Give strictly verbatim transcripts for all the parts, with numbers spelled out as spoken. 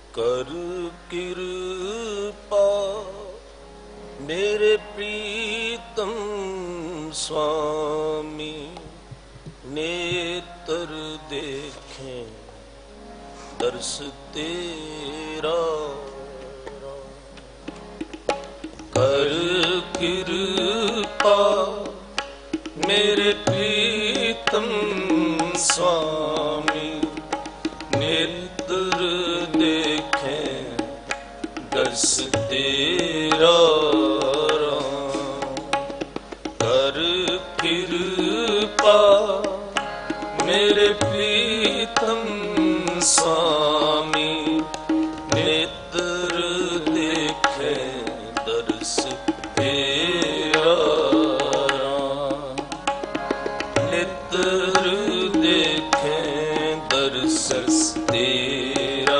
कर कृपा मेरे प्रीतम स्वामी, नेत्र देखें दर्श तेरा। कर कृपा मेरे प्रीतम स्वामी, नेत्र देखें दर्श तेरा। कर कृपा मेरे प्रीतम स्वामी, नेत्र देखें दर्श तेरा। नेत्र देखें दर्श तेरा।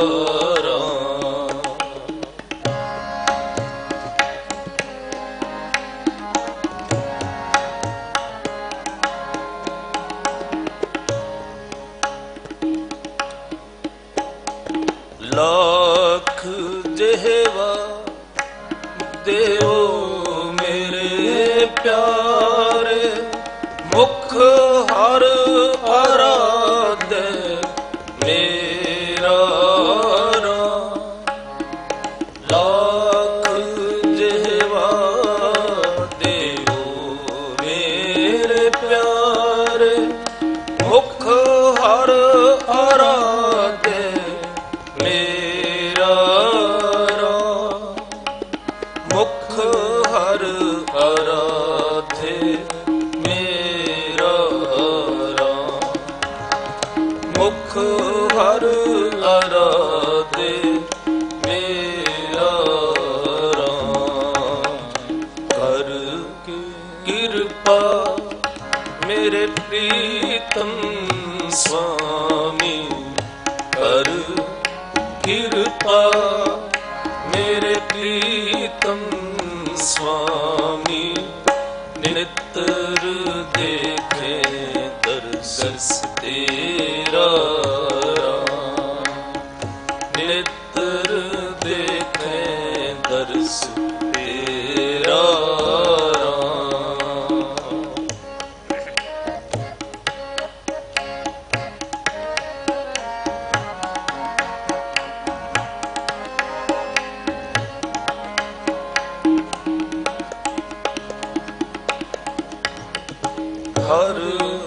लाख जेहवा देवो मेरे प्यारे, मुख हर आराध्य मेरा राम। लाख जेहवा देवो मेरे प्यारे, मुख हर आराध्य मेरा राम। मुख हर आराध्य मेरा राम। मुख हर आराध्य मेरा राम। कर कृपा मेरे प्रीतम स्वामी, कर कृपा मेरे प्रीतम स्वामी, नेत्र देखे दर्श तेरा। नेत्र देखे दर्श तेरा। हर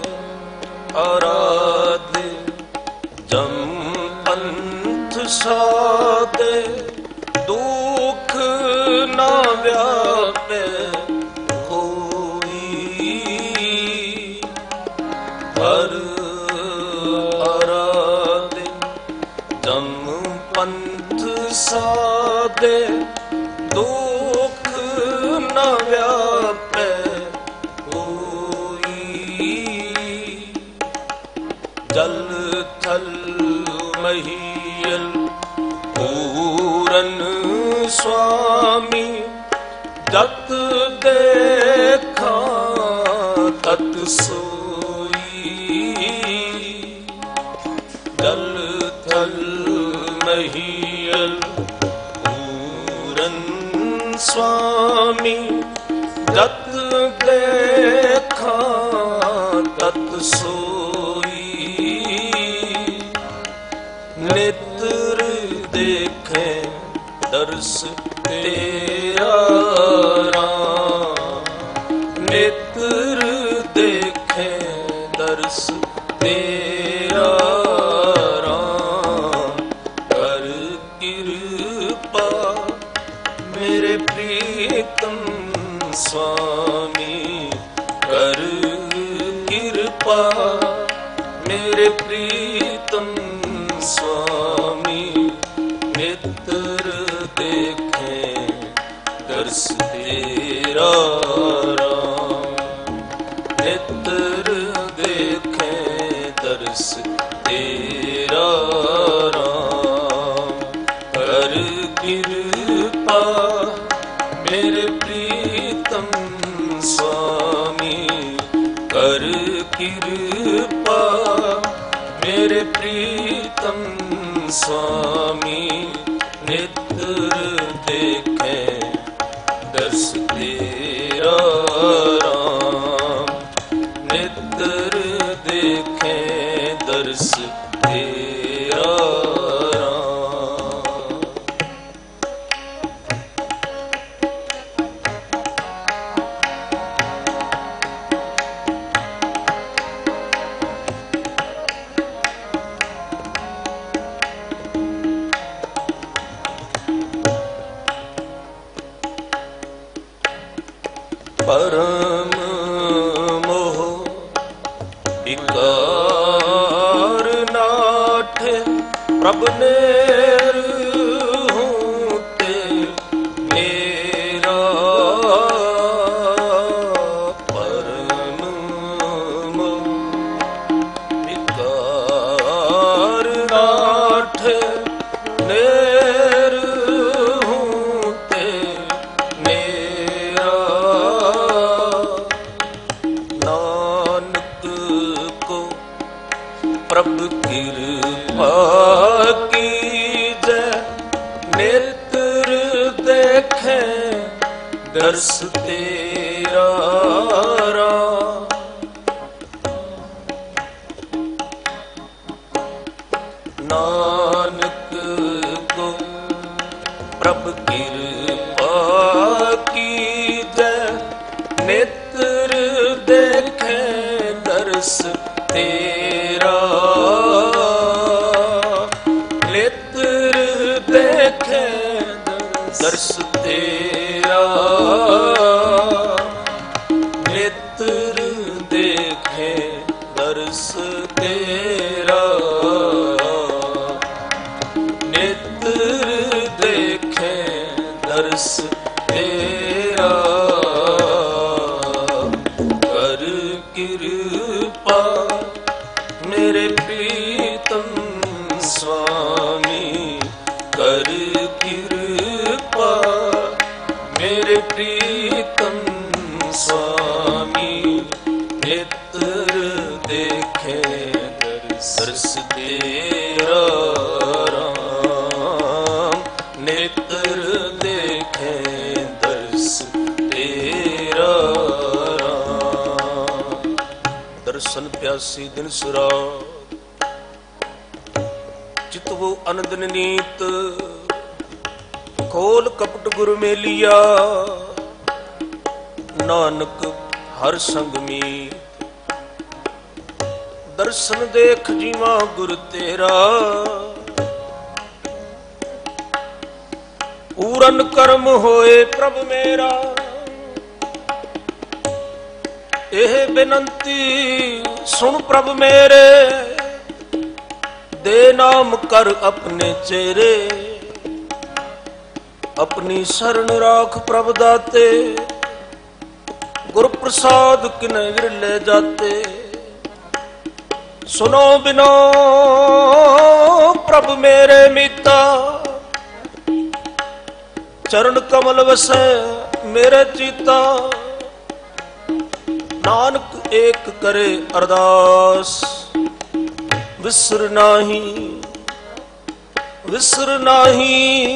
आराध्य जम पंथ साधे, दुख न व्यापे कोई। हर आराध्य जम पंथ साधे, दुख न व्यापे जल थल महीयल पूरन स्वामी, जत देखा तत सोई। जल थल महीयल पूरन स्वामी, जत देखा तत सोई। नेत्र देखें दर्श तेरा राम। नेत्र देखें दर्श तेरा राम। कर कृपा मेरे प्रीतम स्वामी, कर कृपा मेरे प्रीतम स्वामी, नेत्र देखें दर्श तेरा राम। नेत्र देखें दर्श तेरा राम। कर कृपा मेरे प्रीतम स्वामी, कर कृपा मेरे प्रीतम स्वामी नेत्र देखे दर्श तेरा राम, नेत्र देखे दर्श तेरा राम। परम मोह विकार नाठे, प्रभ नेर हूते मेरा। परम मोह विकार नाठे, नेर हूते मेरा। नानक को प्रभ कृपा कीजै, नेत्र देखे दर्श तेरा राम। नानक को प्रभ कृपा कीजै, नेत्र देखे दर्श तेरा। नेत्र देखे दर्श तेरा, नेत्र देखे दर्श तेरा, नेत्र देखे दर्श तेरा। कर कृपा मेरे प्रीतम स्वामी, कर कृपा मेरे प्रीतम स्वामी, नेत्र देखे दर्श तेरा राम, नेत्र देखे दर्श तेरा राम। दर्शन प्यासी दिन सुरा, चितवो अनंदन नीत, खोल कपट गुरु मेलिया। नानक हर संग मीत, दर्शन देख जीवा गुर तेरा। पूरन कर्म होए प्रभ मेरा, एह बेनंती सुन प्रभ मेरे। दे नाम कर अपने चेरे, अपनी शरण राख प्रभ दाते। गुरु प्रसाद किने विरले जाते, सुनो बिनो प्रभ मेरे मीता। चरण कमल वसै मेरे चीता, नानक एक करे अरदास। विसर नाही, विसर नाही,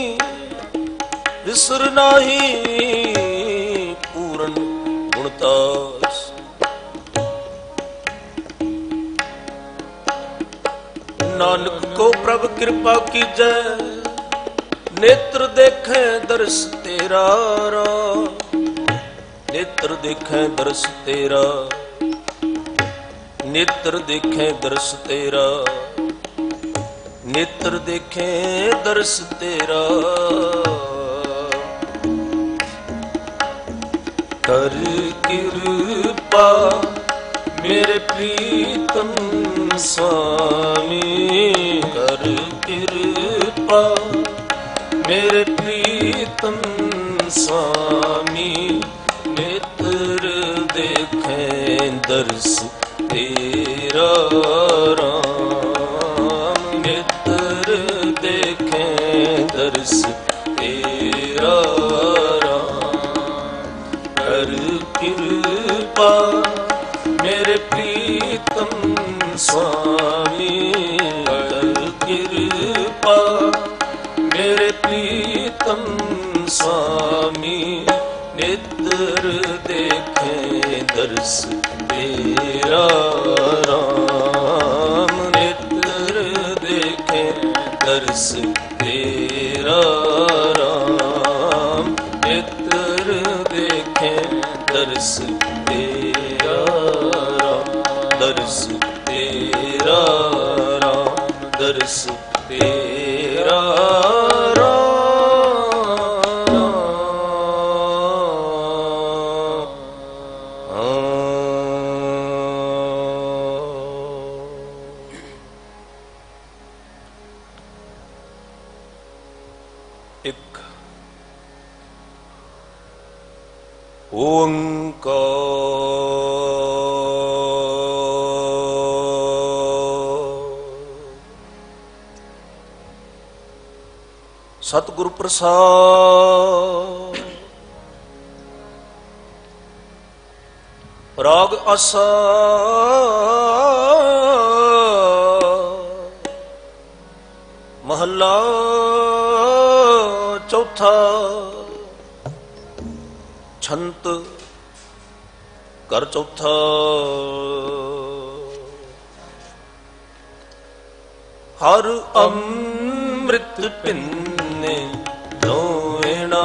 विसर नाही, पूरन गुणतास। नानक को प्रभ कृपा कीजै, नेत्र देखे दर्श तेरा राम, नेत्र देखे दर्श तेरा, नेत्र देखे दर्श तेरा, नेत्र देखे दर्श तेरा। कर कृपा मेरे प्रीतम स्वामी, कर कृपा मेरे प्रीतम स्वामी, नेत्र देखें दर्श तेरा राम, नेत्र देखें दर्श तेरा राम। कर कृपा मेरे प्रीतम स्वामी, कर कृपा दर्श तेरा राम, नेत्र देखे दर्श तेरा राम, नेत्र देखे दर्श तेरा राम, दर्श तेरा राम, दर्श तेरा राम। एक ओंकार। सतगुरु प्रसाद। राग आसा महला चौथा। छंत कर चौथा। हर अमृत पिन्ने धोएना,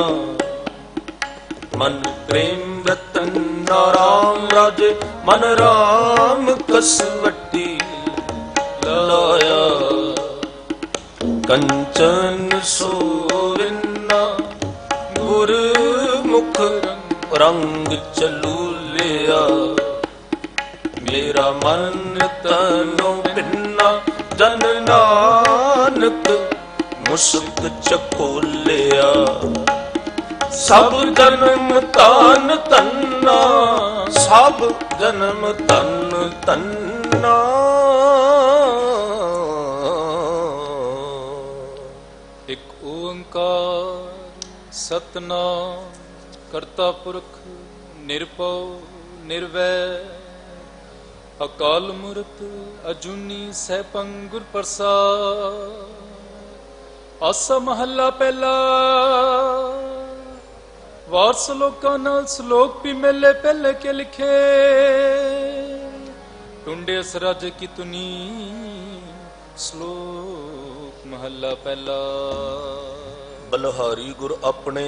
मन प्रेम रतन राम राजे, मन राम कसवटी लाया। कंचन सोरिना गुर मुख रंग चलू लिया। मेरा मन तनो भिन्ना जन नानक मुस्क चकोलिया। सब जन्म तान तन्ना, सब जन्म तन तन्ना। एक ओंकार सतनाम करता पुरख निरभउ निर्वैर। अकाल मूरत अजूनी सैभं गुर प्रसाद। आसा महला पहला। वार सलोकां नाल सलोक भी मेले पहले के लिखे। टुंडे असराज की तुनी श्लोक महला पहला। बलहारी गुर अपने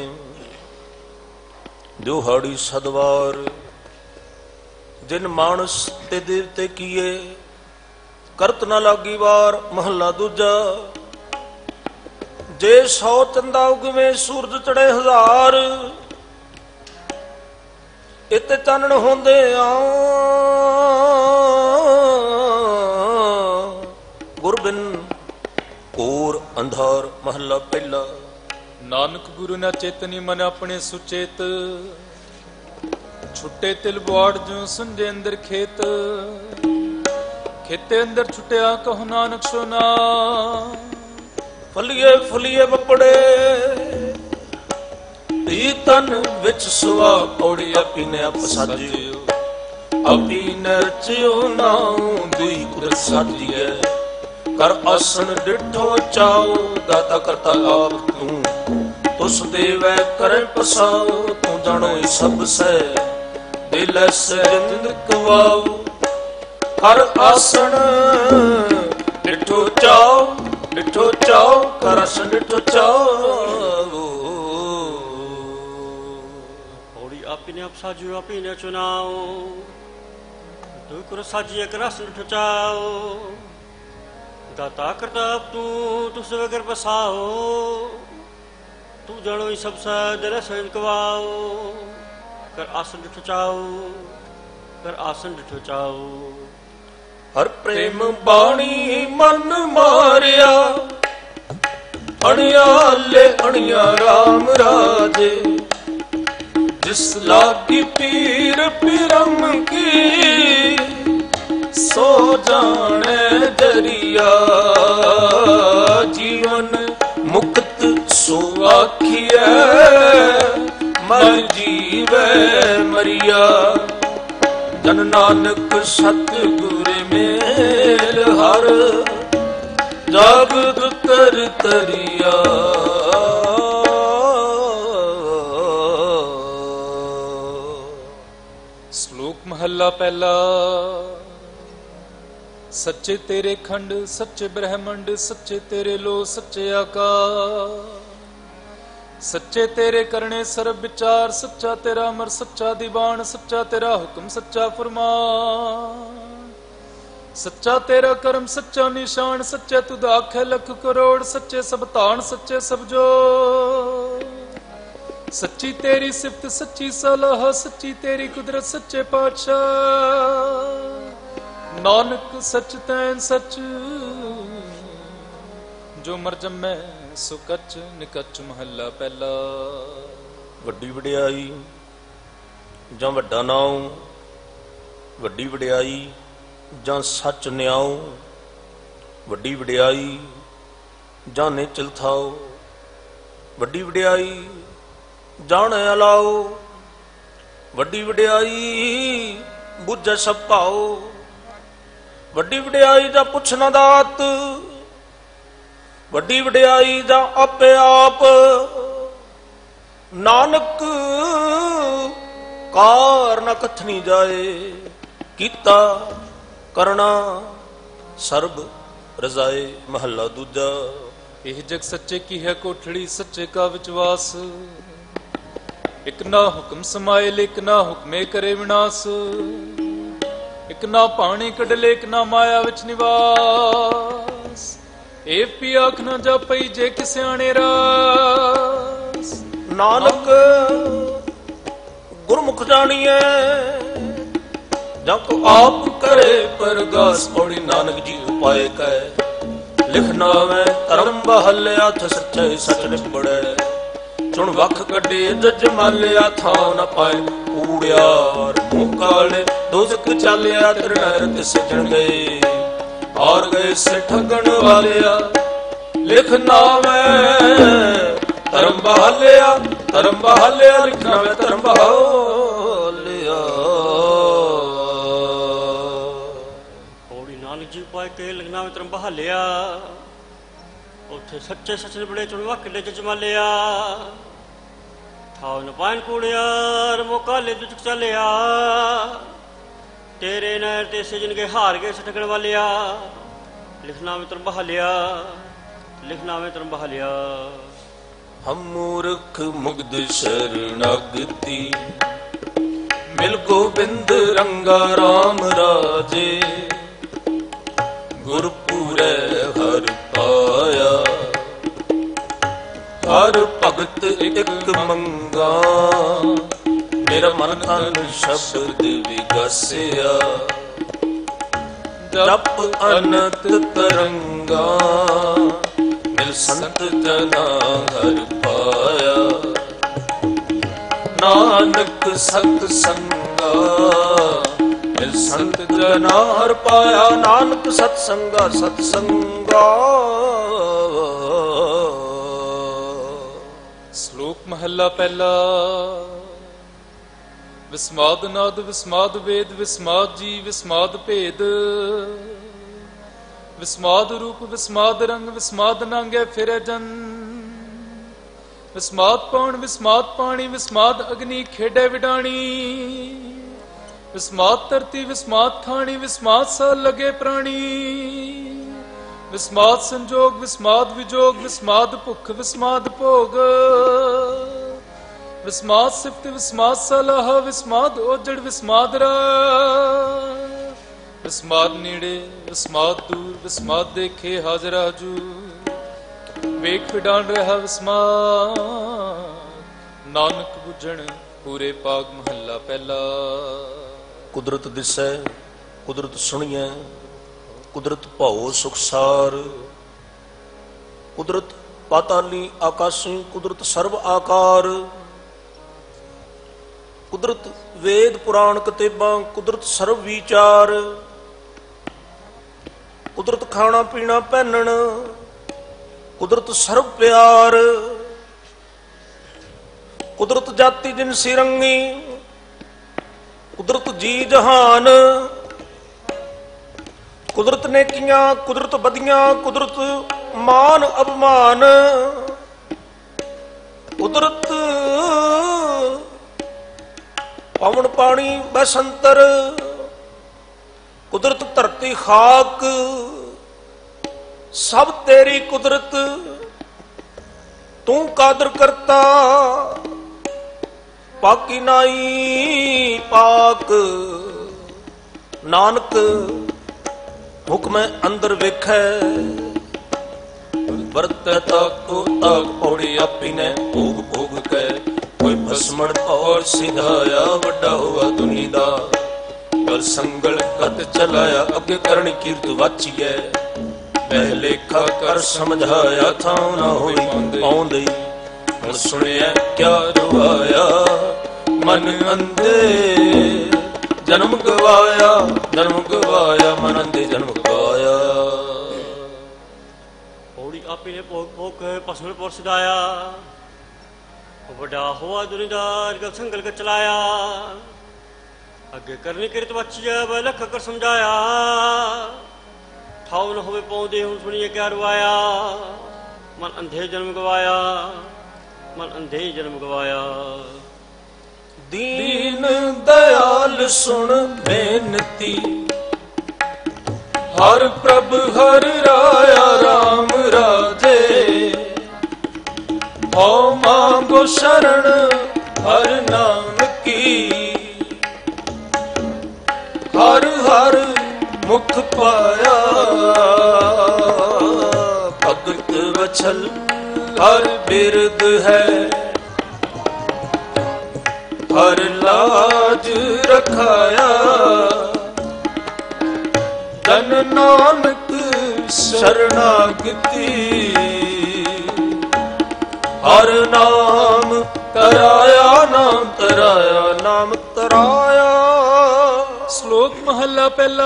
जो हाड़ी सदवार। जिन मानस ते देवते किए करत न लागी वार। महला दूजा। जे सौ चंदा उगवे सूरज चढ़े हजार। इते चानण होंदे आ गुर बिन कोर अंधार। महला पहला। नानक गुरु ना चेतनी मन अपने सुचेत। छुट्टे तिल बुआड़ जो सुंजे अंदर खेत। खेते अंदर छुट्टिया कहो नानक सोना। फलिए फलिए बपड़े तन विच सुआ। पौड़ी अपी ने अप साजियो, अपी ने रचियो नाऊ। दुई कुदरत साजिए कर आसन डिठो चाओ। दाता करता आप तू, तुस देवै करे पसाओ। तू जानो सब से दिल से जिंद कवाओ। हर आसन डिठो चाओ, डिठो चाओ कर आसन डिठो चाओ। पौड़ी आपी ने अप साजियो, आपी ने चुनाओ। दुई कुदरत साजिए कर आसन डिठो चाओ। दाता करता अब तू तुस वगर बसाओ। तू जानो ही सब सा दिल से कवाओ। कर आसन डिठो चाओ, कर आसन डिठो चाओ। हर प्रेम बाणी मन मारिया। अणिया ले अणिया राम राजे। जिस लागी पीर पीरम की, सो जाने दरिया। जीवन मुक्त सो आखिए, मर जीवे मरिया। जन नानक सतगुर मेल हर, जागत तर तरिया। श्लोक महला महला पहला। सच्चे तेरे खंड सच्चे ब्रह्मंड, सच्चे तेरे लो सच्चे आकाश, सच्चे तेरे करने सर्व विचार, सच्चा तेरा अमर सच्चा दीवान, सच्चा तेरा हुक्म सच्चा फरमान, सच्चा तेरा कर्म सच्चा निशान, सच्चे तुद आखे लख करोड़, सच्चे सब तान सच्चे सब जो, सच्ची तेरी सिफत सच्ची सलाह, सच्ची तेरी कुदरत सच्चे पातशाह, नानक सच तैन सच, जो मर जमै सो कच निकच। महला पहला। ਵੱਡੀ ਵਡਿਆਈ ਜਾਂ ਵੱਡਾ ਨਾਉ, ਵੱਡੀ ਵਡਿਆਈ ਜਾਂ ਸੱਚ ਨਿਆਉ, ਵੱਡੀ ਵਡਿਆਈ ਜਾਂ ਨਿਚਲ ਥਾਉ, ਵੱਡੀ ਵਡਿਆਈ ਜਾਣ ਅਲਾਓ, ਵੱਡੀ ਵਡਿਆਈ ਬੁੱਝੈ ਸਭ ਭਾਉ, ਵੱਡੀ ਵਡਿਆਈ ਜਾਂ ਪੁੱਛ ਨਾ ਦਾਤ, ਵੱਡੀ ਵਡਿਆਈ ਜਾਂ ਆਪੇ ਆਪ, ਨਾਨਕ ਕਾਰ ਨਾ ਕਥਨੀ ਜਾਏ, ਕੀਤਾ ਕਰਨਾ ਸਰਬ ਰਜ਼ਾਏ। ਮਹੱਲਾ ਦੂਜਾ। ਇਹ ਜਗ ਸੱਚੇ ਕੀ ਹੈ ਕੋਠੜੀ, ਸੱਚੇ ਕਾ ਵਿਚਵਾਸ, ਇੱਕ ਨਾ ਹੁਕਮ ਸਮਾਏ ਲੇਕ ਨਾ ਹੁਕਮੇ ਕਰੇ ਵਿਨਾਸ਼, ਇੱਕ ਨਾ ਪਾਣੀ ਕਢਲੇ ਇੱਕ ਨਾ ਮਾਇਆ ਵਿੱਚ ਨਿਵਾਸ, ਇਹ ਪੀ ਆਖ ਨਾ ਜਾਪਈ ਜੇ ਕਿਸੇ ਆਣੇ ਰਾਸ, ਨਾਨਕ ਗੁਰਮੁਖ ਜਾਣੀਐ ਜਾਂ ਕੋ ਆਪ ਕਰੇ ਪਰਗਾਸ। ਪੌੜੀ ਨਾਨਕ ਜੀ ਉਪਾਏ ਕੈ ਲਿਖਣਾ ਮੈਂ ਧਰਮ ਬਹਲਿਆ, ਥ ਸੱਚੇ ਸੱਚ ਨਿਬੜੈ, ਚੁਣ ਵੱਖ ਕੱਢੇ ਜਜ ਮਾਲਿਆ, ਥਾਂ ਨਾ ਪਾਏ ਊੜਿਆ ਮੂੰਹ ਕਾਲੇ, ਦੋਜ਼ਖ ਚਾਲਿਆ ਤੇਰੇ ਨਰਕ ਸਜਣ ਗਏ, ਹਾਰ ਗਏ ਸੇ ਠਗਣ ਵਾਲਿਆ, ਲਿਖਣਾ ਮੈਂ ਧਰਮ ਬਹਾਲਿਆ, ਧਰਮ ਬਹਾਲਿਆ, ਲਿਖਣਾ ਮੈਂ ਧਰਮ ਬਹਾਲਿਆ। ਪੌੜੀ ਨਾਨਕ ਜੀ ਪਾਏ ਕੇ ਲਿਖਣਾ ਮੈਂ ਧਰਮ ਬਹਾਲਿਆ, ਉੱਥੇ ਸੱਚੇ ਸੱਚ ਨਿਬੜੇ ਚੁਣ ਵੱਖ ਕੱਢੇ ਜਜ ਮਾਲਿਆ, ਥਾਉ ਨ ਪਾਇਨ ਕੂੜਿਆ ਮੌਕਾ ਲੈ ਦੁੱਖ ਚੱਲਿਆ, ਤੇਰੇ ਨਹਿਰ ਤੇ ਸਜਣ ਕੇ ਹਾਰ ਗਏ ਸਟਕਣ ਵਾਲਿਆ, ਲਿਖਣਾ ਮੈਂ ਧਰਮ ਬਹਾਲਿਆ, ਲਿਖਣਾ ਮੈਂ ਧਰਮ ਬਹਾਲਿਆ। ਹਮ ਮੂਰਖ ਮੁਗਧ ਸ਼ਰਣਾਗਤੀ, ਮਿਲ ਗੋਬਿੰਦ ਰੰਗਾ ਰਾਮ ਰਾਜੇ, ਗੁਰਪੂਰੈ ਹਰ ਪਾਇਆ, ਹਰ ਭਗਤ ਇਕ ਮੰਗਾ, ਮੇਰਾ ਮਨ ਤਨ ਸ਼ਬਦ ਵਿਗਸਿਆ, ਜਪ ਅਨੰਤ ਤਰੰਗਾ, ਮਿਲ ਸੰਤ ਜਨਾ ਹਰ ਪਾਇਆ, ਨਾਨਕ ਸਤ ਸੰਗਾ, ਮਿਲ ਸੰਤ ਜਨਾ ਹਰ ਪਾਇਆ, ਨਾਨਕ ਸਤ ਸੰਗਾ ਸਤ ਸੰਗਾ। ਸ਼ਲੋਕ ਮਹੱਲਾ ਪਹਿਲਾ। ਵਿਸਮਾਦ ਨਾਦ ਵਿਸਮਾਦ ਵੇਦ, ਵਿਸਮਾਦ ਜੀ ਵਿਸਮਾਦ ਭੇਦ, ਵਿਸਮਾਦ ਰੂਪ ਵਿਸਮਾਦ ਰੰਗ, ਵਿਸਮਾਦ ਨਾਂਗੇ ਫਿਰੇ ਜਨ, ਵਿਸਮਾਦ ਪੌਣ ਵਿਸਮਾਦ ਪਾਣੀ, ਵਿਸਮਾਦ ਅਗਨੀ ਖੇਡੇ ਵਿਡਾਣੀ, ਵਿਸਮਾਦ ਧਰਤੀ ਵਿਸਮਾਦ ਖਾਣੀ, ਵਿਸਮਾਦ ਸਾ ਲਗੇ ਪ੍ਰਾਣੀ, ਵਿਸਮਾਦ ਸੰਜੋਗ ਵਿਸਮਾਦ ਵਿਜੋਗ, ਵਿਸਮਾਦ ਭੁੱਖ ਵਿਸਮਾਦ ਭੋਗ, ਵਿਸਮਾਦ ਸਿਫਤ ਵਿਸਮਾਦ ਸਲਾਹ, ਵਿਸਮਾਦ ਓਜੜ ਵਿਸਮਾਦ ਰਾਹ, ਵਿਸਮਾਦ ਨੇੜੇ ਵਿਸਮਾਦ ਦੂਰ, ਵਿਸਮਾਦ ਦੇਖੇ ਹਾਜ਼ਰਾ ਹਜੂਰ, ਵੇਖ ਵਿਡਾਣ ਰਿਹਾ ਵਿਸਮਾਦ, ਨਾਨਕ ਬੁੱਝਣ ਪੂਰੇ ਪਾਗ। ਮਹੱਲਾ ਪਹਿਲਾ। ਕੁਦਰਤ ਦਿਸੈ ਕੁਦਰਤ ਸੁਣੀਐ, ਕੁਦਰਤ ਭਾਉ ਸੁਖਸਾਰ, ਕੁਦਰਤ ਪਾਤਾਲੀ ਆਕਾਸ਼ੀ, ਕੁਦਰਤ ਸਰਬ ਆਕਾਰ, ਕੁਦਰਤ ਵੇਦ ਪੁਰਾਣ ਕਤੇਬਾਂ, ਕੁਦਰਤ ਸਰਬ ਵਿਚਾਰ, ਕੁਦਰਤ ਖਾਣਾ ਪੀਣਾ ਪਹਿਨਣ, ਕੁਦਰਤ ਸਰਬ ਪਿਆਰ, ਕੁਦਰਤ ਜਾਤੀ ਜਿਨਸੀ ਰੰਗੀ, ਕੁਦਰਤ ਜੀ ਜਹਾਨ, ਕੁਦਰਤ ਨੇਕੀਆਂ ਕੁਦਰਤ ਬਦੀਆਂ, ਕੁਦਰਤ ਮਾਨ ਅਪਮਾਨ, ਕੁਦਰਤ ਪਵਨ ਪਾਣੀ ਬਸੰਤਰ, कुदरत धरती खाक सब तेरी कुदरत, तू कादर करता पाकी नाई पाक। नानक हुक्म अंदर वेखै, वरतै ताको ताक पौड़ी आपी ने भोग भोग कै। कोई भस्मण और सिधाया वड्डा हुआ दुनी दा, गल संगल कत चलाया अगे करनी कीर्त वाचिए। पहले खा कर समझाया था ना होई पाउंदी, हुण सुनिया क्या रुआया मन अंधे जन्म गवाया। जन्म गवाया मन अंधे जन्म गवाया। आपी ने भोग भोग पसमण पुर सिधाया, वड्डा हुआ दुनिदार गल संगल के चलाया। अगे करनी किरत बचिया वह लख कर समझाया, ठाव न होवे पौंदे हुण सुनिए क्या रुआया। मन अंधे जन्म गवाया, मन अंधे जन्म गवाया। दीन दयाल सुन बेनती, हर प्रभ हर राया राम राजे। हो मांगो शरण हर नाम की, हर हर मुख पाया। भगत वछल हर बिरद है, हर लाज रखाया। धन नानक शरणागति, हर नाम तराया नाम तराया नाम तराया। श्लोक महला पहला।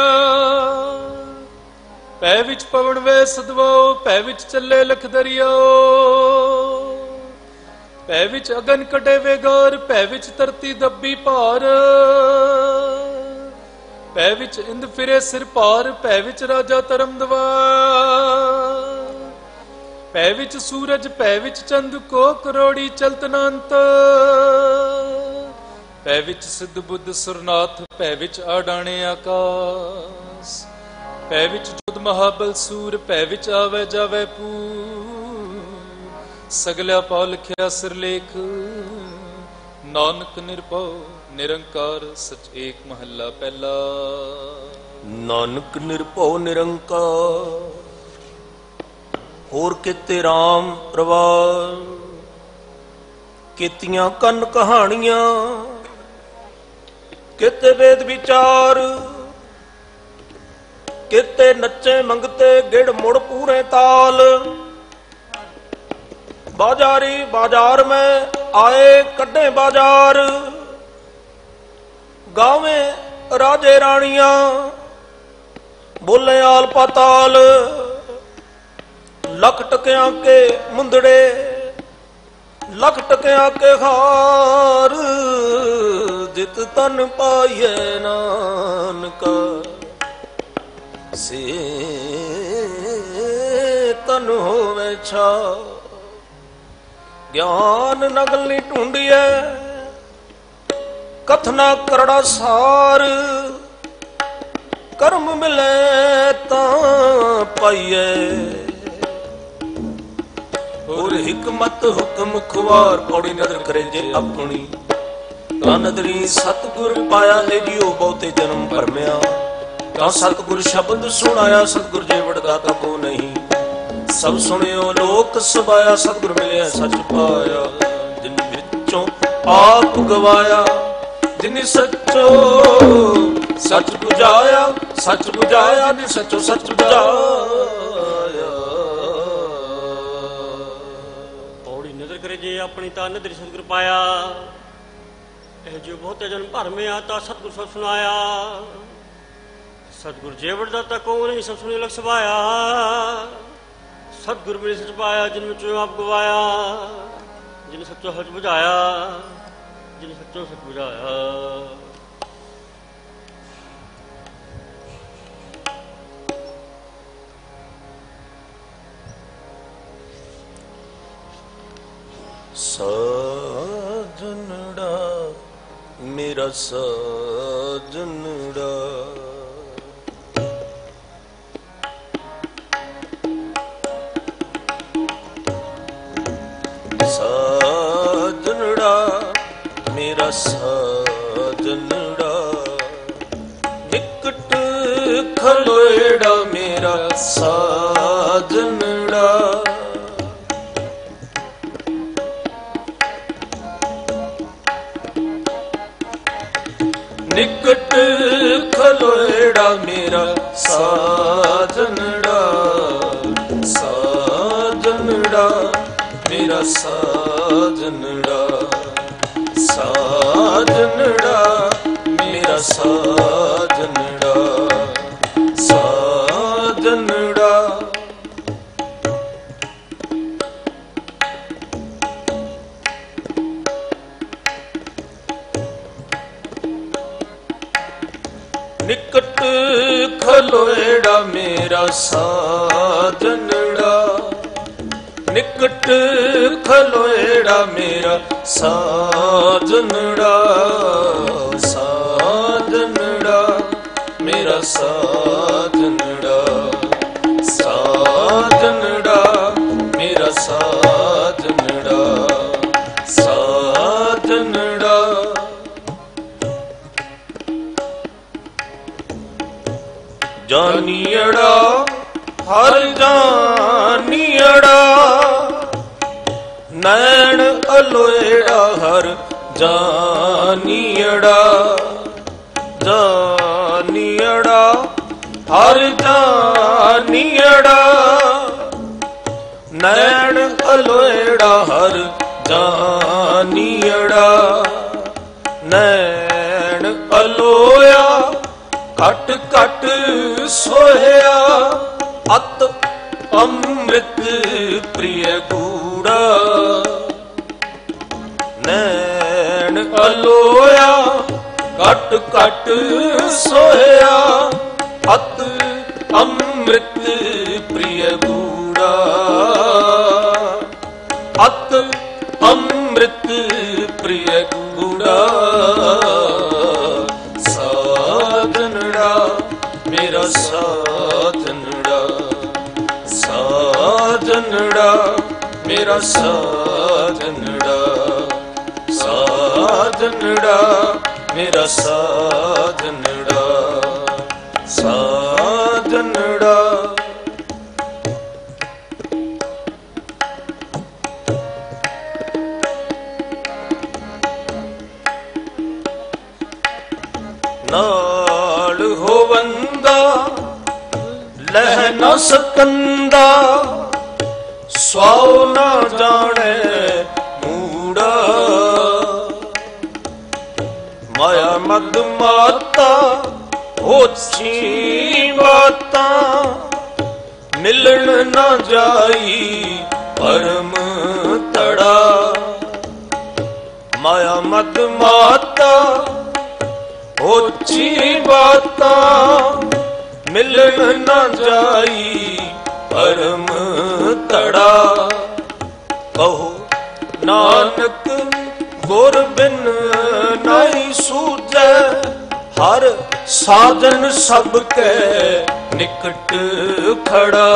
पै विच पवन वे सदवाओ, पै विच चले लख दरियाओ। पै विच अगन कटे वे गार, पै विच धरती दब्बी भार। पै विच इंद फिरे सिर पार, पै विच राजा धर्म दवार। पै विच सूरज पै विच चंद को करोड़ी चलत नांत। पै विच सिद्ध बुद्ध सुरनाथ, पै विच आडाणे आकाश। पै विच जुद महाबल सूर, पै विच आवे जावे पूर। सगल्या पा लिखिया सिरलेख, नानक निरभਉ निरंकार सच एक महला पहला। नानक निरभਉ निरंकार, होर किते राम प्रवार। कितियां कन कहानियां, किते वेद विचार। किते नच्चे मंगते गिड़ मुड़ पूरे ताल। बाजारी बाजार में आए कड्डे बाजार। गावे राजे रानियां, बोले आल पाताल। लख टकिया के मुंदड़े, लख टकिया के हार। जित तन पाइए नानका, से तन होवे छा। ज्ञान नगल नी ढूंढिए, कथना करड़ा सार। कर्म मिले तां पाइए, और हिकमत हुक्म खुवार। पौड़ी नदर करे जे अपनी, तां नदरी सतगुर पाया है जियो बहुते जन्म भरमिया। तां सतगुर शब्द सुनाया, सतगुर जे वडदाता को नहीं। सब सुनियो लोक सुभाया, सतगुर मिले सच पाया। जिन विचों आप गवाया, जिन सचो सच बुझाया। सच बुझाया जिन सचो सच बुझाया। पौड़ी नजर करे जे अपनी ता नदरी सतगुर पाया। ਇਹ ਜੋ ਬਹੁਤੇ ਜਨ ਭਰਮਿਆ ਤਾ ਸਤਿਗੁਰ ਸਭ ਸੁਨਾਇਆ। ਸਤਿਗੁਰ ਜੇਵੜ ਦਾਤਾ ਕੋ ਨਹੀਂ ਸਭ ਸੁਣੇ ਲਖ ਸਵਾਇਆ। ਸਤਿਗੁਰ ਮਿਲੇ ਸਚ ਪਾਇਆ, ਜਿਨ ਵਿੱਚੋਂ ਆਪ ਗਵਾਇਆ। ਜਿਨ ਸੱਚੋ ਸੱਚ ਬੁਝਾਇਆ, ਜਿਨ ਸੱਚੋ ਸੱਚ ਬੁਝਾਇਆ। ਸਾਜਨੜਾ ਮੇਰਾ ਸਾਜਨੜਾ, ਖਲੋੜਾ ਮੇਰਾ ਸਾਜਨੜਾ। ਨਿਕਟ ਖਲੋੜਾ ਮੇਰਾ ਸਾਜਨੜਾ, ਸਾਜਨੜਾ ਮੇਰਾ ਸਾਜਨੜਾ, ਸਾਜਨੜਾ ਮੇਰਾ ਸਾਜਨੜਾ, ਸਾਜਨੜਾ। ਨਿਕਟ ਖਲੋੜਾ ਮੇਰਾ ਸਾਜਨੜਾ, ਨਿਕਟ ਖਲੋੜਾ ਮੇਰਾ ਸਾਜਨੜਾ, ਸਾਜਨੜਾ ਮੇਰਾ ਸਾਜਨੜਾ, ਸਾਜਨੜਾ ਮੇਰਾ ਸਾਜਨੜਾ, ਸਾਜਨੜਾ। ਜਾਨੀੜਾ ਹਰ ਜਾਨੀੜਾ, ਨੈਣ ਅਲੋਏੜਾ ਹਰ ਜਾਨੀੜਾ, ਜਾਨੀੜਾ ਹਰ ਜਾਨੀੜਾ, ਨੈਣ ਅਲੋਏੜਾ ਹਰ ਜਾਨੀੜਾ, ਨੈਣ ਅਲੋਇਆ ਘਟ ਘਟ ਸੋਹਿਆ, ਅਤ ਅੰਮ੍ਰਿਤ ਪ੍ਰਿਯ ਗੂੜਾ, ਨੈਣ ਅਲੋਇਆ ਘਟ ਘਟ ਸੋਹਿਆ, ਅਤ ਅੰਮ੍ਰਿਤ ਪ੍ਰਿਯ ਗੂੜਾ, ਅਤ ਅੰਮ੍ਰਿਤ ਪ੍ਰਿਯ ਗੂੜਾ। ਸਾਜਨੜਾ ਮੇਰਾ ਸਾਜਨੜਾ, ਸਾਜਨੜਾ ਮੇਰਾ ਸਾਜਨੜਾ, ਸਾਜਨੜਾ ਮੇਰਾ ਸਾਜਨੜਾ, ਸਾਜਨੜਾ। ਨਾਲ ਹੋਵੰਦਾ ਲਹਿ ਨ ਸਕੰਦਾ, ਸਵਾਉ ਨਾ ਜਾਣੇ ਮੂੜਾ, ਮਾਇਆ ਮਦ ਮਾਤਾ ਹੋਛੀ ਬਾਤਾਂ, ਮਿਲਣ ਨਾ ਜਾਈ ਪਰਮ ਤੜਾ, ਮਾਇਆ ਮਦ ਮਾਤਾ ਹੋਛੀ ਬਾਤਾਂ, ਮਿਲਣ ਨਾ ਜਾਈ ਪਰਮ ਤੜਾ। ਕਹੋ ਨਾਨਕ ਗੁਰ ਬਿਨ ਨਹੀਂ ਸੂਝੈ, ਹਰ ਸਾਜਨ ਸਭ ਕੈ ਨਿਕਟ ਖੜਾ,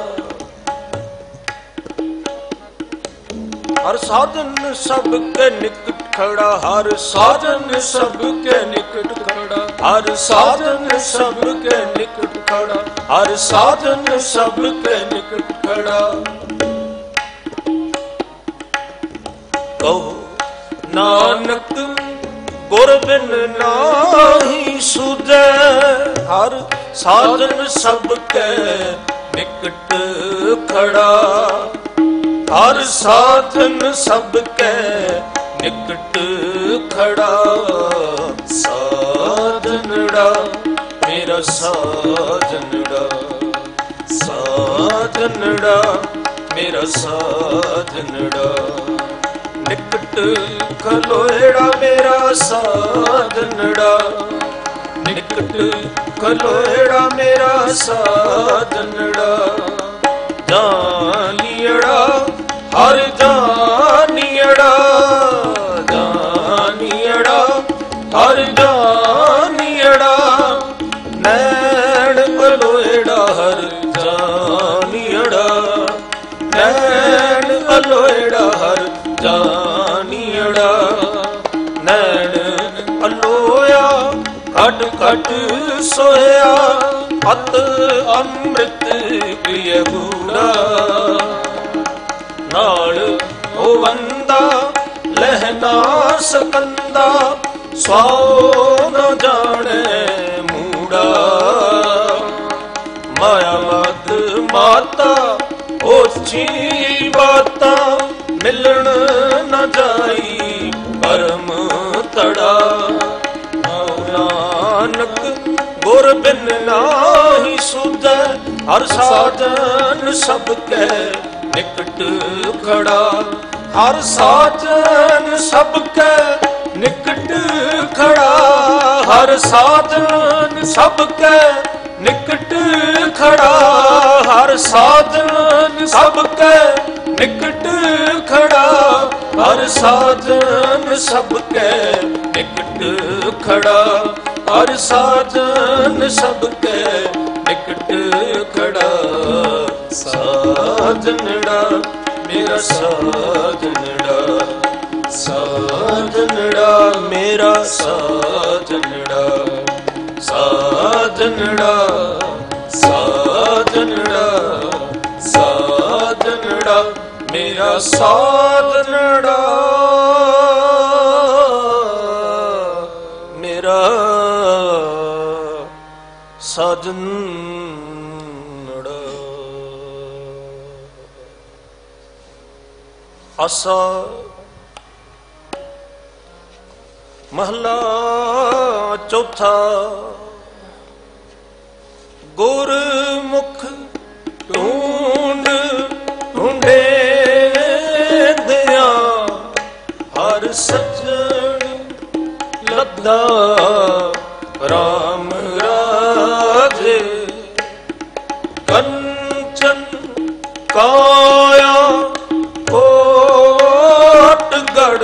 ਹਰ ਸਾਜਨ ਸਭ ਕੇ ਨਿਕਟ ਖੜਾ, ਹਰ ਸਾਜਨ ਸਭ ਕੇ ਨਿਕਟ ਖੜਾ, ਹਰ ਸਾਜਨ ਸਭ ਕੇ ਨਿਕਟ ਖੜਾ, ਹਰ ਸਾਜਨ ਸਭ ਕੇ ਨਿਕਟ ਖੜਾ। ਕਹੋ ਨਾਨਕ ਗੁਰ ਬਿਨ ਨਾਹੀ ਸੂਝੈ, ਹਰ ਸਾਜਨ ਸਭ ਕੇ ਨਿਕਟ ਖੜਾ, ਹਰ ਸਾਜਨ ਸਭ ਕੇ ਨਿਕਟ ਖੜਾ। ਸਾਜਨੜਾ ਮੇਰਾ ਸਾਜਨੜਾ, ਸਾਜਨੜਾ ਮੇਰਾ ਸਾਜਨੜਾ, ਨਿਕਟ ਖਲੋੜਾ ਮੇਰਾ ਸਾਜਨੜਾ, ਨਿਕਟ ਖਲੋੜਾ ਮੇਰਾ ਸਾਜਨੜਾ। ਜਾਨੀੜਾ ਹਰ ਜਾਨੀੜਾ, ਜਾਨੀੜਾ ਹਰ ਜਾਨੀੜਾ, ਨੈਣ ਅਲੋਏੜਾ ਹਰ ਜਾਨੀੜਾ, ਨੈਣ ਅਲੋਏੜਾ ਹਰ ਜਾਨੀੜਾ, ਨੈਣ ਅਲੋਇਆ ਘਟ ਘਟ ਸੋਇਆ, ਅਤ ਅੰਮ੍ਰਿਤ ਪਿਯ ਗੂੜਾ ਨਾਲ ਹੋਵੰਦਾ ਲਹਿਨਾ ਸਕੰਦਾ ਸੋ ਨ ਜਾਣੇ ਮੂੜਾ ਮਾਇਆ ਮਦ ਮਾਤਾ ਓਛੀ ਬਾਤਾ ਮਿਲਣ ਨ ਜਾਈ ਪਰਮ ਤੜਾ ਨਾਨਕ ਗੁਰ ਬਿਨ ਨਾਹੀ ਸੁਝੈ ਹਰ ਸਾਜਨ ਸਭ ਕੈ ਨਿਕਟ ਖੜਾ ਹਰ ਸਾਜਨ ਸਭ ਕੈ ਨਿਕਟ ਖੜਾ ਹਰ ਸਾਜਨ ਸਭ ਕੈ ਨਿਕਟ ਖੜਾ ਹਰ ਸਾਜਨ ਸਭ ਕੈ ਨਿਕਟ ਖੜਾ ਹਰ ਸਾਜਨ ਸਭ ਕੈ ਨਿਕਟ ਖੜਾ ਹਰ ਸਾਜਨ ਸਭ ਕੈ ਨਿਕਟ ਖੜਾ ਸਾਜਨੜਾ ਮੇਰਾ ਸਾਜਨੜਾ ਸਾਜਨੜਾ ਮੇਰਾ ਸਾਜਨੜਾ ਸਾਜਨੜਾ ਸਾਜਨੜਾ ਸਾਜਨੜਾ ਮੇਰਾ ਸਾਜਨੜਾ ਮੇਰਾ ਸਾਜਨੜਾ। ਆਸਾ ਮਹਲਾ ਚੌਥਾ। ਗੁਰਮੁਖ ਢੂੰਡ ਢੂੰਡੇ ਦਿਆ ਹਰ ਸੱਜਣ ਲੱਦਾ ਰਾਮ ਰਾਜੇ ਕੰਚਨ ਕਾਇਆ ਕੋਟ ਗੜ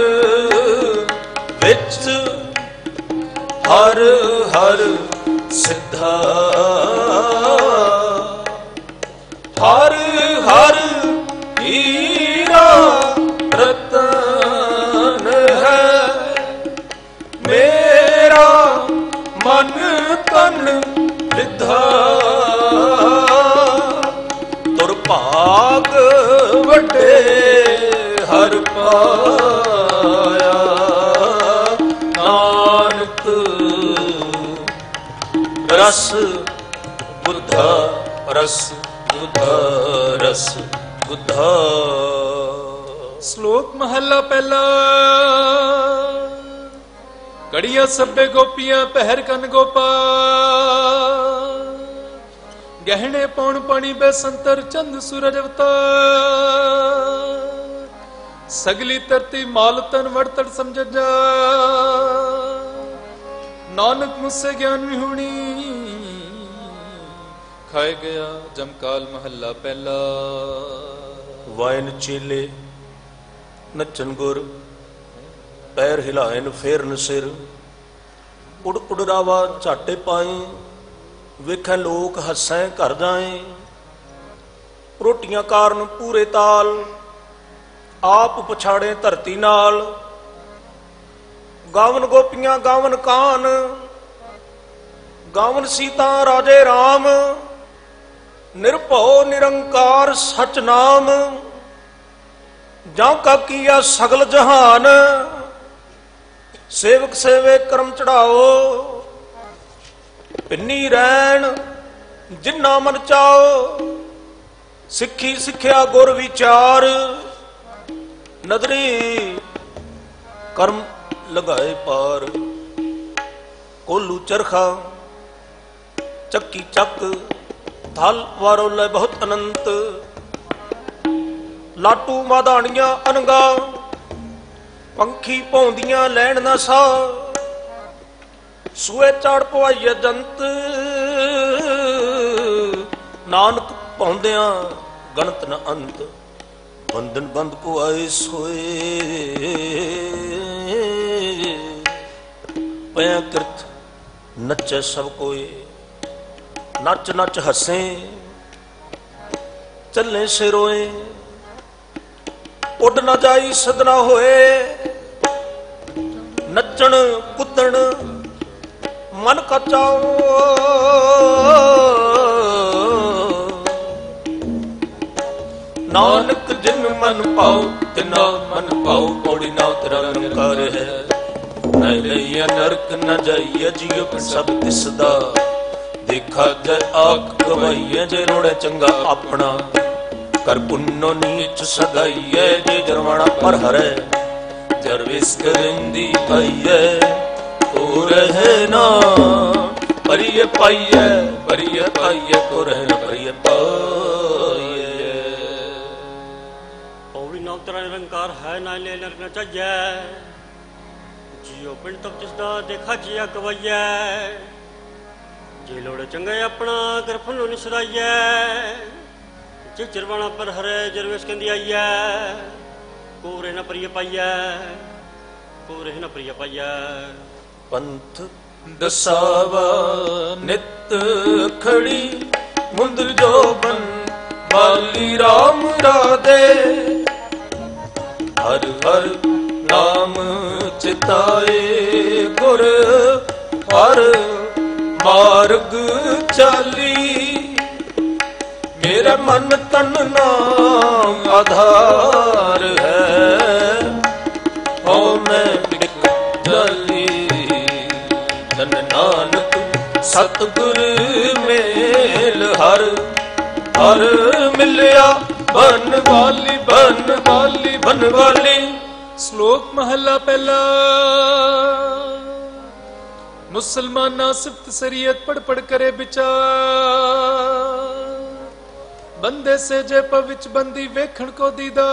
ਵਿੱਚ ਹਰ ਹਰ ਸਿੱਧਾ ਹਰ ਹਰ ਹੀਰਾ ਰਤਨ ਹੈ ਮੇਰਾ ਮਨ ਤਨ ਰਿਧਾ ਤੁਰ ਭਾਗ ਵੱਡੇ ਹਰ ਪਾਇਆ ਨਾਨਕ ਰਸ ਬੁੱਧਾ ਰਸ ਬੁੱਧਾ ਰਸ ਬੁੱਧਾ। ਸ਼ਲੋਕ ਮਹਲਾ ਪਹਿਲਾ। ਕੜੀਆਂ ਸੱਬੇ ਗੋਪੀਆਂ ਪਹਿਰ ਕੰਨ ਗੋਪਾ ਗਹਿਣੇ ਪੌਣ ਪਾਣੀ ਬੈਸੰਤਰ ਚੰਦ ਸੂਰਜ ਅਵਤਾਰ ਸਗਲੀ ਧਰਤੀ ਮਾਲ ਤਨ ਵੜਤੜ ਸਮਝ ਜਾ ਨਾਨਕ ਮੁਸੇ ਗਿਆਨ ਵਿਹੂਣੀ ਖਾਏ ਗਿਆ ਜਮਕਾਲ ਮਹੱਲਾ ਪਹਿਲਾ। ਵਾਇਨ ਚੇਲੇ ਨੱਚਨ ਗੁਰ ਪੈਰ ਹਿਲਾਇਨ ਫੇਰਨ ਸਿਰ ਉੜ ਉਡਰਾਵਾ ਝਾਟੇ ਪਾਈ ਵੇਖੈ ਲੋਕ ਹੱਸੈ ਘਰ ਜਾਏ ਰੋਟੀਆਂ ਕਾਰਨ ਪੂਰੇ ਤਾਲ ਆਪ ਪਛਾੜੇ ਧਰਤੀ ਨਾਲ ਗਾਵਨ ਗੋਪੀਆਂ ਗਾਵਨ ਕਾਨ ਗਾਵਨ ਸੀਤਾ ਰਾਜੇ ਰਾਮ ਨਿਰਭਉ ਨਿਰੰਕਾਰ ਸਚ ਨਾਮ ਜਾਂ ਕਾ ਕੀਆ ਸਗਲ ਜਹਾਨ ਸੇਵਕ ਸੇਵੇ ਕਰਮ ਚੜਾਓ ਪਿੰਨੀ ਰਹਿਣ ਜਿੰਨਾ ਮਨ ਚਾਓ ਸਿੱਖੀ ਸਿੱਖਿਆ ਗੁਰ ਵਿਚਾਰ ਨਦਰੀ ਕਰਮ ਲਗਾਏ ਪਾਰ ਕੋਲੂ ਚਰਖਾ ਚੱਕੀ ਚੱਕ ਥਲ ਵਾਰੋ ਲੈ ਬਹੁਤ ਅਨੰਤ ਲਾਟੂ ਮਾਧਾਣੀਆਂ ਅਨਗਾ ਪੰਖੀ ਭੌਂਦੀਆਂ ਲੈਣ ਨਾ ਸਾ ਸੂਏ ਚਾੜ ਪਵਾਈਏ ਜੰਤ ਨਾਨਕ ਭੌਂਦਿਆਂ ਗਣਤ ਨ ਅੰਤ ਬੰਧਨ ਬੰਦ ਪੁਆਏ ਸੋਏ ਪਿਆ ਕਿਰਤ ਨੱਚੇ ਸਭ ਕੋਏ ਨੱਚ ਨੱਚ ਹੱਸੇ ਚੱਲੇ ਸਿਰੋਏ ਉੱਡ ਨਾ ਜਾਈ ਸਦਨਾ ਹੋਏ ਨੱਚਣ ਕੁੱਦਣ ਮਨ ਕਚਾਓ ਨਾਨਕ ਜਿਨ ਮਨ ਪਾਉ ਤਿਨਾ ਮਨ ਪਾਉ। ਪੌੜੀ ਨਾ ਤੇਰਾ ਨਿਰੰਕਾਰ ਹੈ। ਨਾ ਲਈਏ ਨਰਕ ਨ ਜਾਈਏ ਜੀਉ ਪਰ ਸਭ ਤਿਸਦਾ। ਦੇਖਾ ਜੈ ਆਖ ਗਵਾਈਏ ਜੇ ਲੋੜੇ ਚੰਗਾ ਆਪਣਾ। ਕਰ ਪੁੰਨੋ ਨੀਚ ਸਦਾਈਏ ਜੇ ਜਰਵਾਣਾ ਪਰ ਹਰੇ। ਜਰ ਵਿਸ ਕਰਿੰਦੀ ਪਾਈਏ ਕੋ ਰਹੇ ਨਾ। ਪਰਿਏ ਪਾਈਏ ਪਰਿਏ ਪਾਈਏ ਕੋ ਰਹੇ ਨਾ ਪਰਿਏ ਪਾਈਏ। ਪੌੜੀ ਨਾਮ ਤੇਰਾ ਨਿਰੰਕਾਰ ਹੈ। ਨਾ ਲੈ ਨਰਕ ਨ ਚਾਹੀਏ ਜੀਉ ਪਿੰਡ ਤਬ ਤਿਸਦਾ। ਦੇਖਾ ਜੀਆ ਗਵਾਈਏ ਜੇ ਲੋੜ ਚੰਗਾ ਆਪਣਾ। ਕਰ ਪੁੰਨੋ ਨੀ ਸਦਾਈਏ ਜੇ ਜਰਵਾਣਾ ਪਰ ਹਰੇ। ਜਰਵੇਸ ਕਹਿੰਦੀ ਆਈਐ ਕੋ ਰਹੇ ਨਾ ਪਰਿਏ ਪਾਈਐ ਕੋ ਰਹੇ ਨਾ ਪਰਿਏ ਪਾਈਐ। ਪੰਥ ਦਸਾਵਾ ਨਿਤ ਖੜੀ ਮੁੰਦਰ ਜੋਬਨ ਵਾਲੀ ਰਾਮ ਰਾਧੇ। ਹਰ ਹਰ ਨਾਮ ਚਿਤਾਏ ਗੁਰ ਹਰ ਮਾਰਗ ਚਾਲੀ। ਮੇਰਾ ਮਨ ਤਨ ਨਾਮ ਆਧਾਰ ਹੈ। ਹੋ ਮੈਂ ਬਿਕ ਜਲੀ ਧਨ ਨਾਨਕ ਸਤਿਗੁਰ ਮੇਲ ਹਰ ਹਰ ਮਿਲਿਆ ਬਨ ਵਾਲੀ ਬਨ ਵਾਲੀ ਬਨ ਵਾਲੀ। ਸ਼ਲੋਕ ਮਹਲਾ ਪਹਿਲਾ। ਮੁਸਲਮਾਨਾ ਸਿਫਤ ਸਰੀਅਤ ਪੜ ਪੜ ਕਰੇ ਵਿਚਾਰ। ਬੰਦੇ ਸੇ ਜੇ ਪਵਿਚ ਬੰਦੀ ਵੇਖਣ ਕੋ ਦੀਦਾਰ।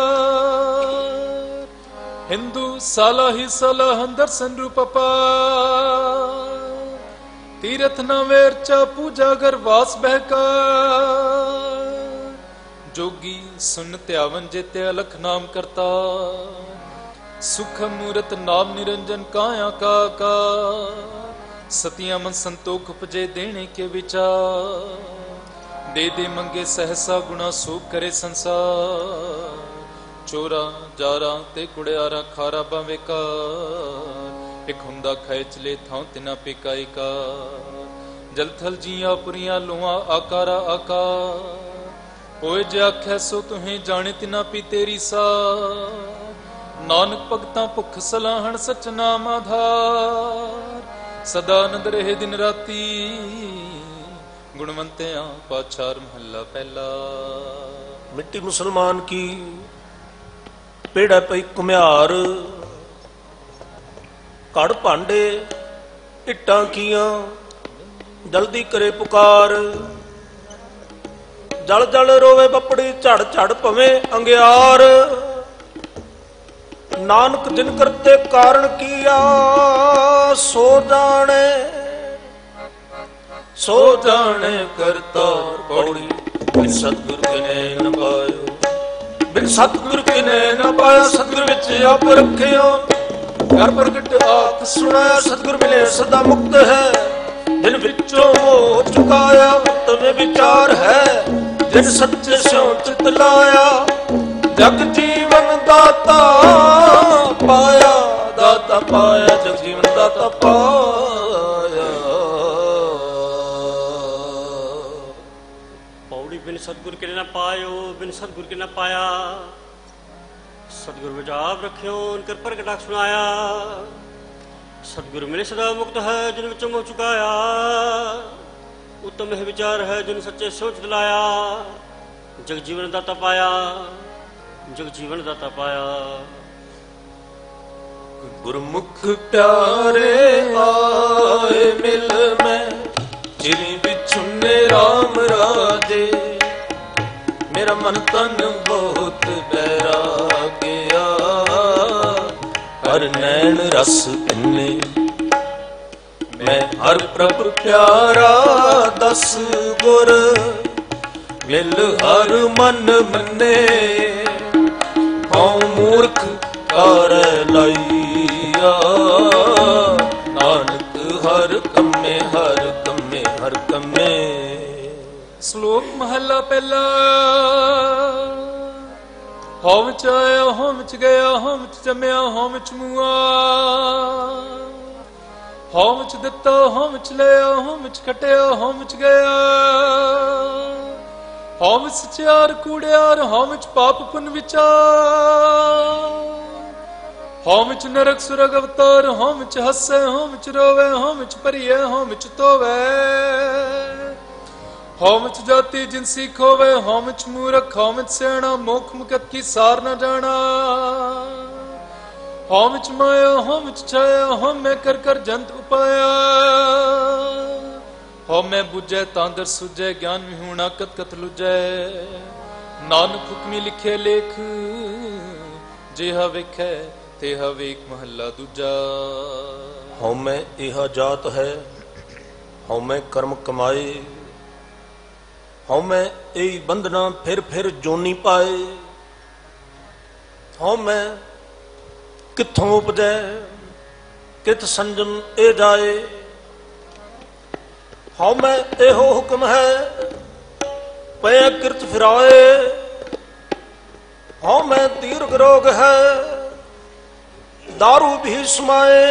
ਹਿੰਦੂ ਸਾਲਾ ਹੀ ਸਾਲਾ ਦਰਸ਼ਨ ਰੂਪ ਅਪਾਰ। ਤੀਰਥ ਨਾ ਵੇਰ ਚਾ ਪੂਜਾ ਗਰ ਵਾਸ ਬਹਿਕਾਰ। ਜੋਗੀ ਸੁਨ ਧਿਆਵਨ ਜੇਤੇ ਅਲਖ ਨਾਮ ਕਰਤਾ। ਸੁਖ ਮੂਰਤ ਨਾਮ ਨਿਰੰਜਨ ਕਾਇਆ ਕਾ ਕਾ। ਸਤਿਆ ਮਨ ਸੰਤੋਖ ਉਪਜੇ ਦੇਣੇ ਕੇ ਵਿਚਾਰ। ਦੇ ਦੇ ਮੰਗੇ ਸਹਸਾ ਗੁਣਾ ਸੂਖ ਕਰੇ ਸੰਸਾਰ। ਚੋਰਾ ਜਾਰਾ ਤੇ ਕੁੜਿਆਰਾ ਖਾਰਾ ਬਾਵੇਂ ਕਾਰ। ਇਕ ਹੁੰਦਾ ਖਾਏ ਚਲੇ ਥਾਂ ਤਿਨਾ ਪਿਕਾਈ ਕਾ। ਜਲ ਥਲ ਜੀਆਂ ਪੁਰੀਆਂ ਲੋਆਂ ਆਕਾਰਾ ਆਕਾਰ। ਹੋਏ ਜੇ ਆਖੈ ਸੋ ਤੁਹੇ ਜਾਣੇ ਤਿਨਾ ਪੀ ਤੇਰੀ ਸਾ। ਨਾਨਕ ਭਗਤਾਂ ਭੁੱਖ ਸਲਾਹਣ ਸਚ ਨਾਮ ਆਧਾਰ। ਸਦਾ ਆਨੰਦ ਰਹੇ ਦਿਨ ਰਾਤੀ ਗੁਣਵੰਤਿਆਂ ਪਾਛਾਰ ਮਹੱਲਾ ਪਹਿਲਾ। ਮਿੱਟੀ ਮੁਸਲਮਾਨ ਕੀ ਪੇੜਾ ਪਈ ਕੁਮਿਆਰ। ਘੜ ਭਾਂਡੇ ਇੱਟਾਂ ਕੀਆਂ ਜਲਦੀ ਕਰੇ ਪੁਕਾਰ। ਜਲ ਜਲ ਰੋਵੇ ਬੱਪੜੀ ਝੜ ਝੜ ਭਵੇਂ ਅੰਗਿਆਰ। ਨਾਨਕ ਜਿਨ ਕਰਤੇ ਕਾਰਨ ਕੀਆ ਸੋ ਜਾਣੇ ਸੋ ਜਾਣੇ ਕਰਤਾ। ਪੌੜੀ ਬਿਨ ਸਤਿਗੁਰ ਕਿਨੇ ਨ ਪਾਇਓ ਬਿਨ ਸਤਿਗੁਰ ਕਿਨੇ ਨ ਪਾਇਆ। ਸਤਿਗੁਰ ਵਿੱਚ ਆਪ ਰੱਖਿਓ ਘਰ ਪ੍ਰਗਟ ਆਖ ਸੁਣਾਇਆ। ਸਤਿਗੁਰ ਮਿਲੇ ਸਦਾ ਮੁਕਤ ਹੈ ਜਿਨ ਵਿੱਚੋਂ ਮੋਹ ਚੁਕਾਇਆ। ਤਵੇਂ ਵਿਚਾਰ ਹੈ ਜਿਨ ਸੱਚੇ ਸਿਉ ਚਿਤ ਲਾਇਆ। ਜਗ ਜੀਵਨ ਦਾਤਾ ਪਾਇਆ ਦਾਤਾ ਪਾਇਆ। ਜਗ ਜੀਵਨ ਦਾਤਾ ਪਾਇਆ। ਪੌੜੀ ਬਿਨ ਸਤਿਗੁਰ ਕੇ ਨਾ ਪਾਇਓ ਬਿਨ ਸਤਿਗੁਰ ਕੇ ਨਾ ਪਾਇਆ। ਸਤਿਗੁਰ ਵਿੱਚ ਆਪ ਰੱਖਿਓ ਕਰ ਪ੍ਰਗਟਾਕ ਸੁਣਾਇਆ। ਸਤਿਗੁਰ ਮਿਲੇ ਸਦਾ ਮੁਕਤ ਹੈ ਜਿਨ ਵਿੱਚੋਂ ਮੋਹ ਚੁਕਾਇਆ। ਉੱਤਮ ਹੈ ਵਿਚਾਰ ਹੈ ਜਿਨ ਸੱਚੇ ਸੋਚ ਦਿਲਾਇਆ। ਜਗ ਜੀਵਨ ਦਾਤਾ ਪਾਇਆ ਜਗ ਜੀਵਨ ਦਾਤਾ ਪਾਇਆ। ਗੁਰਮੁਖ ਪਿਆਰੇ ਆਏ ਮਿਲ ਮੈਂ ਚਿਰੀ ਵਿਛੁਨੇ ਰਾਮ ਰਾਜੇ। ਮੇਰਾ ਮਨ ਤਨ ਬਹੁਤ ਬੈਰਾਗਿਆ। ਹਰ ਨੈਣ ਰਸ ਪਿੰਨੇ ਮੈਂ ਹਰ ਪ੍ਰਭ ਪਿਆਰਾ। ਦਸ ਗੁਰ ਮਿਲ ਹਰ ਮਨ ਮੰਨੇ। ਹਉ ਮੂਰਖ ਕਰ ਲਈਆ। ਨਾਨਕ ਹਰ ਕੰਮੇ ਹਰ ਕੰਮੇ ਹਰ ਕੰਮੇ। ਸ਼ਲੋਕ ਮਹਲਾ ਪਹਿਲਾ। ਹਉ ਵਿੱਚ ਆਇਆ ਹਉ ਵਿੱਚ ਗਿਆ। ਹਉ ਵਿੱਚ ਜੰਮਿਆ ਹਉ ਵਿੱਚ ਮੂਆ। ਹਉ ਵਿੱਚ ਦਿੱਤਾ ਹਉ ਵਿੱਚ ਲਿਆ। ਹਉ ਵਿੱਚ ਖਟਿਆ ਹਉ ਵਿੱਚ ਗਿਆ। ਹਉ ਵਿੱਚ ਸਚਿਆਰ ਕੂੜਿਆਰ, ਹਉ ਵਿੱਚ ਪਾਪ ਪੁੰਨ ਵਿਚਾਰ, ਹਉ ਵਿੱਚ ਨਰਕ ਸੁਰਗ ਅਵਤਾਰ, ਹਉ ਵਿੱਚ ਹੱਸੇ, ਹਉ ਵਿੱਚ ਰੋਵੇ, ਹਉ ਵਿੱਚ ਭਰੀਏ, ਹਉ ਵਿੱਚ ਧੋਵੇ, ਹਉ ਵਿੱਚ ਜਾਤੀ ਜਿਨਸੀ ਖੋਵੇ, ਹਉ ਵਿੱਚ ਮੂਰਖ, ਹਉ ਵਿੱਚ ਸਿਆਣਾ, ਮੁਖ ਮੁਕਤ ਕੀ ਸਾਰ ਨਾ ਜਾਣਾ, ਹਉ ਵਿੱਚ ਮਾਇਆ, ਹਉ ਵਿੱਚ ਛਾਇਆ, ਹਉ ਮੈਂ ਕਰ ਕਰ ਜੰਤ ਉਪਾਇਆ, ਹਉ ਮੈਂ ਬੁਝੈ ਤਾਂ ਦਰ ਸੁਝੈ, ਗਿਆਨ ਵਿਹੂਣਾ ਕਤ ਕਤ ਲੁਝੈ, ਨਾਨਕ ਹੁਕਮੀ ਲਿਖੇ ਲੇਖ, ਜਿਹਾ ਵੇਖੈ ਤੇਹਾ ਵੇਖ ਮਹੱਲਾ ਦੂਜਾ। ਹਉ ਮੈਂ ਇਹਾ ਜਾਤ ਹੈ, ਹਉ ਮੈਂ ਕਰਮ ਕਮਾਏ, ਹਉ ਮੈਂ ਇਹੀ ਬੰਧਨਾ ਫਿਰ ਫਿਰ ਜੋਨੀ ਪਾਏ, ਹਉ ਮੈਂ ਕਿੱਥੋਂ ਉਪਜੈ, ਕਿਤ ਸੰਜਮ ਇਹ ਜਾਏ, ਹਉ ਮੈਂ ਇਹੋ ਹੁਕਮ ਹੈ, ਪੈ ਕਿਰਤ ਫਿਰਾਏ, ਹਉ ਮੈਂ ਦੀਰਘ ਰੋਗ ਹੈ, दारू भी समाए,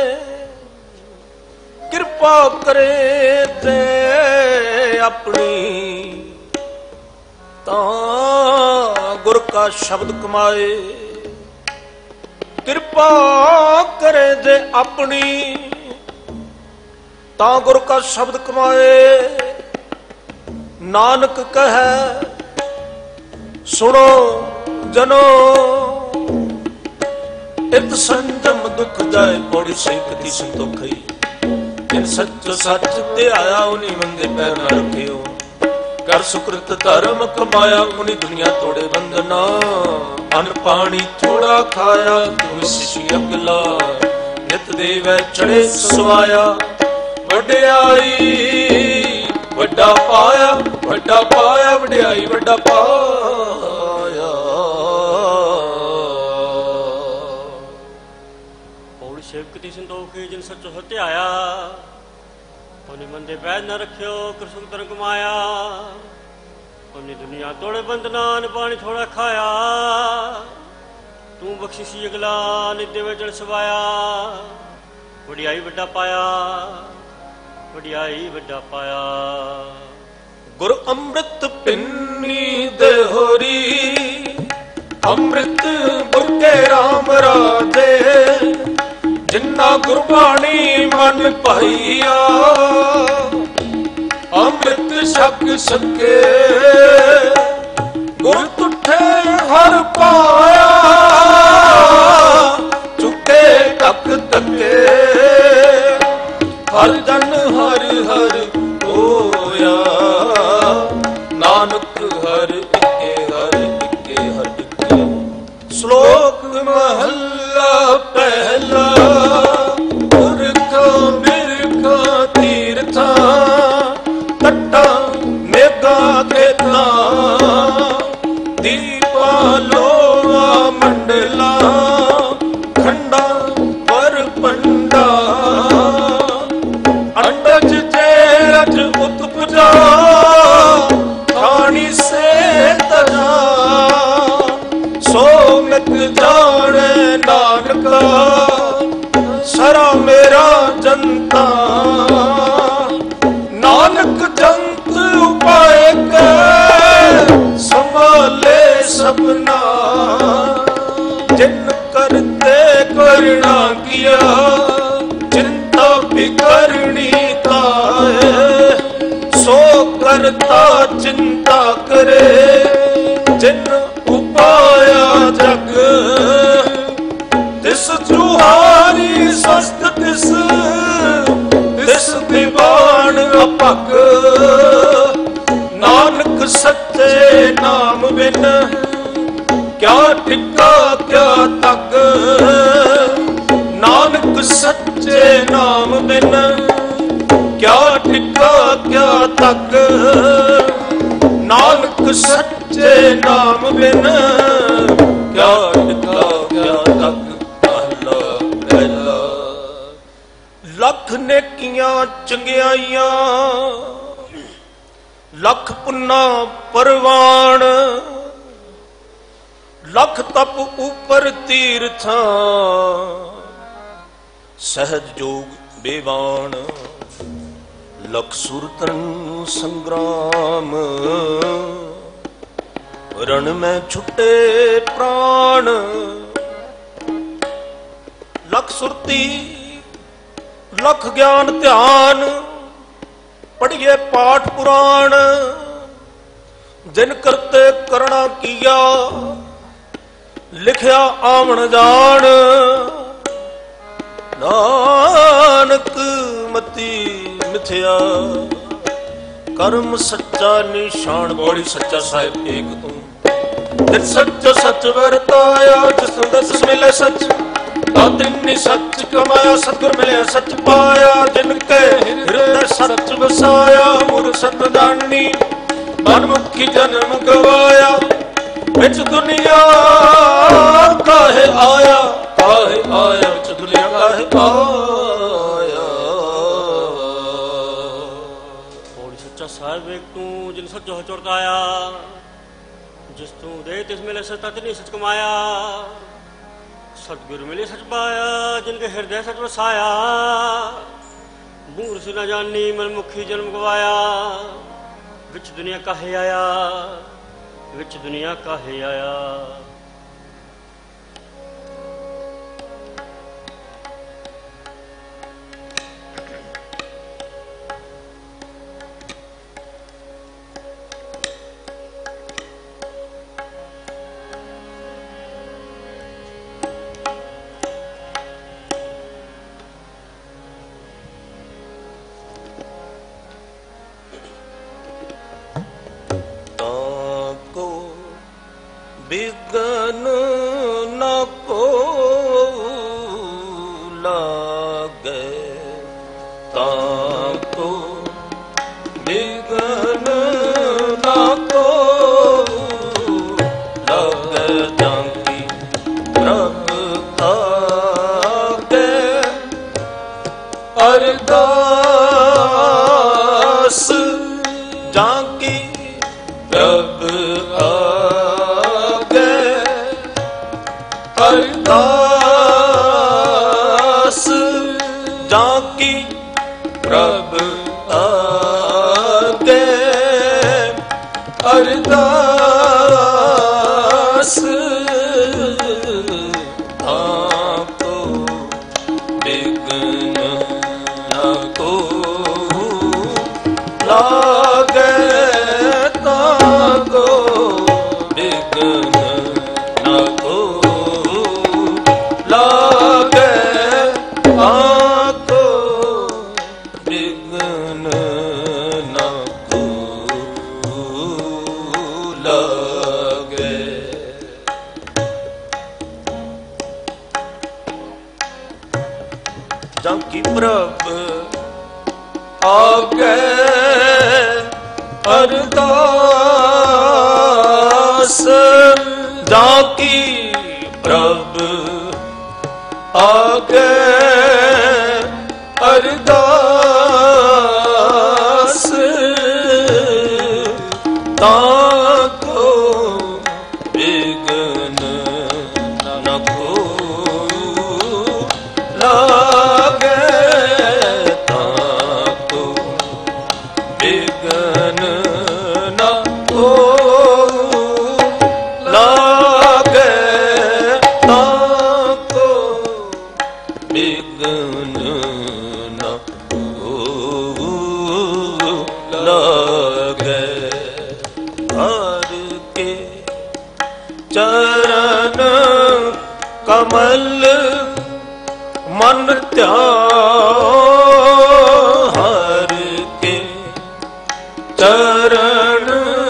कृपा करे ते अपनी, ता गुर का शब्द कमाए, कृपा करे ते अपनी, ता गुर का शब्द कमाए, नानक कहे सुनो जनो, इत संजम दुख जाए, पौड़ी संकति संतोखई, इन सच सच ते आया, उन्हीं मंदे पैर न रखियो, कर सुकृत धर्म कमाया, उन्हीं दुनिया तोड़े बंधना, अन्न पानी थोड़ा खाया, तुम शिशु अगला, नित देवै चढ़े सवाया, वड्याई वड्डा पाया, वड्डा पाया, वड्याई वड्डा पाया। सेवकती संतोखी जिन सचो हत्याया, उन्हें मंदे पैर न रखियो, कर सुख धर्म कमाया, उन्हें दुनिया तोड़े बंधना, न पानी थोड़ा खाया, तू बख्शिशी अगला, नित्य में जड़ सवाया, वड्याई वड्डा पाया, वड्याई वड्डा पाया। गुर अमृत पिन्नी देहोरी, अमृत गुर के राम राजे, जिन्ना गुरबाणी मन पाइया, अमृत शक सके, गुर तुठे हर पाया, चुके तक तके, हर जन हर हर होया, नानक हर इके हर इके हर इके। श्लोक महला पहला, दीपा लोआ मंडला, खंडा पर पंडा, अंडज जेरज उत्पजा, खानी से तजा, सो मित जाने नानका, सरा मेरा जनता, नानक जंत उपाय के, संभाले सबना, जिन करते करना किया, चिंता भी करनी ताए, सो करता चिंता करे, जिन उपाया जग, तिस जुहारी सस्त तिस, तिस दीवान अपक, नानक सच्चे नाम बिन, क्या टिका क्या तक, नानक सच्चे नाम बिन, क्या टिका क्या तक, नानक सच्चे नाम बिन, क्या टिका क्या तक। पहला पहला लख नेकियां चंगियाइयां, लख पुन्ना परवान, लख तप ऊपर तीर्था, सहज जोग बेवान, लख सुरतन संग्राम, रण में छुटे प्राण लख सुरती लख ज्ञान ध्यान पढ़िए पाठ पुराण जिन करते करना किया लिखया आवन जान नानक मती मिथ्या कर्म सच्चा निशान बड़ी सच्चा साहिब एक तू जिन सच सच वरताया जिस दस मिले सच तिन्नी सच कमाया सतगुर मिले सच पाया जिनके हृदय सच बसाया मुर सत जानी मनमुखी जन्म गवाया बिच दुनिया काहे आया काहे आया बिच दुनिया काहे आया। बड़ी सच्चा साहिब एक तू जिन सच हो चुरताया जिस तू दे तिस मिले सच तिन्नी सच कमाया सतगुरु मिले सच पाया जिनके हृदय सच वसाया मूर्ख न जानी मनमुखी जन्म गवाया विच दुनिया काहे आया विच दुनिया काहे आया। बिगन न को लागे ताको बिगन न को लागे जांकी प्रभ आगे अरदास जांकी प्रभ अरदास जाकी प्रभ आगे अरदास आपको बिघ्न न को लागे ताको बिघ्न न को लागे आको बिघ्न न को लागे। जाकी प्रभ आगे अरदास जाकी प्रभ आगे अरदास ताको बिघ्न न को लागे ताको बिघ्न न को लागे ताको बिघ्न न को लागे। हर के चरण कमल मन ध्यान हर के चरण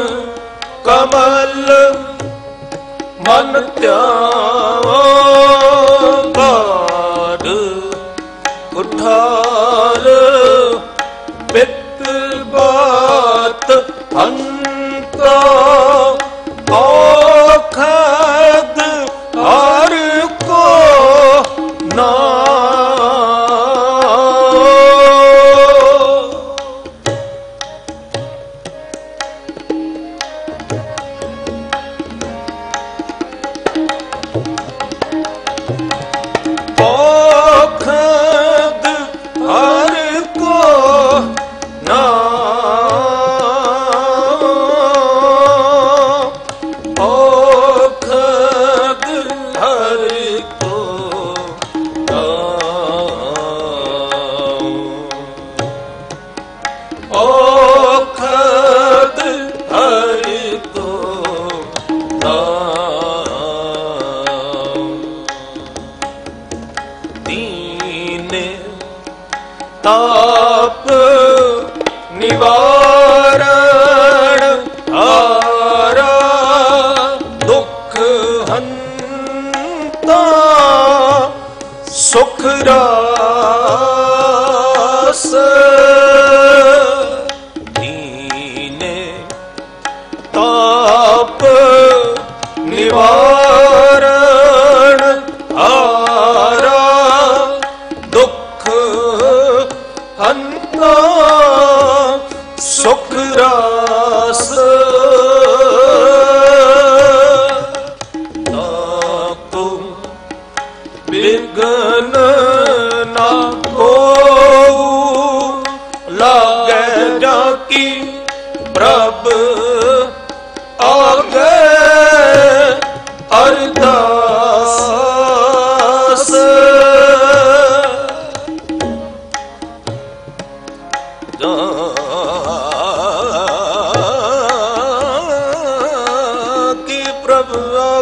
कमल मन ध्यान काढ़ कुठार पित बात हंता औखद हर को ना औखद हर को ना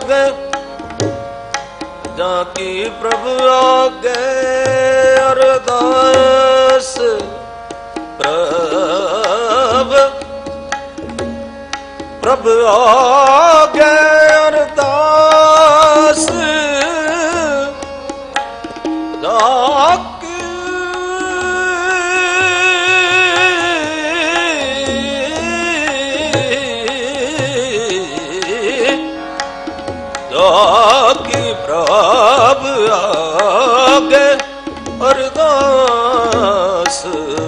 आगे जाकी प्रभु आगे अरदास प्रभ प्रभु आगे अरदास जाकी जाकी प्रभु आगे अरदास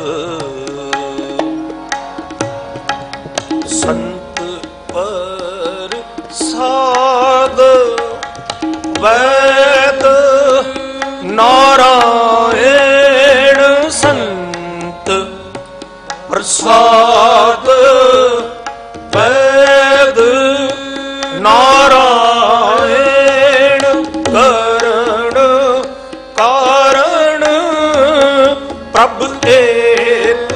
संत पर साध वैद नारायण संत प्रसाद वैद नारायण करण कारण प्रभु एक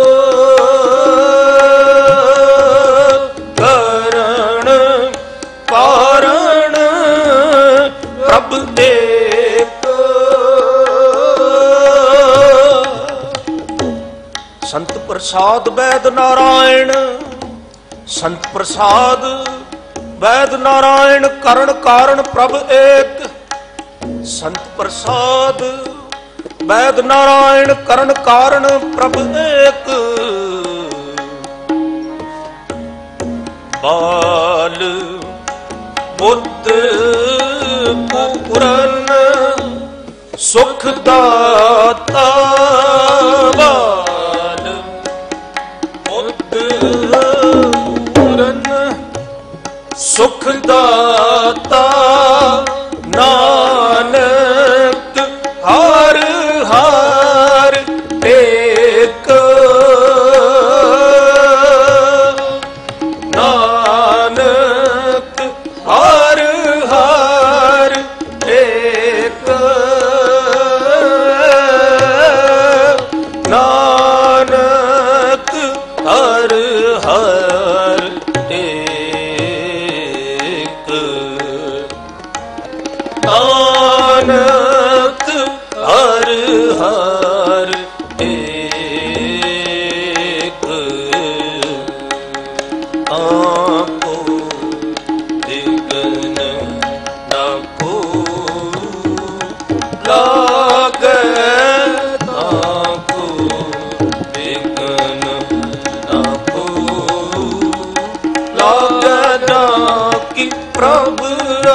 करण कारण प्रभु एक संत प्रसाद वैद नारायण संत प्रसाद वैद नारायण करण कारण प्रभु एक संत प्रसाद वैद नारायण करण कारण प्रभु एक बाल बुद्ध पूरन सुख दाता बाल बुद्ध पूरन सुख दाता नानक हर हर टेक नानक हर हर टेक नानक हर हर नानक हर हर एक आपो दिगन नाको लागे नाको दिगन नाको लागे नाकी प्रभु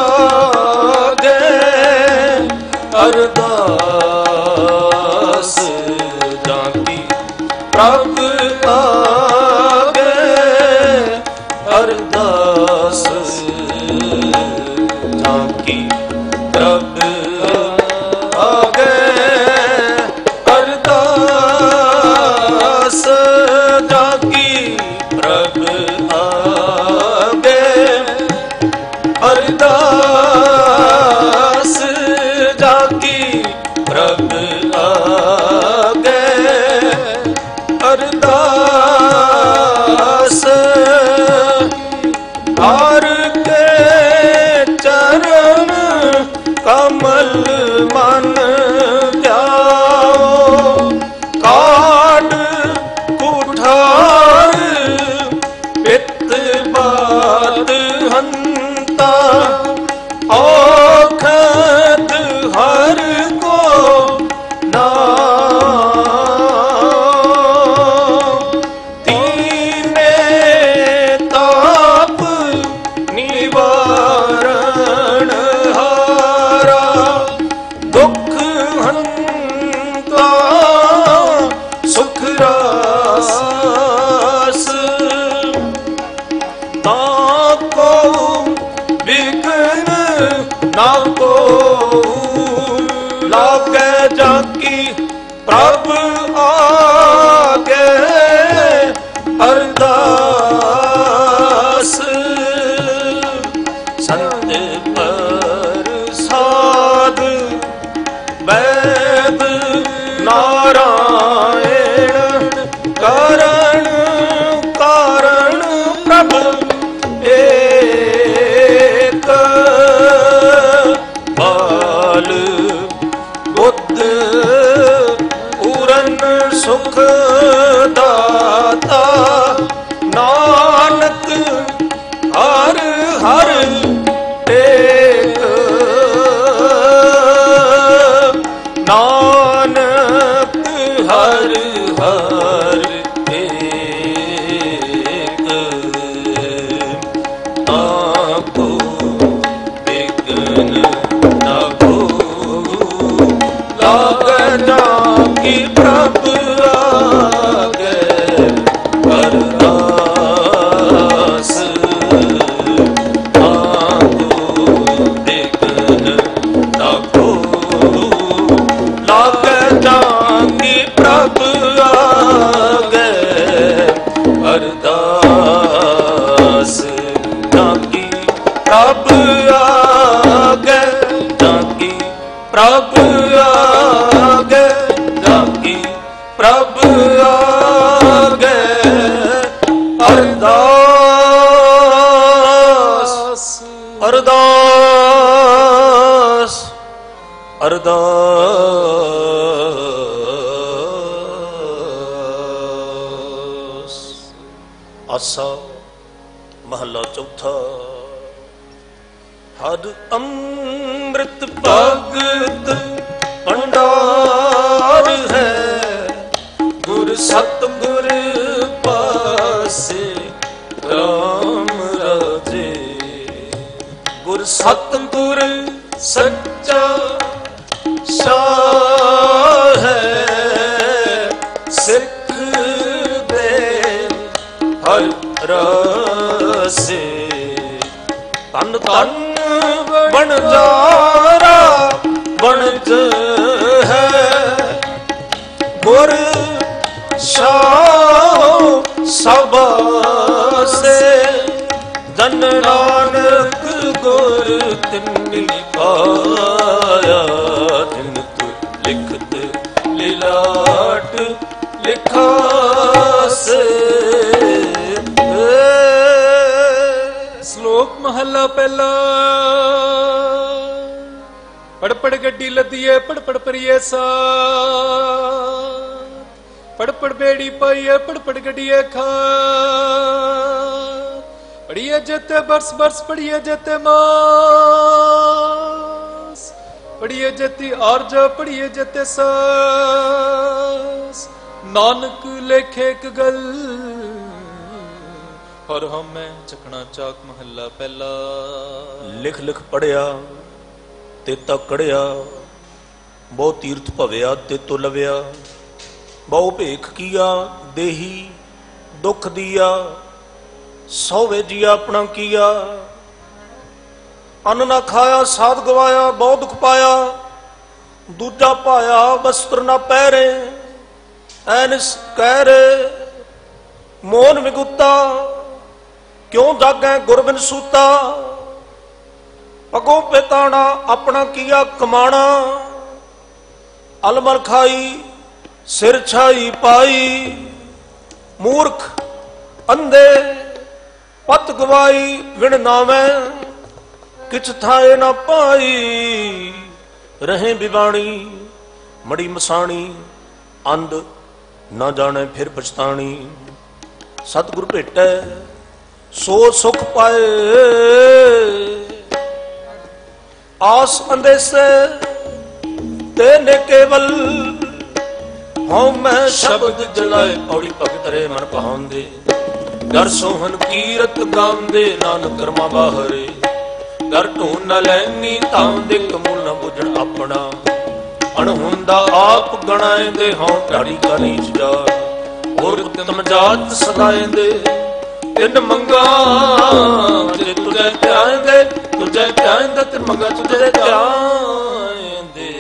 अरदास जाकी प्रभु आगे अरदास जाकी प्रभु आगे अरदास जाकी प्रभु आगे अरदास जाकी प्रभु आगे अरदास हर के चरण कमल मन ध्याओ काट कुठार पित बात हंता औखद हर को नाम तीने ताप निवारण हारा दुख हंता सुख रास ताको विघ्न ना को लागे जाकी प्रभु आगे अरदास संत पर साध वैद नारायण करण कारण प्रभु एक ਨਾਨਕ ਹਰ ਹਰ ਟੇਕ, ਨਾਨਕ ਹਰ ਹਰ ਟੇਕ, ਤਾਕੋ ਬਿਗਨ ਨਾ ਕੋ ਲਾਗੈ ਜਾ ਕੀ ਪ੍ਰਭ ਆਗੇ ਅਰਦਾਸ, ਤਾਕੋ ਬਿਗਨ ਨਾ ਕੋ ਲਾਗੈ ਜਾ ਕੀ ਪ੍ਰਭ ਆਗੇ ਅਰਦਾਸ, ਜਾ ਕੀ ਪ੍ਰਭ ਆਗੇ, ਜਾ ਕੀ ਪ੍ਰਭ ਆਗੇ, ਜਾ ਕੀ ਪ੍ਰਭ ਆਗੇ ਅਰਦਾਸ, ਅਰਦਾਸ, ਅਰਦਾਸ। ਆਸਾ ਮਹਲਾ ਚੌਥਾ। ਹਰ ਅੰਮ੍ਰਿਤ ਭਗਤ ਭੰਡਾਰ ਹੈ, ਗੁਰ ਸਤਿਗੁਰ ਪਾਸੇ ਰਾਮ ਰਾਜੇ, ਗੁਰ ਸਤਿਗੁਰ ਸੱਚਾ ਸ਼ਾਹ ਹੈ, ਸਿੱਖ ਦੇ ਹਰ ਰਾਸੇ, ਤਨ ਤਨ ਬਣਜਾਰਾ ਬਣਤ ਹੈ, ਗੁਰ ਸ਼ਾਹ ਸਬਾਸੇ, ਜਨ ਨਾਨਕ ਗੁਰ ਤਿਨਿ ਪਾਇਆ, ਤਿਨ ਤੁ ਲਿਖਤ ਲਿਲਾਟ ਲਿਖਾਸੇ। ਸ਼ਲੋਕ ਮਹਲਾ ਪਹਿਲਾ। ਪੜ ਪੜ ਗੱਡੀ ਲੱਦੀਏ, ਪੜ ਪੜ ਪਰੀਏ ਸਾ, ਪੜ ਪੜ ਬੇੜੀ ਪਾਈਏ, ਪੜ ਪੜ ਗੱਡੀਏ ਖਾ, ਪੜੀਏ ਜਤੇ ਬਰਸ ਬਰਸ, ਪੜੀਏ ਜਤੇ ਮਾਸ, ਪੜੀਏ ਜਤੀ ਆਰਜ, ਪੜੀਏ ਜਤੇ ਸਾਸ, ਨਾਨਕ ਲੇਖੇ ਇੱਕ ਗੱਲ ਹਰ ਹਮੈ ਚੱਕਣਾ ਚਾਕ ਮਹੱਲਾ ਪਹਿਲਾ। ਲਿਖ ਲਿਖ ਪੜਿਆ ਤੇ ਤਾ ਕੜਿਆ, ਬਹੁ ਤੀਰਥ ਭਵਿਆ ਤੇ ਤੋ ਲਵਿਆ, ਬਹੁ ਭੇਖ ਕੀਆ ਦੇਹੀ ਦੁੱਖ ਦੀਆ, ਸੌਵੇ ਜੀ ਆਪਣਾ ਕੀਆ, ਅੰਨ ਨਾ ਖਾਇਆ ਸਾਧ ਗਵਾਇਆ, ਬਹੁ ਦੁੱਖ ਪਾਇਆ, ਦੂਜਾ ਪਾਇਆ ਵਸਤਰ ਨਾ ਪਹਿਰੇ, ਐਨਸ ਕਹਿ ਰੇ ਮੋਨ ਵਿਗੁੱਤਾ, ਕਿਉਂ ਜਾਗੈ ਗੁਰਬਿਨ ਸੂਤਾ, ਪਗੋਂ ਪਿਤਾਣਾ ਆਪਣਾ ਕੀਆ ਕਮਾਣਾ, ਅਲਮਰ ਖਾਈ ਸਿਰ ਛਾਈ ਪਾਈ, ਮੂਰਖ ਅੰਧੇ ਪਤ ਗਵਾਈ, ਵਿਣ ਨਾਵੇਂ ਕਿਛ ਥਾਏ ਨਾ ਪਾਈ, ਰਹੇ ਬਿਬਾਣੀ ਮੜੀ ਮਸਾਣੀ, ਅੰਧ ਨਾ ਜਾਣੇ ਫਿਰ ਪਛਤਾਣੀ, ਸਤਿਗੁਰ ਭੇਟੈ ਸੋ ਸੁਖ ਪਾਏ, ਆਸ ਅੰਦੇਸੇ ਤੇਨੇ ਕੇਵਲ, ਹਉ ਮੈਂ ਸ਼ਬਦ ਜਲਾਏ, ਪੌੜੀ ਭਗਤ ਰੇ ਮਨ ਪਹਾਉਂਦੇ, ਦਰ ਸੋਹਨ ਕੀਰਤ ਗਾਉਂਦੇ, ਨਾਨਕ ਕਰਮਾ ਬਾਹਰੇ, ਦਰ ਢੂੰਡ ਨ ਲੈਨੀ ਤਾਂ ਦੇ ਕਮੂਲ ਨ ਬੁਝਣ ਆਪਣਾ, ਅਣ ਹੁੰਦਾ ਆਪ ਗਣਾਏਂਦੇ, ਹਉ ਢਾੜੀ ਕਾ ਨੀਚ ਜਾ, ਹੋਰ ਉਤਮ ਜਾਤ ਸਦਾਏਂਦੇ, ਤਿੰਨ ਮੰਗਾ ਜੇ ਤੁਝੇ ਧਿਆਏਂਦੇ, ਤੁਝੇ ਧਿਆਏਂਦੇ ਤਿੰਨ ਮੰਗਾ ਤੁਝੇ ਧਿਆਏਂਦੇ।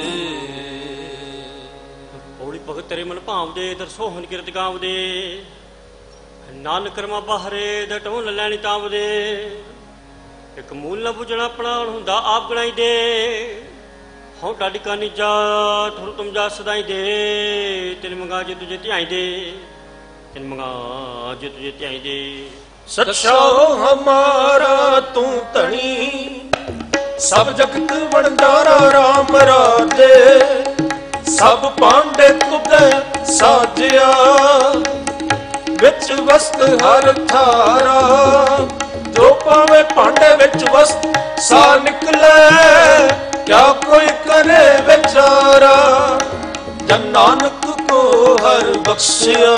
ਪੌੜੀ ਭਗਤ ਤੇਰੇ ਮਨ ਭਾਵਦੇ, ਦਰ ਸੋਹਨ ਕਿਰਤ ਗਾਵਦੇ, ਨਾਨਕ ਕਰਮਾ ਬਾਹਰੇ, ਦਰ ਢੂੰਡ ਨ ਲੈਣੀ ਤਾਵਦੇ, ਇੱਕ ਮੂਲ ਨਾ ਬੁਝਣਾ ਆਪਣਾ, ਅਣ ਹੁੰਦਾ ਆਪ ਗਣਾਈ ਦੇ, ਹਉ ਢਾਡੀ ਕਾ ਨੀਚ ਜਾ, ਥੁਰ ਤੁਮ ਜਾ ਸਦਾਈ ਦੇ, ਤਿੰਨ ਮੰਗਾ ਜੇ ਤੁਝੇ ਧਿਆਈ ਦੇ, ਤਿੰਨ ਮੰਗਾ ਜੇ ਤੁਝੇ ਧਿਆਈ ਦੇ। ਸੱਚਾ ਹਮਾਰਾ ਤੂੰ ਧਣੀ, ਸਭ ਜਗਤ ਵਣਜਾਰਾ ਰਾਮ ਰਾਜੇ, ਸਭ ਪਾਂਡੇ ਤੁਧੇ ਸਾਜਿਆ, ਵਿੱਚ ਵਸਤ ਹਰ ਥਾਰਾ, ਜੋ ਪਾਵੇ ਭਾਂਡੇ ਵਿੱਚ ਵਸਤ ਸਾ ਨਿਕਲੇ, ਕਿਆ ਕੋਈ ਕਰੇ ਵਿਚਾਰਾ। ਜਨ ਨਾਨਕ ਕੋ ਹਰ ਬਖਸ਼ਿਆ,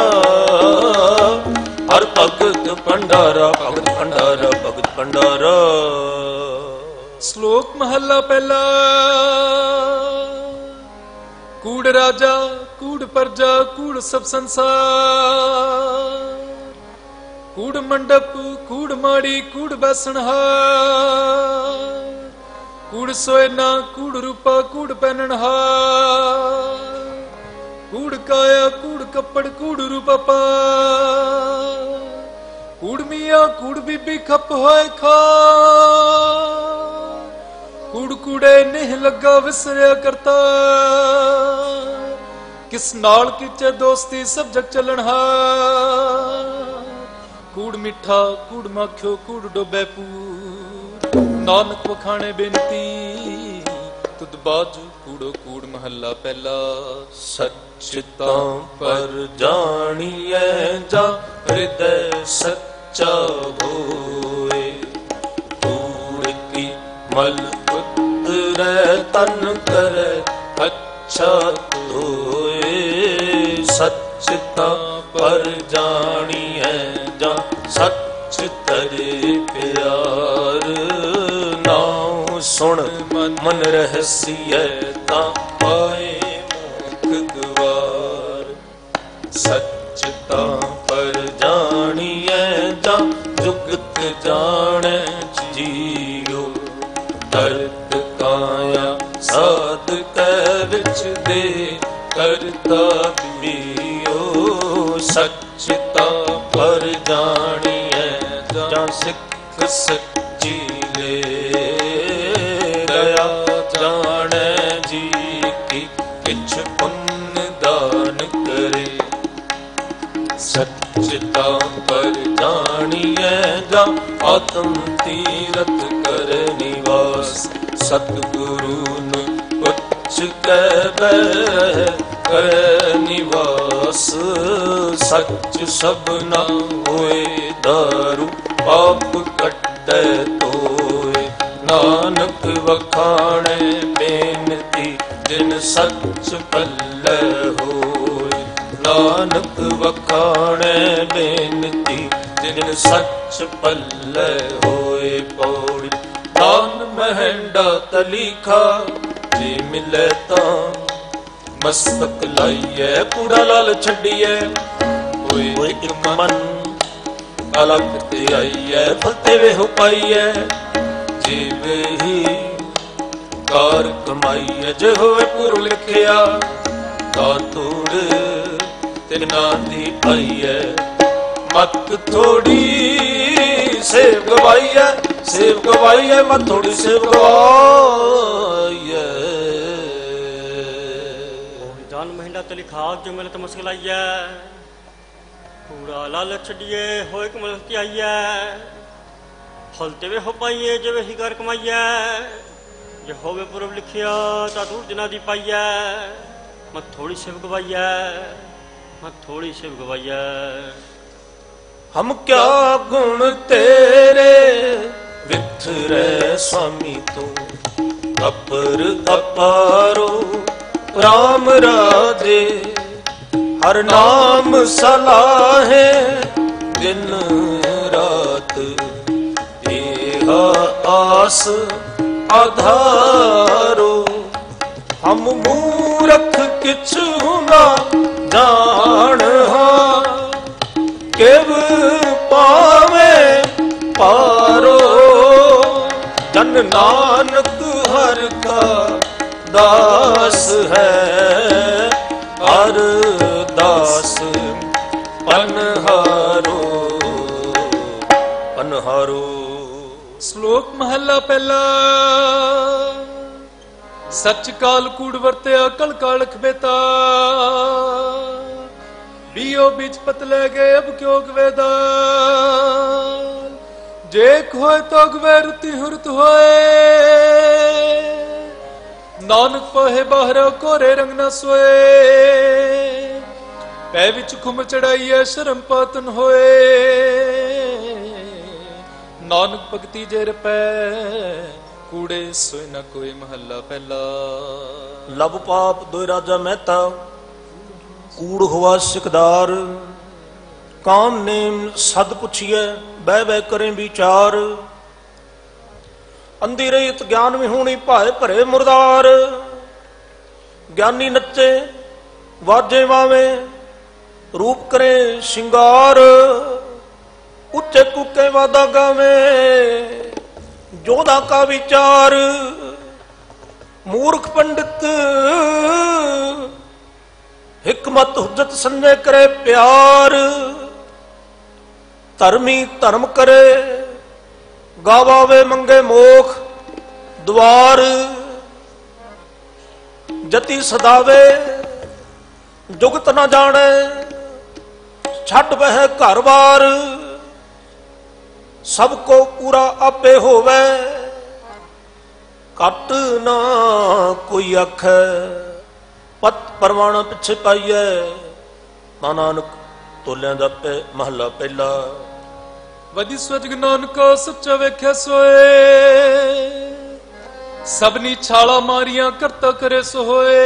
ਹਰ ਭਗਤ ਭੰਡਾਰਾ, ਭਗਤ ਭੰਡਾਰਾ, ਭਗਤ ਭੰਡਾਰਾ। ਸ਼ਲੋਕ ਮਹੱਲਾ ਪਹਿਲਾ। ਕੂੜ ਰਾਜਾ ਕੂੜ ਪਰਜਾ ਕੂੜ ਸਭ ਸੰਸਾਰ, ਕੂੜ ਮੰਡਪ ਕੂੜ ਮਾੜੀ ਕੂੜ ਬੈਸਣਹਾਰ, ਕੂੜ ਸੋਇਨਾ ਕੂੜ ਰੂਪਾ ਕੂੜ ਪਹਿਨਣਹਾਰ, ਕੂੜ ਕਾਇਆ ਕੂੜ ਕੱਪੜ ਕੂੜ ਰੂਪਾ ਪਾ, ਕੂੜ ਮੀਆਂ ਕੂੜ ਬੀਬੀ ਖੱਪ ਹੋਏ ਖਾ, ਕੂੜ ਕੂੜੇ ਨਹੀਂ ਲੱਗਾ ਵਿਸਰਿਆ ਕਰਤਾ, ਕਿਸ ਨਾਲ ਕੀਚੇ ਦੋਸਤੀ ਸਭ ਜਗ ਚੱਲਣਹਾਰ, ਕੂੜ ਮਿੱਠਾ ਕੂੜ ਮਾਖਿਓ ਕੂੜ ਡੋਬੇ ਪੂਰ, ਨਾਨਕ ਵਖਾਣੇ ਬੇਨਤੀ ਤੁਧ ਬਾਜੂ ਕੂੜੋ ਕੂੜ ਮਹੱਲਾ ਪਹਿਲਾ। ਸੱਚ ਤਾਂ ਪਰ ਜਾਣੀਐ ਜਾ ਹਿਰਦੈ ਸੱਚਾ ਹੋਏ, ਕੂੜ ਕੀ ਮਲ ਉਤਰੈ ਤਨ ਕਰੈ ਅੱਛਾ ਧੋਏ, ਸੱਚ ਤਾਂ ਪਰ ਜਾਣੀਐ ਜਾਂ ਸੱਚ ਤਰੇ ਪਿਆਰ, ਨਾਉ ਸੁਣ ਮਨ ਰਹਸੀਐ ਤਾਂ ਪਾਏ ਮੁਖ ਦੁਆਰ, ਸੱਚ ਤਾਂ ਪਰ ਜਾਣੀਐ ਜਾਂ ਜੁਗਤ ਜਾਣੈ ਜੀਉ, ਦਰਦ ਕਾਇਆ ਸਾਧ ਕੈ ਵਿੱਚ ਦੇ ਕਰਤਾ ਬੀਓ, ਸੱਚ ਤਾਂ ਪਰ ਜਾਣੀਐ ਜਾਂ ਸਿੱਖ ਸੱਚੀ ਲੈ, ਦਇਆ ਜਾਣੈ ਜੀ ਕੀ ਕਿਛ ਪੁੰਨ ਦਾਨ ਕਰੇ, ਸੱਚ ਤਾਂ ਪਰ ਜਾਣੀਐ ਜਾਂ ਆਤਮ ਤੀਰਥ ਕਰ ਨਿਵਾਸ, ਸਤਿਗੁਰੂ ਨੂੰ ਪੁੱਛ ਕੇ ਬਹਿ ਕਰ ਨਿਵਾਸ, ਸੱਚ ਸਭਨਾ ਹੋਏ ਦਾਰੂ ਪਾਪ ਕੱਢੈ ਧੋਏ, ਨਾਨਕ ਵਖਾਣੈ ਬੇਨਤੀ ਜਿਨ ਸੱਚ ਪੱਲੇ ਹੋਏ, ਨਾਨਕ ਵਖਾਣੈ ਬੇਨਤੀ ਜਿਨ ਸੱਚ ਪੱਲੇ ਹੋਏ। ਪੌੜੀ ਦਾਨ ਮਹਿੰਡਾ ਤਲੀਖਾ ਜੇ ਮਿਲੇ ਤਾਂ, ਮਸਤਕ ਲਾਈਐ ਕੂੜਾ ਲਾਲ ਛੱਡੀਐ, ਹੋਏ ਇੱਕ ਮਨ ਅਲਖ ਤੇ ਆਈਐ ਫਤੇ ਵੇ ਹੋ ਪਾਈਐ, ਜੀਵੇ ਹੀ ਕਾਰ ਕਮਾਈਐ ਜੇ ਹੋਵੇ ਪੁਰ ਲਿਖਿਆ, ਤਾਂ ਤੋੜ ਤਿਨਾ ਦੀ ਆਈਐ, ਮਤ ਥੋੜੀ ਸੇਵ ਗਵਾਈਐ, ਸੇਵ ਗਵਾਈਐ ਮਤ ਥੋੜੀ ਸੇਵ ਗਵਾਈਐ। ਜਾਨ ਮਹਿੰਦਾ ਤਲੀ ਖਾਕ ਜੋ ਮਿਲਤ ਮੁਸਕਲਾਈਐ, ਕੂੜਾ ਲਾਲ ਛੱਡੀਏ ਹੋਏ ਕਮਲ ਧਿਆਈਐ, ਫਲਤੇ ਵੇ ਹੋ ਪਾਈਏ ਜਿਵੇਂ ਹੀ ਕਰ ਕਮਾਈਐ, ਜੇ ਹੋਵੇ ਪੁਰਬ ਲਿਖਿਆ ਤਾਂ ਦੂਰ ਜਨਾ ਦੀ ਪਾਈਐ, ਮਤ ਥੋੜੀ ਸੇਵ ਗਵਾਈਐ, ਮਤ ਥੋੜੀ ਸੇਵ ਗਵਾਈਐ। ਹਮ ਕਿਆ ਗੁਣ ਤੇਰੇ ਵਿਥਰੇ स्वामी तू, ਅਪਰ ਅਪਾਰੋ ਰਾਮ ਰਾਜੇ, ਹਰ ਨਾਮ ਸਲਾਹੇ ਦਿਨ ਰਾਤ, ਇਹ ਆਸ ਆਧਾਰੋ, ਹਮ ਮੂਰਖ ਕਿਛੁ ਨਾ ਜਾਣਹਾ, ਕਿਵ ਪਾਵੇਂ ਪਾਰੋ, ਜਨ ਨਾਨਕ ਹਰ ਕਾ ਦਾਸ ਹੈ, ਹਰ ਦਾਸ ਪਨਹਾਰੋ ਪਨਹਾਰੋ। ਸ਼ਲੋਕ ਮਹੱਲਾ ਪਹਿਲਾ। ਸੱਚ ਕਾਲ ਕੂੜ ਵਰਤਿਆ ਕਲ ਕਾਲਖ ਬੇਤਾ, बीओ बीच पतले गए अब क्यों गवेदा, जे खोए तो गवे रुति हुरत होए, नानक पहे बाहर कोरे रंग न सोए, पै विच खुम चढ़ाइए शर्म पातन होए। नानक भगति जेर पै कूड़े सोए न कोई। महला पहला। लभ पाप दोय राजा मेहता, कूड़ हुआ सिकदार। काम नेम सद पुछिए, बह बह करें विचार। अंधी रहित ज्ञान विहूणी, भाए भरे मुरदार। ज्ञानी नच्चे वाजे वावे, रूप करे शिंगार। उच्चे कुके वादा गावे, जोधा का विचार। मूर्ख पंडित हिकमत हुज्जत संजय करे प्यार। धर्मी धर्म करे, गावावे मंगे मोख द्वार। जति सदावे जुगत न जाने, छट बह घर बार। सबको पूरा आपे होवे, कट ना कोई आख। पत परवाना पिछे पाइए, नानक तोलिया जापे। महला पहला। वधि स्वज नानका सच्चा वेख्या सोए। सबनी छाला मारिया करता करे सो होए।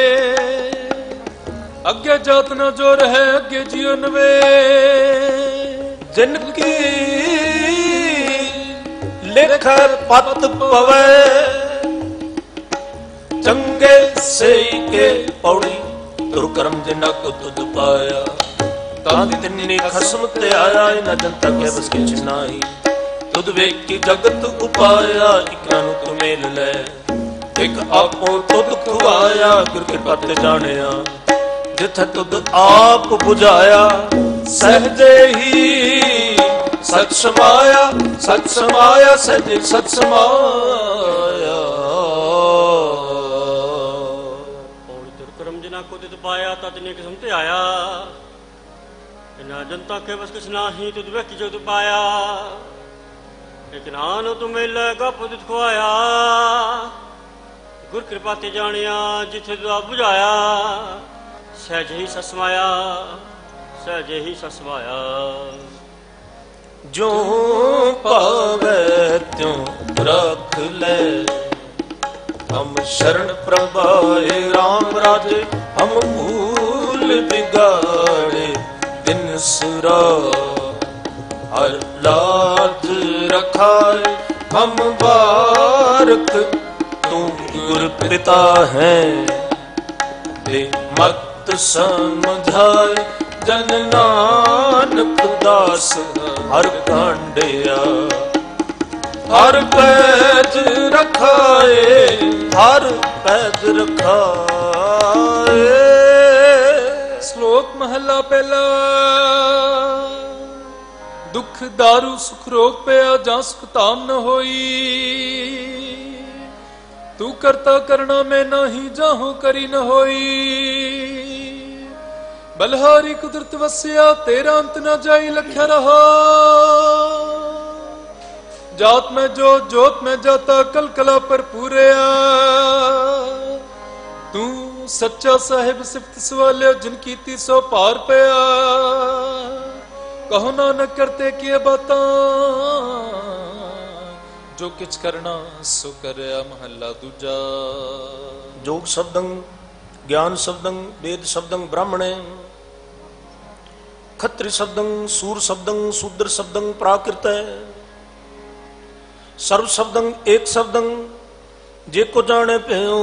अगे जात न जो रहे, अगे जियो नवे। जिनकी लिख पत पवे, चंगे से के पौड़ी। दुर्कर्म जिना को तुद पाया, तांदी तिन्नी खसम ते आया। इना जनता के बस किछ नाही, तुद वेख की जगत उपाया। इकना नु तू मेल ले, एक आपो तुद खुआया। गुर कृपा ते जानिया, जिथे तुद आप बुझाया। सहजे ही सच समाया, सच समाया। सहजे सच समाया। दुर्कर्म जिना को तुद पाया, तजने किस्म ते आया। इना जनता के बस किछ नाही, तुद वेख जो तू पाया। एक नान तू मेले गप तुद खुआया। गुर कृपा ते जानिया, जिथे तू आप बुझाया। सहज ही ससमाया, सहज ही ससमाया। जो पावे त्यों रख ले, हम शरण प्रभाए। राम राजे हम भूल बिगाड़े, दिन सुरा हर लाज रखाए। हम बारक तू गुर पिता है, दे मत समझाए। जन नानक दास हर कांडिया, हर पैज रखाए। हर पैज रखाए। श्लोक महला पहला। दुख दारू सुख रोग पया, जा सुख ताम न होई। तू करता करना में नाही, जाहू करी न होई। बलहारी कुदरत वस्या, तेरा अंत न जाई लख्या रहा। जात में जोत जोत में जाता, कल कला पर पूरेया। तू सच्चा साहिब सिफत सवालिया, जिनकी ती सो पार पया। कहो नानक करते किए बाता, जो किछ करना सो करया। महला दूजा। जोग शब्दं ज्ञान शब्दं, वेद शब्दं ब्राह्मणे। खत्री शब्दं सूर शब्दं, शूद्र शब्दं प्राकृत। सर्व शब्दं एक शब्दं, जे को जाने प्यो।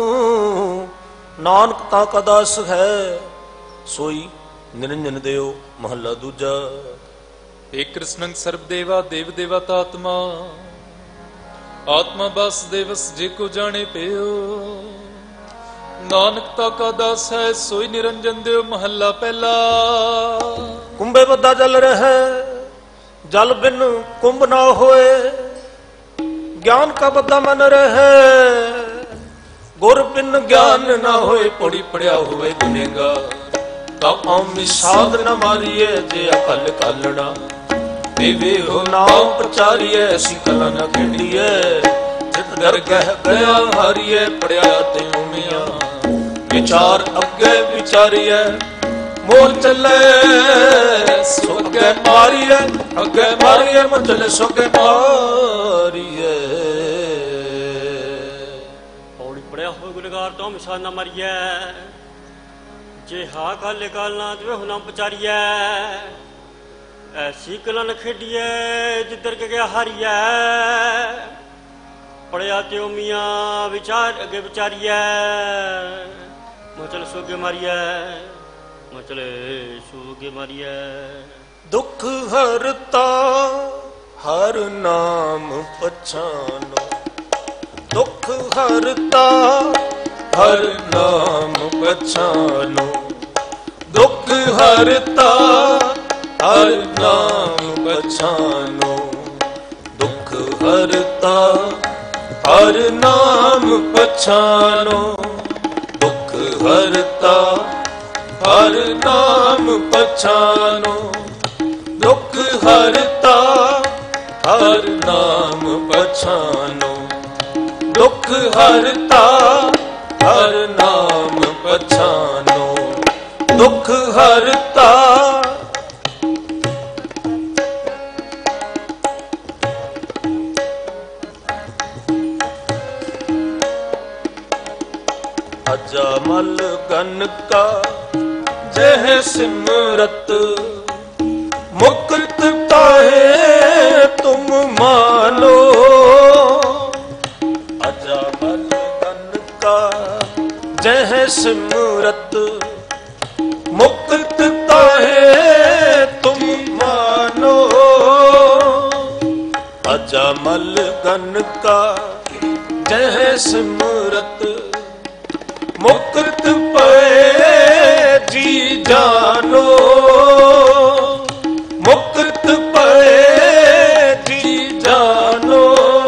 नानक ताका दास है, सोई निरंजन देव। महला दूजा। एक कृष्णं सर्वदेवा, देव देवता आत्मा। आत्मा वासुदेवस, जे को जाने प्यो। नानकता का दास है, सोई निरंजन देव। महला पहला। कुंभे बद्दा जल रहे, जल बिन कुंभ ना होए। ज्ञान का बद्दा मन रहे, गुर बिन ज्ञान ना होए। पड़ी पड़िया हुए गुनेगा, तामी साध न मारिए। जे अकल कालना, देवे हो नाम प्रचारिए। ऐसी कला न खेड़िए, जित डर गह गया हारिए। पड़िया ते उमिया, विचार अगे विचारिए। मोह चले सोगे मारिए अगे मारिए मोह चले सोगे मारिए। पौड़ी पड़िया हो गुलगार तो मिसा न मरिए जे हा काले कालना ते हुना बचारिए। ऐसी कलन खेडिए जिधर के गया हारिए। पड़िया त्यो मियाँ विचार अगे विचारिए मचल सोगे मारिए मचले सोगे मारिए। दुख हरता हर नाम पछानो दुख हरता हर नाम पछानो दुख हरता हर नाम पछानो दुख हरता हर नाम पछानो दुख हरता हर नाम पछानो दुख हरता हर नाम पछानो दुख हरता हर नाम पछानो दुख हरता। अजामल गन का जह सिमरत मुक्त ताहे तुम मानो। अजामल गन का जह सिमरत मुक्त ताहे तुम मानो। अजामल गन का जह सिमरत मुक्त पे जी जानो मुक्त पे जी जानो।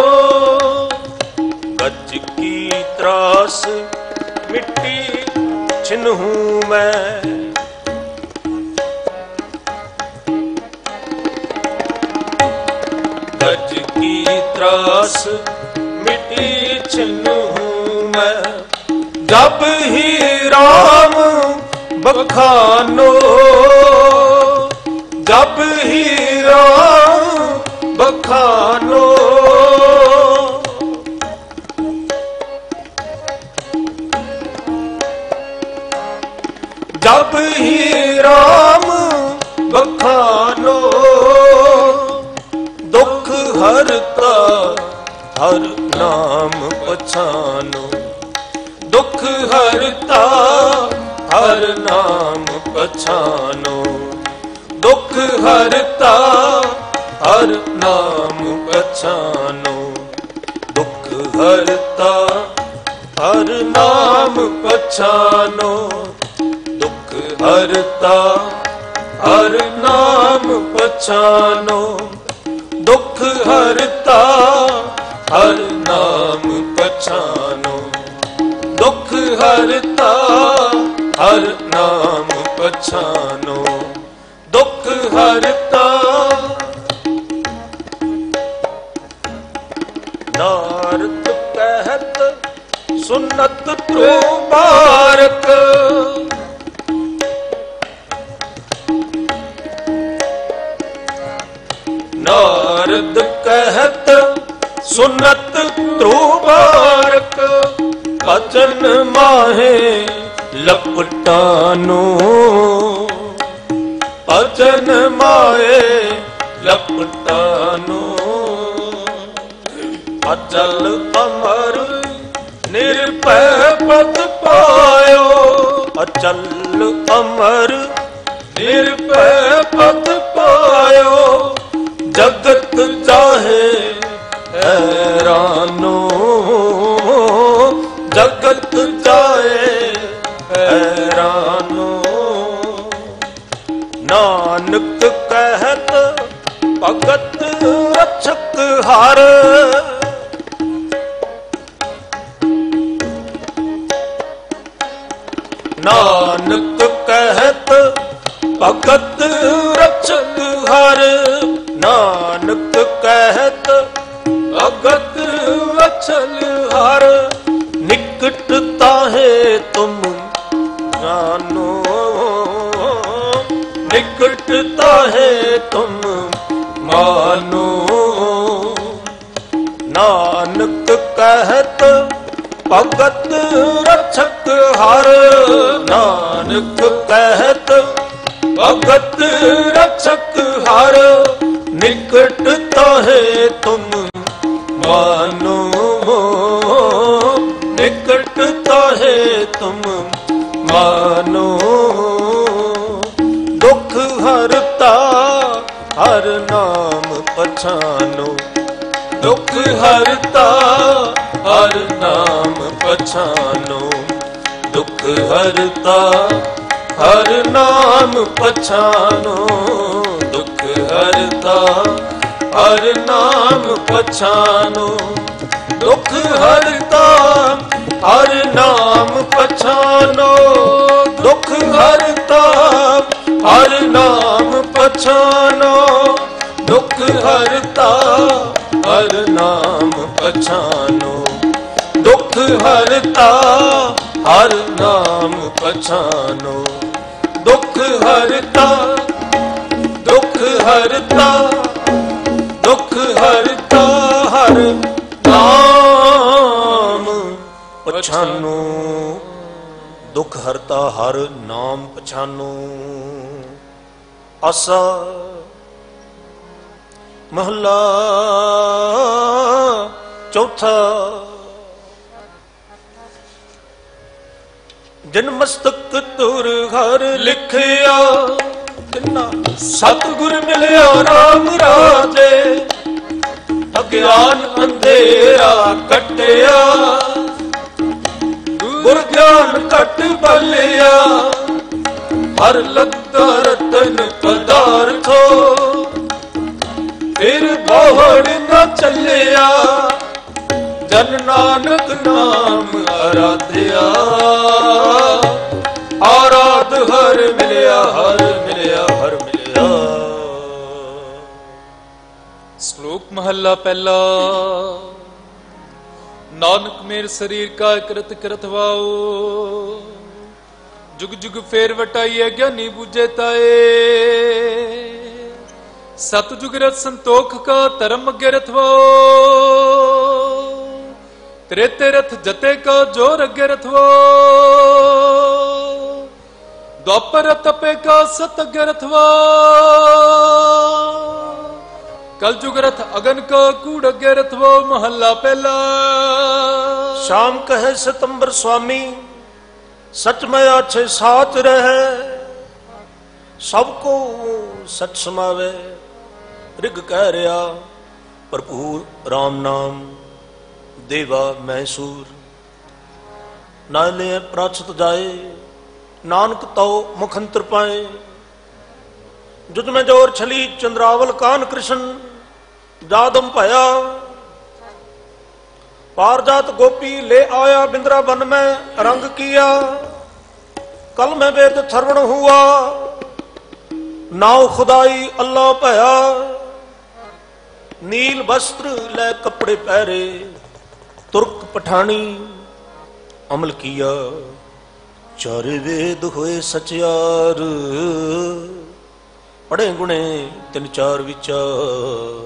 गज की त्रास मिट्टी छिन्हूं मैं गज की त्रास मिट्टी छिन्हूं मैं जब ही राम बखानो जब ही राम बखानो। जब ही राम बखानो दुख हरता हर नाम पछानो दुख हरता हर नाम पछानो दुख हरता हर नाम पछानो दुख हरता हर नाम पछानो दुख हरता हर नाम पछानो दुख हरता हर नाम पछानो दुख हरता हर नाम पछानो दुख हरता। नारद कहत सुनत तू बारक नारद कहत सुनत तू बारक अजन माहे लपटानो अजन माहे लपटानो। अचल अमर निर्भय पद पायो अचल अमर निर्भय पद पायो जगत जाहे हैरानो जगत जाए हैरानो। नानक कहत भगत रक्षक हर नानक कहत भगत रक्षक हर नानक कहत भगत वत्सल हर निकटता है तुम जानो ताहे तुम मानो। नानक कहत भगत रक्षक हर, नानक कहत भगत रक्षक हर, निकट ताहे तुम मानो। निकट ताहे तुम मानो। दुख हरता हर नाम पछानो। दुख हरता हर नाम पछानो। दुख हरता हर नाम पछानो। दुख हरता हर नाम पछानो। दुख हरता हर नाम पछानो। दुख हरता हर नाम पछानो। दुख हरता हर नाम पछानो। दुख हरता हर नाम पछानो। दुख हरता दुख हरता दुख हरता हर नाम पछानो। दुख हरता हर नाम पछानो। आसा महला चौथा। जिन मस्तक तुर हर लिखिया, तिन्ना सतगुर मिलिया राम राजे। अज्ञान अंधेरा कटिया, गुर ज्ञान कट बलिया। हर लगा रतन पदार्थो, फिर बोहड़ न चलिया। जन नानक नाम आराध्या, आराध हर मिलिया हर मिलिया हर मिलिया। श्लोक महला पहला। नानक मेर शरीर का कृत कृत वाओ, जुग जुग फेर वटाइए ज्ञानी बुझे ताए। सतजुग रथ संतोख का धर्म अगे रथवाओ, त्रेते रथ जते का जोर अगे रथवाओ। द्वापर तपे का सत अगे रथवाओ, कल जुग रथ अगन का कूड़ अगे रथवाओ। महला पहला। शाम कहे सितंबर स्वामी, सच में अच्छे साथ रहे। सबको सच समावे, रिग कह रहा भरपूर राम नाम। देवा मैसूर नाले प्राचत जाए, नानक तो मुखंतर पाए। जुज में जोर छली चंद्रावल कान कृष्ण जादम पाया। पारजात गोपी ले आया बिंद्रा वन में रंग किया। कल में वेद थर्वण हुआ, नाव खुदाई अल्लाह भया। नील वस्त्र ले कपड़े पहरे, तुर्क पठानी अमल किया। चार वेद हुए सचियार, पढ़े गुणे तिन चार विचार।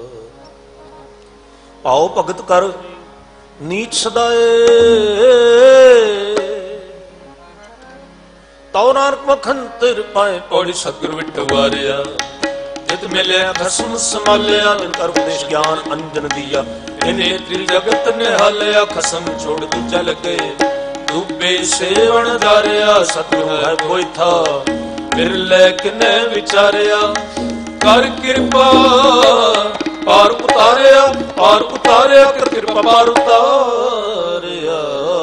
आओ भगत कर नीच सदाए, तौ नानक मखंतर पाए। पौड़ी सतगुर विटवारिया, जित मिले खसम संभालिया। जिनकर उपदेश ज्ञान अंजन दिया, इन्हें त्रिजगत निहालिया। खसम छोड़ दूजा लगे, डूबे सेवन दारिया। सतगुरु है कोई था, बिरले किने विचारिया। कर कृपा पार उतारिया, पार उतारिया। कर कृपा पार उतारिया।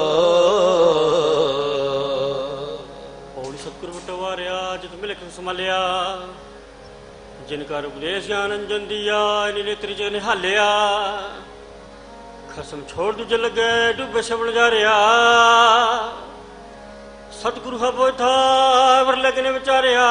पौड़ी सतगुरु विटवारिया, जित मिले खसम संभालिया। जिनकर उपदेश ज्ञान अंजन दिया, इन्हें त्रिजगत निहालिया। खसम छोड़ दूजे लगे, डूबे सेवन जा रहा। सतगुरु है वो था, वर लगने विचारिया।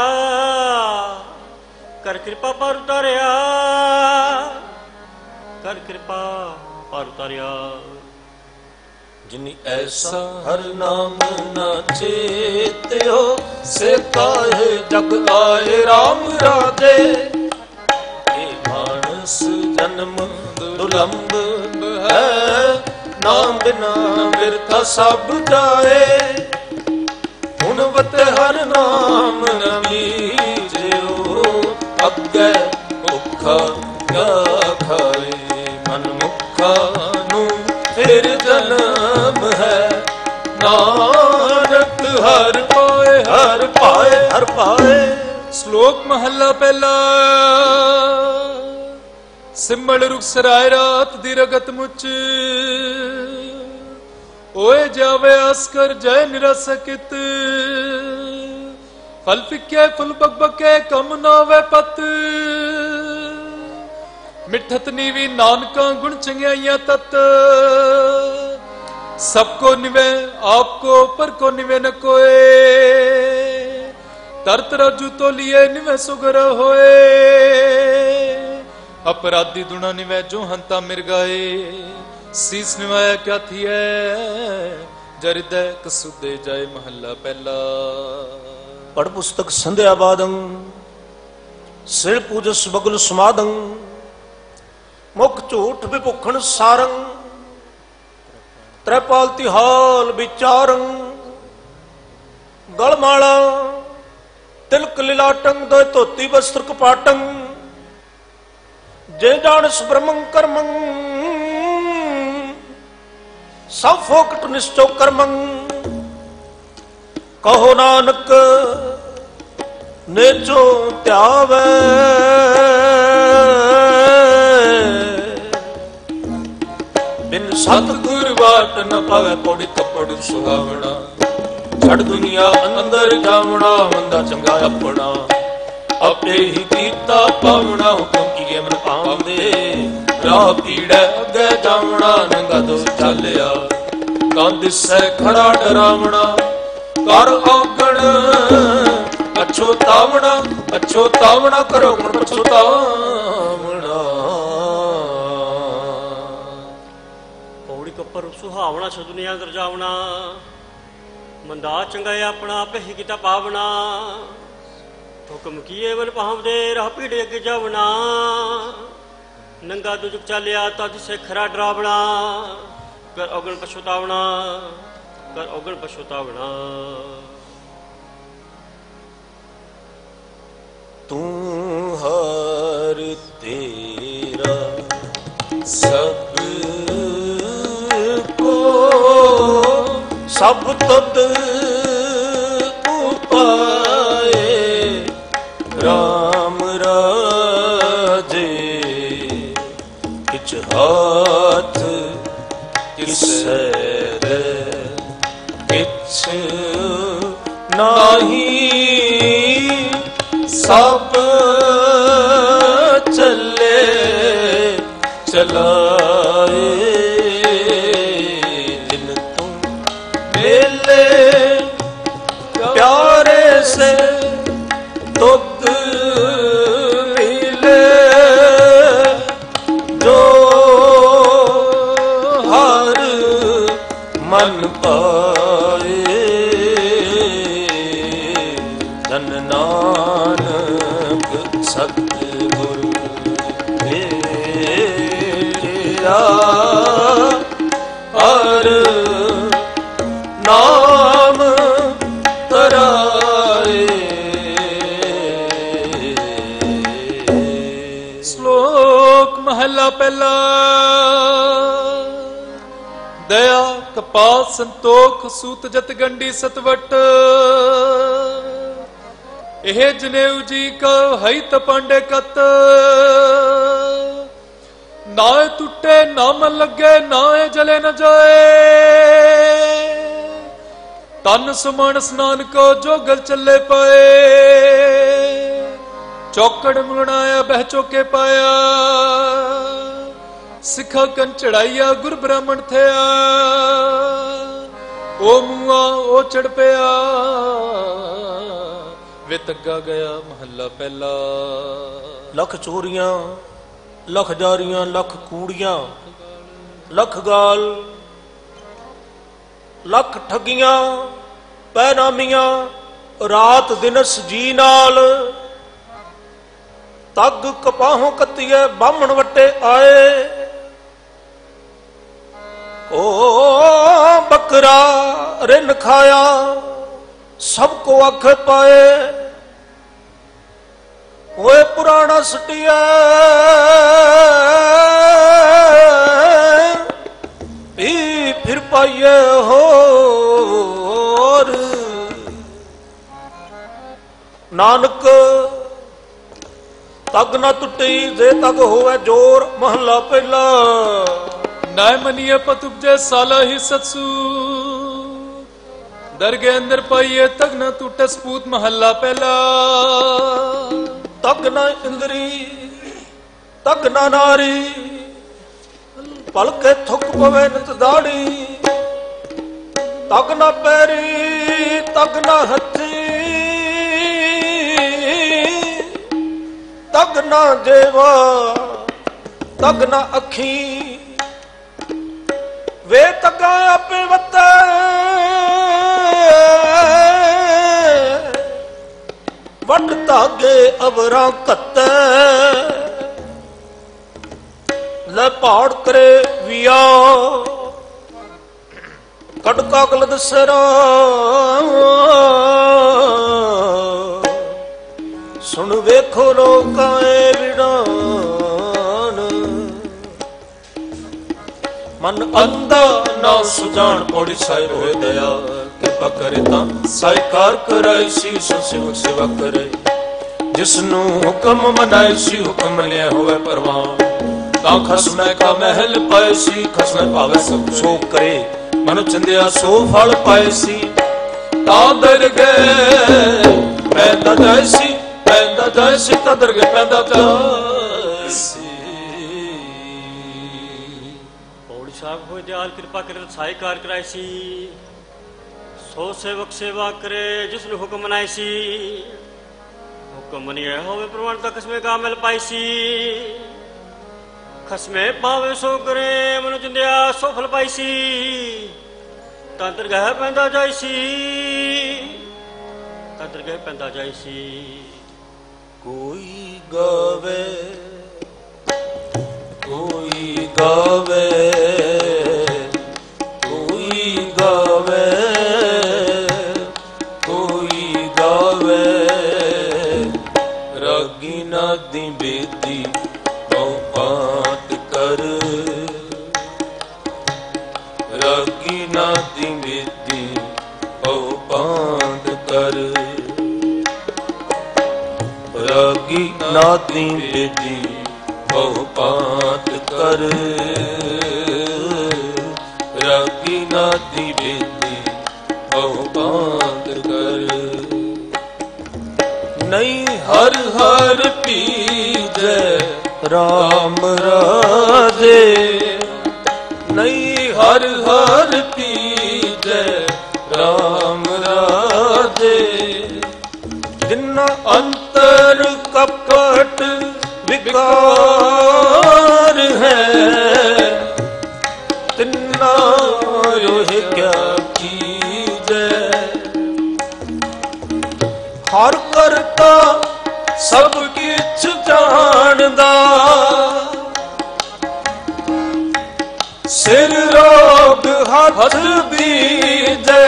कर कृपा पार उतारिया, कर कृपा पार उतारिया। जिनी ऐसा हर नाम न चेत्यो, से काहे जग आए राम राजे। ये मानस जन्म दुलंब है, नाम बिना बिरथा सब जाए। हुनवत हर नाम न मीजियो, अग्गे भुखा क्या खाए। मन मुखा नू फिर जन्म है, नानक हर पाए हर पाए हर पाए। श्लोक महला पहला। सिमल रुख सराय रात दी रगत मुच, ओए जावे आस्कर जय निरसकित। फल फिके फुल बकबके कम नावे पत, मिठत नीवी नानका गुण चंगियाइया तत। सबको निवे आपको पर को निवे न कोए, तरत राजू तो लिए निवे सुगर होए। अपराधी दुना निवे जो हंता मिर गए, सीस निवाया क्या थी है। जरिदय कसुदे जाए महला पहला। पढ़ पुस्तक संध्या बादं, सिर पूजस बगुल समादं। मुख झूठ विभुखण सारं, त्रिपाल तिहाल विचारं। गलमाला तिलक लिलाटं, दो धोती वस्त्र कपाटं। जे जानस ब्रह्मं कर्मं, सब फोकट निश्चो कर्मं। कहो नानक नेचो त्यावे, बिन सतगुर बाट न पावे। पौड़ी कपड़ सुहावना, छड़ दुनिया अंदर जावना। मंदा चंगा अपना, अपे ही कीता पावना। हुक्म किए मन पावदे, राह पीड़े अगे जावना। नंगा दो चालिया, कां दिसै खड़ा डरावना। कर औगण अछोतावना, अछोतावना करो गुण पछोतावना। पौड़ी कपर सुहावना, छ दुनिया अंदर जावना। मंदा चंगा अपना, आपे ही कीता पावना। हुक्म किए मन पावदे, राह पीड़े अगे जावना। नंगा दुजुक चालिया, तद से खरा डरावना। कर औगण पछोतावना, कर औगण पछोतावना। तू हर तेरा सब को, सब तुद उपाए। राम राजे किछ हाथ किसै रे, किछ नाही। सब चले चलाए, दिन तुम मेले प्यारे से तुद मिले। जो हर मन पाए, धन नानक सतगुरु मेरा। हर नाम तराए। श्लोक महला पहला। दया कपाल संतोख, सूत जत गंडी सतवट। एह जनेऊ जी का हई तपांडे कत। ना टूटे ना मन लगे, ना जले न जाए। तन सुमन स्नान को जो गल चले पाए। चौकड़ मुड़ाया बह चौके पाया। सिखा कन चढ़ाइया गुर ब्राह्मण थया। ओ मुआ ओ चढ़ पया, वे तग्गा गया महला पहला। लख चोरियां लख जारियां लख कूड़ियां लख गाल ਲੱਖ ਠੱਗੀਆਂ ਪੈਨਾਮੀਆਂ ਰਾਤ ਦਿਨਸ ਜੀ ਨਾਲ। ਤੱਗ ਕਪਾਹੋਂ ਕੱਤੀਏ ਬਾਹਮਣ ਵੱਟੇ ਆਏ। ਓ ਬੱਕਰਾ ਰਿੰਨ ਖਾਇਆ ਸਭ ਕੋ ਅੱਖ ਪਾਏ। ਓਏ ਪੁਰਾਣਾ ਸਟਿਆ ਵੀ ਫਿਰ ਪਾਈਏ ਹੋਰ। ਨਾਨਕ ਤੱਗ ਨਾ ਟੁੱਟੀ ਜੇ ਤੱਗ ਹੋਵੇ ਜੋਰ। ਮਹੱਲਾ ਪਹਿਲਾ। ਨਾਇ ਮਨੀਏ ਪਤ ਉਪਜੈ ਸਾਲਾ ਹੀ ਸਤਸੂ। ਦਰਗੇ ਅੰਦਰ ਪਾਈਏ ਤੱਗ ਨਾ ਟੁੱਟੇ ਸਪੂਤ। ਮਹੱਲਾ ਪਹਿਲਾ। ਤੱਗ ਨਾ ਇੰਦਰੀ ਤੱਗ ਨਾ ਨਾਰੀ। ਪਲਕੇ ਥੁੱਕ ਪਵੇ ਨਿਤ ਦਾੜੀ। ਤੱਗ ਨਾ ਪੈਰੀ ਤੱਗ ਨਾ ਹੱਥੀ। ਤੱਗ ਨਾ ਜੇਵਾ ਤੱਗ ਨਾ ਅੱਖੀ। ਵੇ ਤੱਗਾ ਆਪੇ ਵੱਤੈ ਵੱਡ ਧਾਗੇ ਅਵਰਾਂ ਘੱਤੈ। ਲੈ ਪਹਾੜ ਕਰੇ ਵਿਆ ਕੜਕਾ ਗਲਦ ਸਰਾ। ਸੁਣ ਵੇਖੋ ਲੋਕਾਂ ਏ ਵਿੜਾਨ। ਮਨ ਅੰਧਾ ਨਾ ਸੁਜਾਨ। ਪੌੜੀ ਸਾਹਿਬ ਹੋਏ ਦਇਆ ਕਿਰਪਾ ਕਰੇ ਤਾਂ ਸਾਇਕਾਰ ਕਰਾਈ ਸੀ। ਸੋ ਸੇਵਕ ਸੇਵਾ ਕਰੇ ਜਿਸਨੂੰ ਹੁਕਮ ਮਨਾਏ ਸੀ। ਹੁਕਮ ਲਿਆ ਹੋਵੇ ਪਰਵਾਨ ਤਾਂ ਖਸਮੈ ਕਾ ਮਹਿਲ ਪਾਏ ਸੀ। ਖਸਮੈ ਭਾਵੇ ਸੋ ਕਰੇ ਮਨੁ ਚੰਦਿਆ ਸੋ ਫਲ ਪਾਏ ਸੀ। ਤਾਂ ਦਰ ਗਏ ਪੈਂਦਾ ਜਾਏ ਸੀ ਪੈਂਦਾ ਜਾਏ ਸੀ। ਤਾਂ ਦਰ ਗਏ ਪੈਂਦਾ ਜਾਏ ਸੀ। ਪੌੜੀ ਸਾਹਿਬ ਹੋਏ ਦਿਆਲ ਕਿਰਪਾ ਕਰੇ ਸਾਇਕਾਰ ਕਰਾਏ ਸੀ। ਸੋ ਸੇਵਕ ਸੇਵਾ ਕਰੇ ਜਿਸਨੂੰ ਹੁਕਮ ਮਨਾਏ ਸੀ। ਹੁਕਮ ਮਨਿਆ ਹੋਵੇ ਪ੍ਰਮਾਣ ਤਾਂ ਖਸਮੇ ਕਾ ਮਿਲ ਪਾਈ ਸੀ। ਖਸਮੇ ਪਾਵੇ ਸੋ ਕਰੇ ਮਨੁ ਚੰਦਿਆ ਸੋ ਫਲ ਪਾਈ ਸੀ। ਤਾਂ ਦਰਗਾਹ ਪੈਂਦਾ ਜਾਈ ਸੀ ਤਾਂ ਦਰਗਾਹ ਪੈਂਦਾ ਜਾਈ ਸੀ। ਕੋਈ ਗਾਵੇ ਕੋਈ ਗਾਵੇ ਕੋਈ ਗਾਵੇ ਕੋਈ ਗਾਵੇ। ਰਾਗੀ ਨਾਦੀ ਬੇਦੀ ਬਹੁ ਪਾਤ ਕਰ। ਰਾਗੀ ਨਾਦੀ ਬੇਦੀ ਬਹੁ ਪਾਤ ਕਰ। ਰਾਗੀ ਨਾਦੀ ਬੇਦੀ ਬਹੁ ਪਾਤ ਕਰ। ਰਾਗੀ ਨਾਦੀ ਬੇਦੀ ਬਹੁ ਪਾਤ ਕਰ। ਨਹੀਂ ਹਰ ਹਰ ਪੀਜੈ ਰਾਮ ਰਾਜੇ। ਨਹੀਂ ਹਰ ਹਰ ਪੀਜੈ ਰਾਮ ਰਾਜੇ। ਜਿਨ੍ਹਾਂ ਅੰਤਰ ਕਪਟ ਵਿਕਾਰ ਹੈ। ਤਿੰਨਾ ਰੋਹਿ ਕਿਆ ਕੀਜੈ। ਹਰ ਕਰਤਾ ਸਭ ਕਿਛ ਜਾਣਦਾ। ਸਿਰ ਰੋਗ ਹੱਥ ਬੀਜੈ।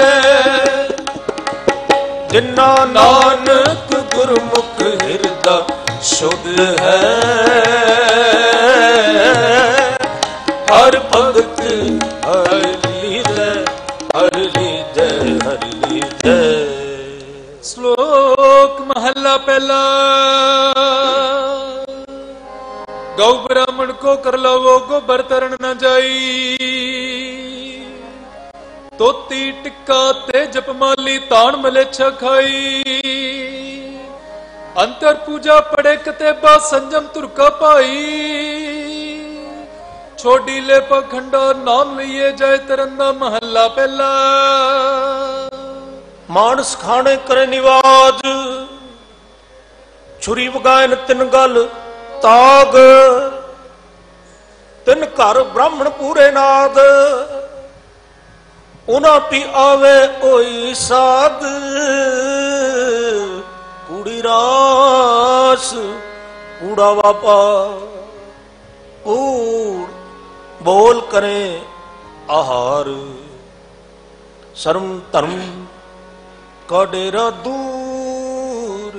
ਜਿਨਾ ਨਾਨਕ ਗੁਰਮੁਖ ਹਿਰਦਾ ਸ਼ੁੱਧ ਹੈ। ਹਰ ਭਗਤ ਹਰਿ ਲੀਜੈ ਹਰਿ ਲੀਜੈ ਹਰਿ ਲੀਜੈ। ਸ਼ਲੋਕ ਮਹੱਲਾ ਪਹਿਲਾ। ਗਊ ਬ੍ਰਾਹਮਣ ਕੋ ਕਰ ਲਵੋ ਗੋਬਰ ਤਰਨ ਨ ਜਾਈ। ਤੋਤੀ ਟਿੱਕਾ ਤੇ ਜਪਮਾਲੀ ਤਾਣ ਮਲੇਛਾ ਖਾਈ। ਅੰਤਰ ਪੂਜਾ ਪੜੇ ਕਤੇਬਾ ਸੰਜਮ ਤੁਰਕਾ ਭਾਈ। ਛੋਡੀ ਲੈ ਪਖੰਡਾ ਨਾਮ ਲਈਏ ਜਾਏ ਤਰੰਦਾ। ਮਹੱਲਾ ਪਹਿਲਾ। ਮਾਨਸ ਖਾਣੇ ਕਰੇ ਨਿਵਾਜ। ਛੁਰੀ ਵਗਾਇਨ ਤਿੰਨ ਗਲ ਤਾਗ। ਤਿੰਨ ਘਰ ਬ੍ਰਾਹਮਣ ਪੂਰੇ ਨਾਦ। ਉਹਨਾਂ ਪੀ ਆਵੇ ਓਈ ਸਾਧ ਕੂੜੀ ਰਾਸ ਕੂੜਾ ਵਾਪਾ ਕੂੜ ਬੋਲ ਕਰੇ ਆਹਾਰ ਸ਼ਰਮ ਧਰਮ ਕਾ ਡੇਰਾ ਦੂਰ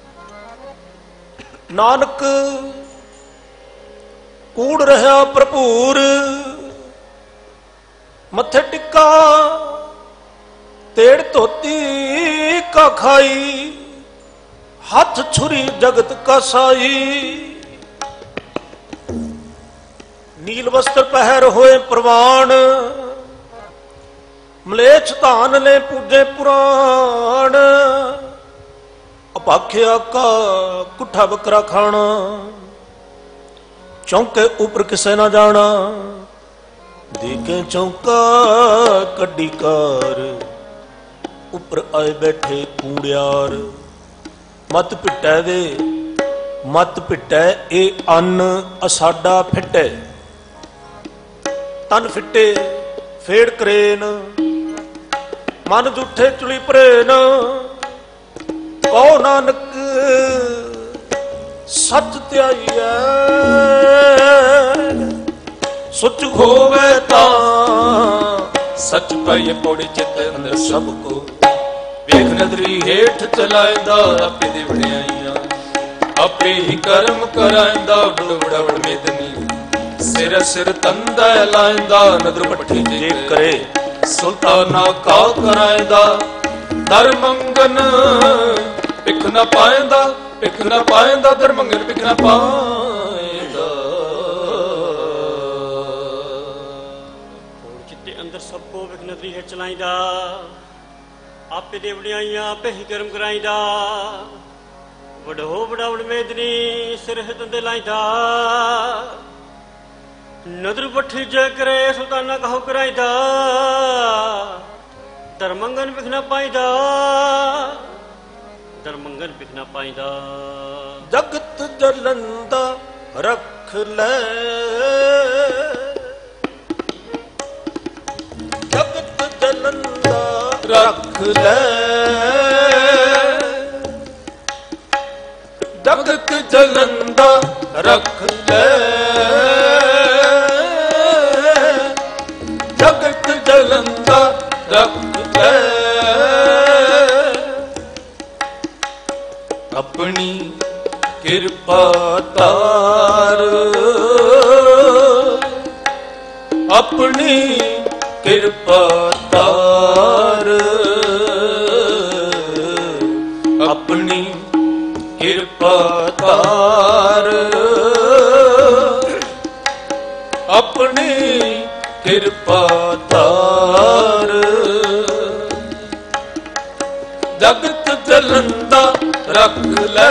ਨਾਨਕ ਕੂੜ ਰਹਾ ਭਰਪੂਰ ਮੱਥੇ ਟਿੱਕਾ ਤੇੜ ਧੋਤੀ ਕਾ ਖਾਈ ਹੱਥ ਛੁਰੀ ਜਗਤ ਕਾ ਸਾਈ ਨੀਲ ਵਸਤਰ ਪਹਿਰ ਹੋਏ ਪ੍ਰਵਾਨ ਮਲੇਛ ਧਾਨ ਲੈ ਪੂਜੇ ਪੁਰਾਣ ਅਪਾਖਿਆ ਕਾ ਕੁੱਠਾ ਬੱਕਰਾ ਖਾਣਾ ਚੌਂਕੇ ਉੱਪਰ ਕਿਸੇ ਨਾ ਜਾਣਾ ਦੇਖੇ ਚੌਂਕਾ ਕੱਢੀ ਕਾਰ ਉੱਪਰ ਆਏ ਬੈਠੇ ਕੂੜਿਆਰ ਮਤ ਪਿੱਟੈ ਦੇ ਮਤ ਪਿੱਟੈ ਇਹ ਅੰਨ ਅਸਾਡਾ ਫਿੱਟੈ ਤਨ ਫਿੱਟੇ ਫੇੜ ਕਰੇਨ ਮਨ ਜੁੱਠੇ ਚੁਲੀ ਪ੍ਰੇਨ ਕਹੋ ਨਾਨਕ ਸੱਚ ਧਿਆਈਐ ਸੁਚ ਹੋਵੇ ਤਾਂ ਸੱਚ ਪਈ ਪੌੜੀ ਚਿੱਤ ਅੰਦਰ ਸਭ ਕੋ ਵੇਖ ਨਦਰੀ ਹੇਠ ਚਲਾਇਦਾ ਆਪੇ ਦੇ ਵਡਿਆਈਆਂ ਆਪੇ ਹੀ ਕਰਮ ਕਰਾਇਂਦਾ ਵਡਵੜਾ ਵਡਮੇਦਨੀ ਸਿਰ ਸਿਰ ਤੰਦਾ ਲਾਇਂਦਾ ਨਦਰ ਪੱਠੀ ਜੇ ਕਰੇ ਸੁਲਤਾਨਾ ਕਾ ਕਰਾਇਂਦਾ ਦਰ ਮੰਗਨ ਪਿਖ ਨਾ ਪਾਇਂਦਾ ਪਿਖ ਨਾ ਪਾਇਂਦਾ ਦਰ ਮੰਗਨ ਪਿਖ ਨਾ ਪਾਇਂਦਾ ਚਿੱਤੇ ਅੰਦਰ ਸਭ ਕੋ ਵੇਖ ਨਦਰੀ ਹੈ ਚਲਾਇਂਦਾ ਆਪੇ ਦੇ ਵਡਿਆਈਆਂ ਆਪੇ ਹੀ ਕਰਮ ਕਰਾਇਂਦਾ ਵਡੋ ਵਡਾ ਵਡਮੇਦਨੀ ਸਿਰ ਤੰਦੇ ਲਾਇਂਦਾ ਨਦਰ ਪੱਠੀ ਜੇ ਕਰੇ ਸੁਲਤਾਨਾ ਕਹੋ ਕਰਾਇਦਾ ਦਰਮੰਗਨ ਵਿਖਣਾ ਪਾਇਦਾ ਦਰਮੰਗਨ ਵਿਖਣਾ ਪਾਇਦਾ ਜਗਤ ਜਲੰਦਾ ਰੱਖ ਲੈ ਜਗਤ ਜਲੰਦਾ ਰੱਖ ਲੈ ਜਗਤ ਜਲੰਦਾ ਰੱਖ ਲੈ ਜਗਤ ਜਲੰਦਾ ਰੱਖ ਲੈ ਆਪਣੀ ਕਿਰਪਾ ਤਾਰ ਆਪਣੀ ਕਿਰਪਾ ਤਾਰ ਆਪਣੀ ਕਿਰਪਾ ਤਾਰ ਆਪਣੀ ਕਿਰਪਾ ਤਾਰ ਜਗਤ ਜਲੰਦਾ ਰੱਖ ਲੈ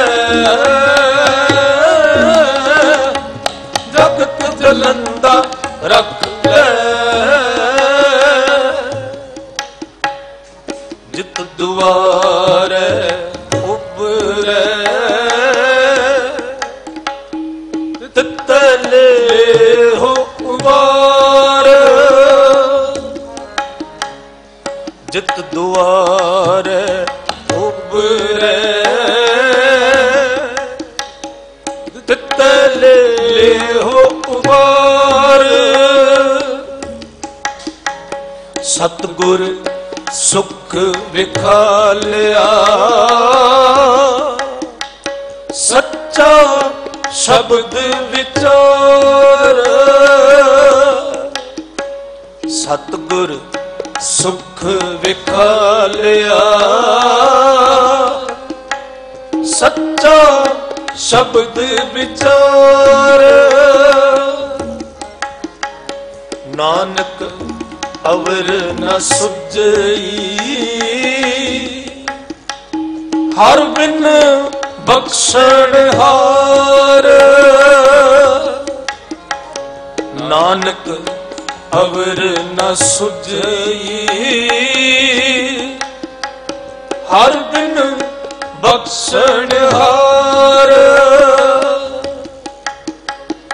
ਜਗਤ ਜਲੰਦਾ ਰੱਖ ਲੈ ਜਿਤ ਦੁਆਰੇ ਉਬਰੇ ਤਤਲੇ ਹੋ ਉਬਾਰ ਜਿਤ ਦੁਆਰੇ ਉਬਰੇ ਤਤਲੇ ਹੋ ਉਬਾਰ ਸਤਿਗੁਰ ਸੁਖ ਵਿਖਾਲਿਆ ਸੱਚਾ ਸ਼ਬਦ ਵਿਚਾਰ ਸਤਿਗੁਰ ਸੁਖ ਵਿਖਾਲਿਆ ਸੱਚਾ ਸ਼ਬਦ ਵਿਚਾਰ ਨਾਨਕ ਅਵਰ ਨ ਸੁਝਈ ਹਰ ਬਿਨ ਬਖਸ਼ਣ ਹਾਰ ਨਾਨਕ ਅਵਰ ਨ ਸੁਝਈ ਹਰ ਬਿਨ ਬਖਸ਼ਣ ਹਾਰ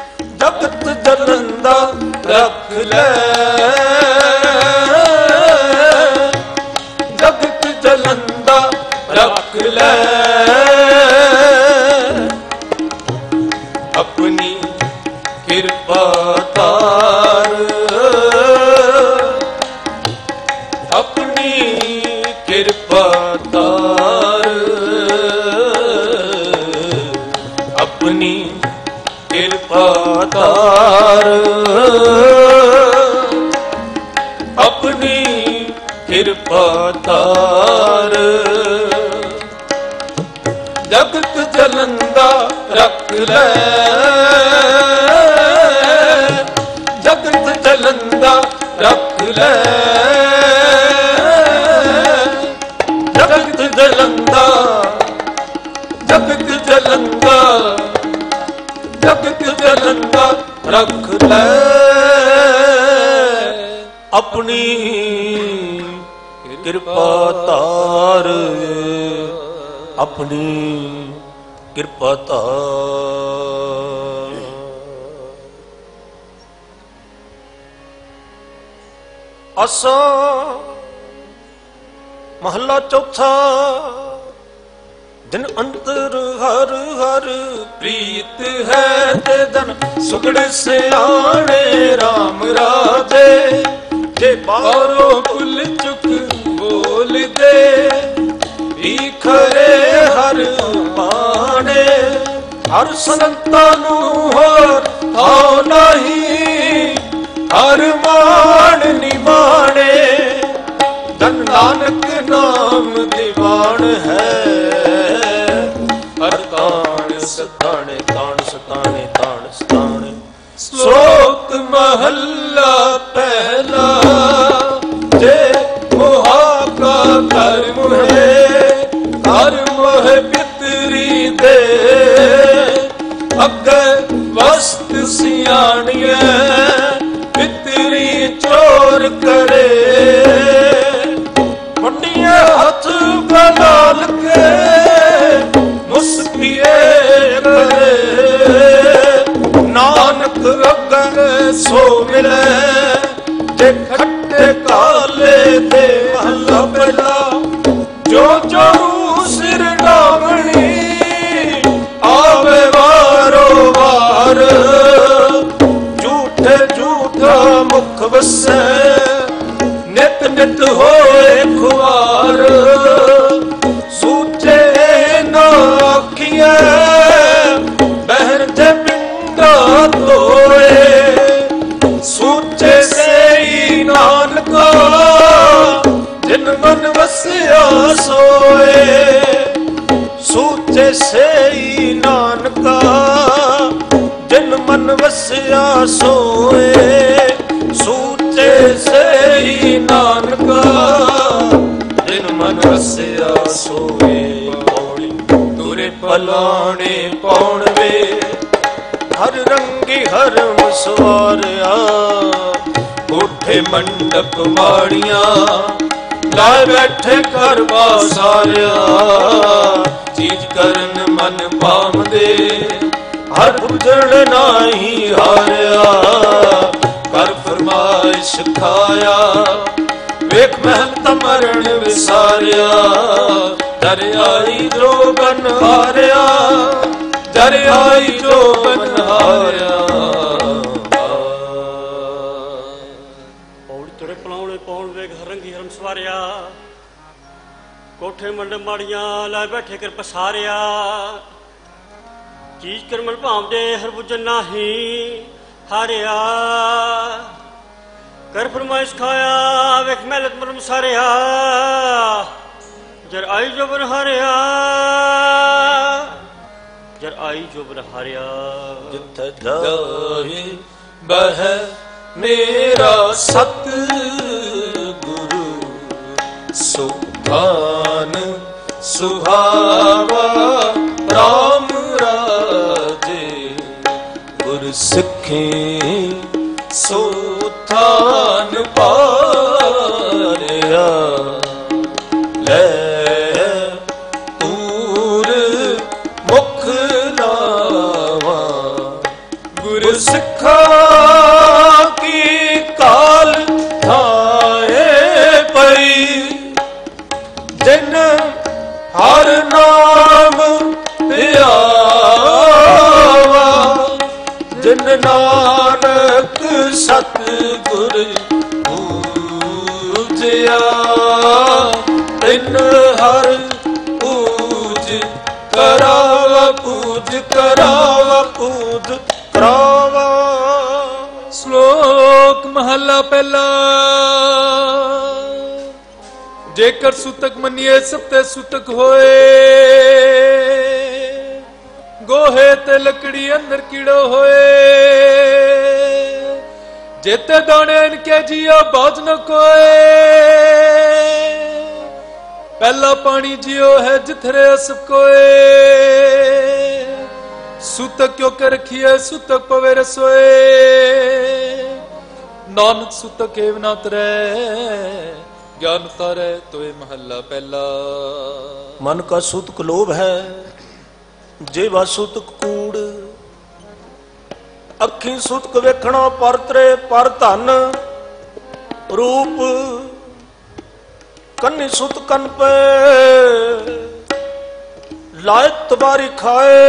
ਜਗਤ ਜਲੰਦਾ ਰੱਖ ਲੈ ਕਿਰਪਾ ਤਾਰ। ਜਗਤ ਜਲੰਦਾ ਰੱਖ ਲੈ, ਜਗਤ ਜਲੰਦਾ ਰੱਖ ਲੈ, ਜਗਤ ਜਲੰਦਾ, ਜਗਤ ਜਲੰਦਾ, ਜਗਤ ਜਲੰਦਾ ਰੱਖ ਲੈ। ਆਪਣੀ ਕਿਰਪਾ ਧਾਰ, ਆਪਣੀ ਕਿਰਪਾ ਧਾਰ। ਆਸਾ ਮਹੱਲਾ ਚੌਥਾ। ਦਿਨ ਅੰਤਰ ਹਰ ਹਰ ਪ੍ਰੀਤ ਹੈ ਤੇ ਦਿਨ ਸੁਗੜ ਸਿਆਣੇ ਰਾਮ ਰਾਜੇ। ਜੇ ਬਾਹਰੋਂ ਭੁੱਲ ਚੁੱਕ ਬੋਲਦੇ ਵੀ ਖਰੇ ਹਰ ਬਾਣੇ। ਹਰ ਸੰਤਾਂ ਨੂੰ ਹੋਰ ਥਾਂ ਨਹੀਂ, ਹਰ ਮਾਣ ਨਿਮਾਣੇ। ਧਨ ਨਾਨਕ ਨਾਮ ਦੀਵਾਨ ਹੈ, ਹਰ ਤਾਣ ਸਤਾਣੇ ਤਾਣ ਸਤਾਣੇ ਤਾਣ ਸਤਾਣੇ। ਸ਼ਲੋਕ ਮਹੱਲਾ ਪਹਿਲਾ। ਜੇ ਮੋਹਾ ਕਾ ਕਰਮ ਹੈ, ਕਰਮ ਹੈ ਪਿਤਰੀ ਦੇ। ਅੱਗੇ ਵਸਤ ਸਿਆਣੀਏ, ਪਿਤਰੀ ਚੋਰ ਕਰੇ। ਮੁੰਡੀਆਂ ਹੱਥ ਬਲਾਲ ਕੇ ਮੁਸਕੀਏ ਕਰੇ। ਨਾਨਕ ਅਗਰ ਸੋ ਮਿਲੇ, ਜੇ ਖੱਟੇ ਕਾਲੇ ਦੇ ਮਹੱਲਾ ਪਹਿਲਾ। ਜੋ ਚਰੂ ਸਿਰ ਡਾਵਣੀ, ਆਵੇ ਵਾਰੋ ਵਾਰ। ਝੂਠੇ ਝੂਠਾ ਮੁਖ ਵਸੈ, ਨਿਤ ਨਿਤ ਹੋਏ ਖੁਆਰ। ਸੂਚੇ ਨਾ ਆਖੀਐ, ਬਹਿਰ ਤੇ ਪਿੰਡਾ ਧੋਏ। ਸੂਚੇ ਸਈ ਨਾਨਕਾ, ਜਿਨ ਮਨ ਵਸਿਆ ਸੋਏ। ਸੂਚੇ ਸਈ ਨਾਨਕਾ, ਜਿਨ ਮਨ ਵਸਿਆ ਸੋਏ। ਸੂਚੇ ਸਈ ਨਾਨਕਾ, ਜਿਨ ਮਨ ਵਸਿਆ ਸੋਏ। ਪੌੜੀ ਤੁਰੇ ਪਲਾਣੇ ਪੌਣ ਵੇ, ਹਰ ਰੰਗੀ ਹਰਮ ਸਵਾਰਿਆ। ਕੋਠੇ ਮੰਡਪ ਮਾੜੀਆਂ, ਲਾਏ ਬੈਠੇ ਘਰ ਬਾਸਾਰਿਆ। ਚੀਜ਼ ਕਰਨ ਮਨ ਪਾਵਦੇ, ਹਰ ਪੁੱਜਣ ਨਾਹੀ ਹਾਰਿਆ। ਕਰ ਫਰਮਾਇਸ਼ ਖਾਇਆ, ਵੇਖ ਮਹਿਲ ਤਮਰਨ ਵਿਸਾਰਿਆ। ਦਰ ਆਈ ਜੋ ਬਨ ਹਾਰਿਆ, ਦਰ ਆਈ ਜੋ ਬਨ ਹਾਰਿਆ। ਪੌੜੀ ਤੁਰੇ ਪਲਾਉਣੇ ਪੌਣ ਵੇਗ ਹਰੰਗੀ ਹਰਮ ਸਵਾਰਿਆ। ਕੋਠੇ ਮੰਡਪ ਮਾੜੀਆਂ, ਲੈ ਬੈਠੇ ਕਰ ਪਸਾਰਿਆ। ਚੀਜ਼ ਕਰਮਲ ਭਾਵਦੇ, ਹਰ ਬੁੱਝਣ ਨਾਹੀ ਹਾਰਿਆ। ਕਰ ਫਰਮਾਇਸ਼ ਖਾਇਆ, ਵੇਖ ਮਹਿਲਤ ਮਰਮ ਸਾਰਿਆ। ਜਰ ਆਈ ਜੋ ਬਨ ਹਾਰਿਆ, ਜਰ ਆਈ ਜੋ ਬਨ ਹਾਰਿਆ। ਜਿੱਥੇ ਜਾਏ ਬਹਿ ਮੇਰਾ ਸਤ ਗੁਰੂ। ਸੁਖਾਨ ਸੁਹਾਵਾ ਰਾਮ ਰਾਜੇ। ਗੁਰ ਸਿੱਖੀ ਸੋ ਥਾਨ ਪਾਰਿਆ। ਲੈ ਤੂਰ ਮੁਖ ਲਾਵਾ, ਗੁਰ ਸਿੱਖਾ ਕੀ ਕਾਲ ਥਾਏ ਪਈ। ਜਿਨ ਹਰ ਨਾਮ ਧਿਆਵਾ, ਜਿਨ ਨਾਨਕ ਸਤਿਗੁਰ ਪੂਜਿਆ। ਤਿਨ ਹਰ ਪੂਜ ਕਰਾਵਾ, ਪੂਜ ਕਰਾਵਾ, ਪੂਜ ਕਰਾਵਾ। ਸ਼ਲੋਕ ਮਹੱਲਾ ਪਹਿਲਾ। जेकर सूतक मनिए सत्य सूतक होए, गोहे ते लकड़ी अंदर कीड़ो होए, जेते दाने इनके जिया बाज न कोए, पहला पानी जियो है जिथरे असब कोए, सूतक क्यों के रखिए सूतक पवे रसोए, नानक सूतक एव ना तरे, ज्ञान तारे तो ये महला पहला। मन का सूतक लोभ है, जेवा सूतक कूड़, अखी सूतक वेखना पर तरे पर धन रूप, कन्नी सूत कन पे लाए तबारी खाए,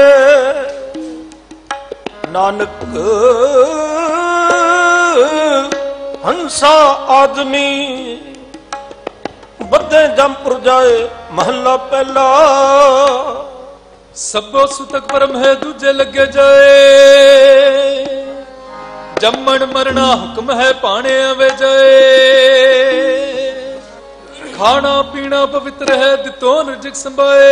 नानक हंसा आदमी बदे जमपुर जाए महला पहला। सबो सूतक परम है दूजे लगे जाए, जम्मन मरना हुक्म है पाने आवे जाए, खाना पीना पवित्र है दितो निर्जक संभाए,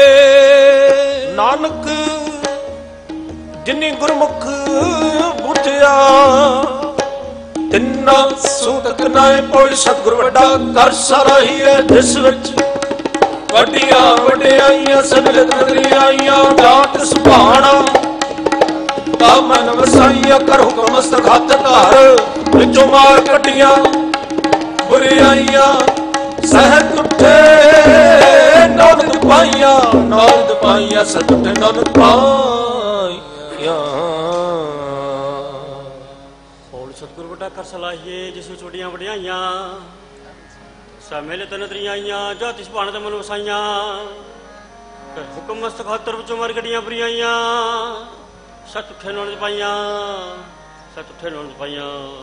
नानक जिन्नी गुरमुख बुझिया तिन्ना सूतक नाए कोई सतगुर वड्डा कर सारा ही है जिस विच वड्डिया वड्डियाइयां समिलत नदरियाइयां जात सुभाना मन वसाइया कर हुक्म मस्तक हथ धार विचों मार कटियां बुरियाइयां सहत उठे नानक पाइया नानक पाइया सहत उठे नानक पाइया। होल सतगुर वड्डा कर सलाहिए जिस छोटियां वड्डियाइयां समिलत नदरियाइयां जाति सुभाना ते मन वसाइयां कर हुक्म मस्तक हथ धार विचों मार कटियां बुरियाइयां सत उठे नौन पाइया सत उठे नौन पाइया।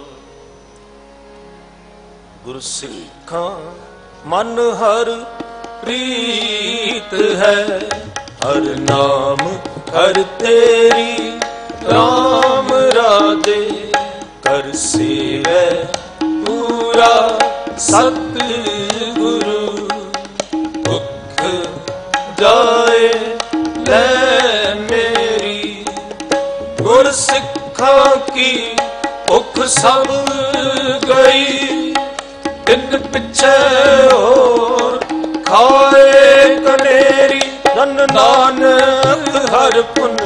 गुरु सिखा मन हर प्रीत है, हर नाम हर तेरी राम राधे, कर सेवै पूरा सत गुरु, दुख जाए ले मेरी, गुर सिखा की भुख सब गई, दिन पिछे और खाए कनेरी, धन नानक हर पुन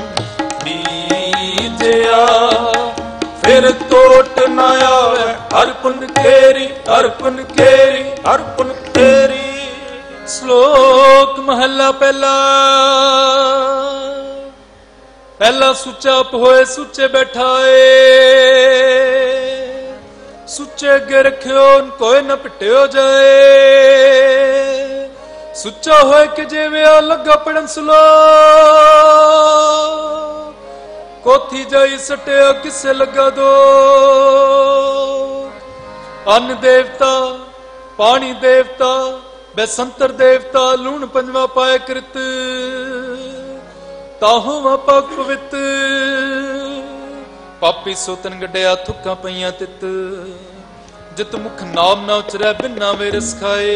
बीजया, फिर तोट न आवे हर पुन केरी, हर पुन केरी, हर पुन केरी। श्लोक महला पहला। पहला सुचा आप होए सुचे बैठाए, सुचे अगे रखियो कोई न पिटियो जाए, सुचा होए कि जिवें आ लगा पड़न सुलो, कोथी जाई सटिया किसे लगा दो, अन्न देवता पानी देवता बेसंतर देवता, लूण पंजवा पाए कृत, ताहू पाक पवित, पापी सोतन गड्डिया थुक्का पईयां तित, जित मुख नाम ना उचरै बिना वे रस खाए,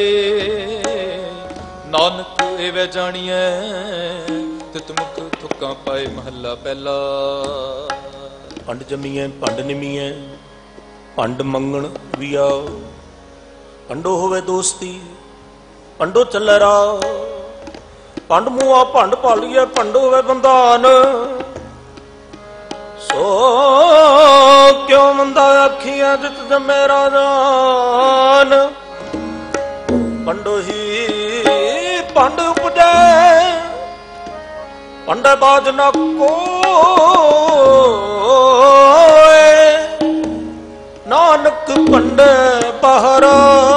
नानक एवै जानिए तित मुख थुक्का पाए महला पहला। पंड जमीए पंड निमीए पंड मंगण भी आओ, पंडो होवे दोस्ती पंडो चलै राह, पंड मुआ पंड पालिए पंडो वे बंधान, सो क्यों मंदा आखियां जित जमे राजान, पंडो ही पंड उपजे पंडे बाज न कोय, नानक पंडे बहरा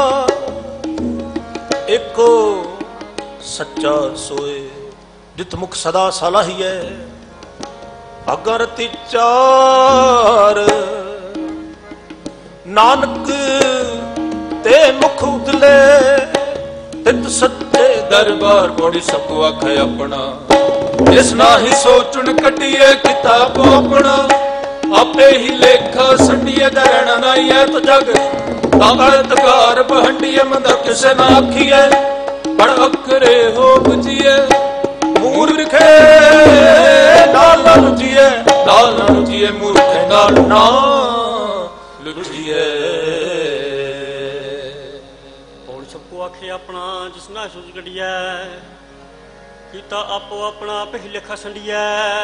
एको सच्चा सोए, जित मुख सदा सलाहिए अगरति चार, नानक ते मुख उजले तित सच्चे दरबार, कोड़ी सबको आखे अपना, जिस नाही सोचुन कटिए किताब अपना, आपे ही लेखा संडिए दरण नाई है तो जग तांगा तकार बहंडिए मंदा किसे ना आखिए पर अखरे हो बुझिए मूर्खे नाल ना लुझिए नाल ना लुझिए मूर्खे नाल ना लुझिए। और सबको आखे अपना जिसना सोच गड़िया कीता आपो अपना पही लेखा संडिया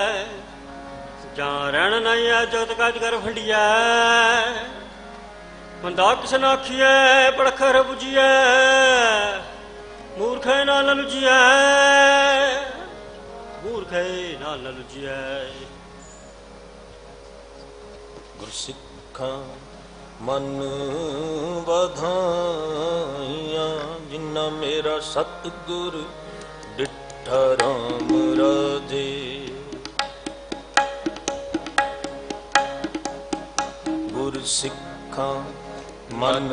जहाँ रहना नहीं है जगत काज कर फंडिया मंदा किस ना आखिए पड़खर बुझिए मूर्ख ना लुझिए मूर्ख ना लुझिए। गुरसिखा मन बधाइया जिन्ना मेरा सतगुर डिठा राम राजे। गुरसिखा मन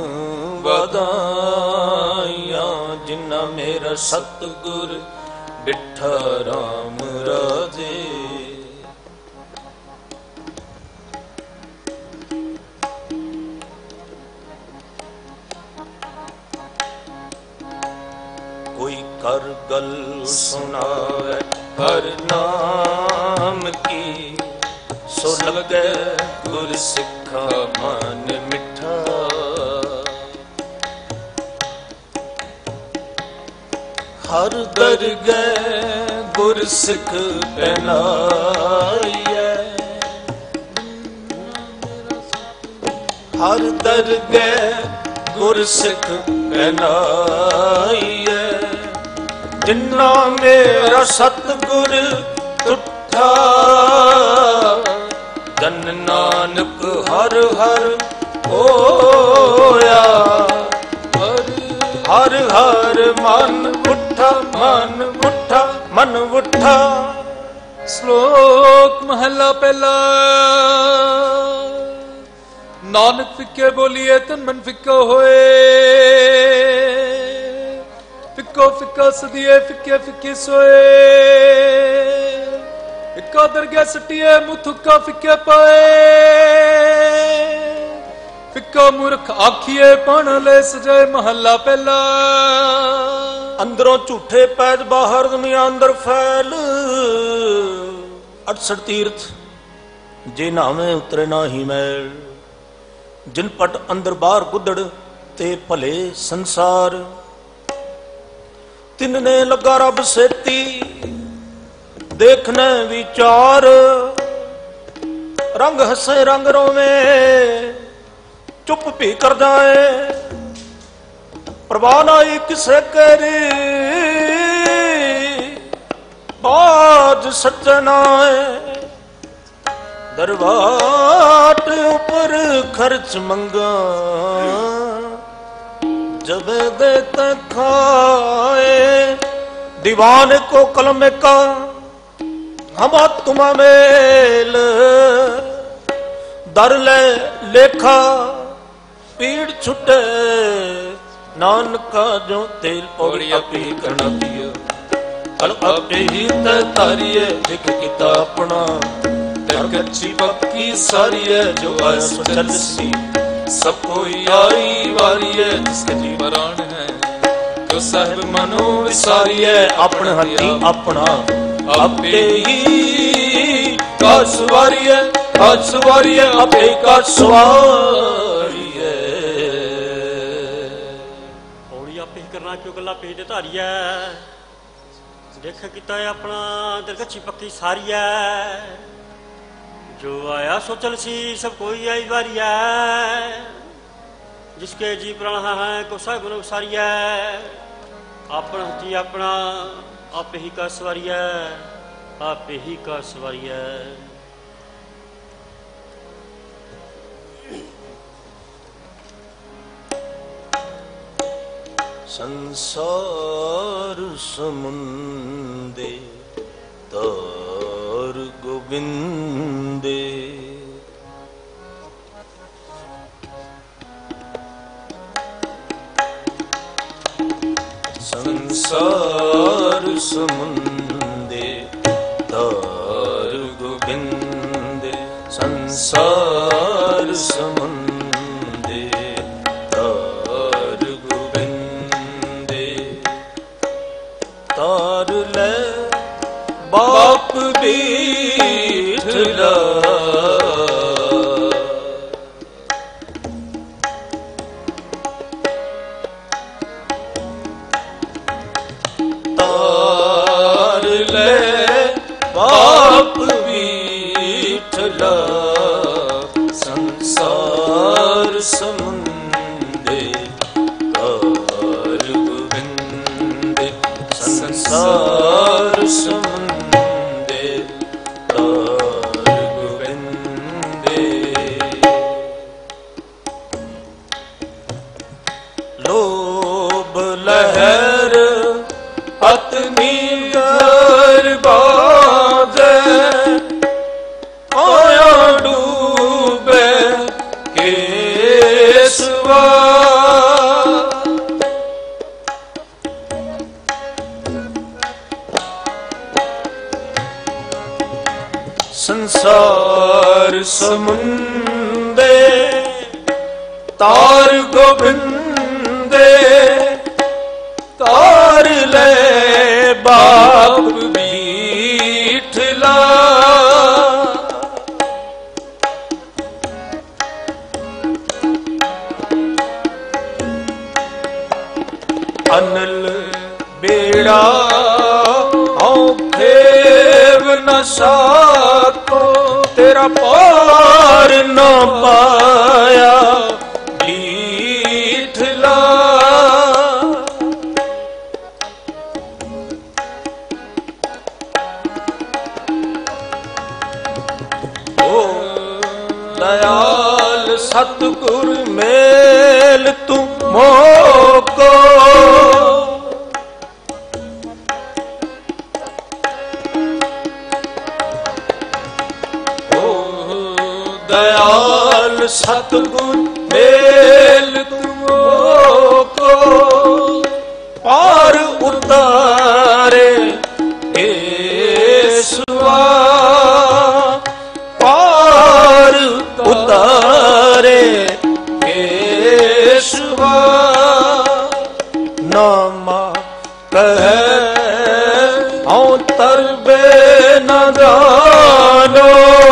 बधाइया जिन्ना मेरा सतगुर डिठा राम राजे। कोई कर गल सुनावे हर नाम की सो लगे गुरसिखा मन मिठा। हर दरगह गुरसिख पहनाइए हर दरगह गुरसिख पहनाइए जिन्ना मेरा सतगुर तुठा जन नानक हर हर होया हर हर मन उठा मन उठा मन उठा। श्लोक महला पहला। नानक फिक्के बोलिए तन मन फिक्का होए फिक्को फिक्का सदिए फिक्के फिक्की सोए फिक्का दरगाह सटिए मुथुक्का फिक्के पाए फिक्का मूर्ख आखिए पण ले सजाए महला पहला। अंदरों झूठे पैद बाहर दुनिया अंदर फैल अड़सठ तीर्थ जे नावे उतरे ना ही मैल जिन पट अंदर बाहर गुदड़ ते भले संसार तिनने लगा रब सेती देखने विचार रंग हसे रंग रोवे चुप भी कर जाए प्रवाह नाई किसे करी बाज सज्जनाए दरबाट ऊपर खर्च मंगा जब देते खाए दीवान को कलम का हम तुम मेल दर ले लेखा पीड़ छुटे नानका जो तेल पौड़िया पी करना पियो कल अपे ही तारिये लिख किता अपना कच्ची पक्की सारी है जो आया सो चल सी सब कोई आई वारी है जिसके जी मरान है तो साहिब मनो विसारी है अपने हथी अपना अपे ही का सवारी है आज सवारी है अपे का सवारी है। पौड़ी आपे ही करना क्यों गला पे दे धारी है देख किता है अपना दिल कच्ची पक्की सारी है जो आया सो चल सी सब कोई आई बारी है जिसके जी प्राण है को साहिब मनो विसारी है अपना हथी अपना आप ही का सवारी है आप ही का सवारी है। संसार समुंदे तार गोविंदे संसार समुंदे तार गोविंदे संसार समुंदे ਸਮੁੰਦੇ ਤਾਰ ਗੋਬਿੰਦੇ ਸੰਸਾਰ ਸਮੁੰਦੇ ਤਾਰ ਗੋਬਿੰਦੇ ਲੋਭ ਲਹਿਰ ਅਤਨੀ ਗਰ ਬਾਜੇ ਆਇਆ ਡੂਬੇ ਕੇਸਵਾ ਸੰਸਾਰ ਸਮੁੰਦੇ ਤਾਰ ਗੋਬਿੰਦੇ ਤਾਰ ਲੈ ਬਾਪ ਬੀਠਲਾ ਅਨਲ ਬੇੜਾ ਔਖੇ ਨ ਸਾਕੋ ਤੇਰਾ ਪਾਰ ਨ ਪਾਇਆ ਬੀਠਲਾ ਓ ਦਇਆਲ ਸਤਿਗੁਰ ਮੇਲ ਤੂੰ ਮੋਕੋ दयाल सतगुर मेल तुमको पार उतारे केसवा पार उतारे केसवा नामा कहे औ तरबे न जानो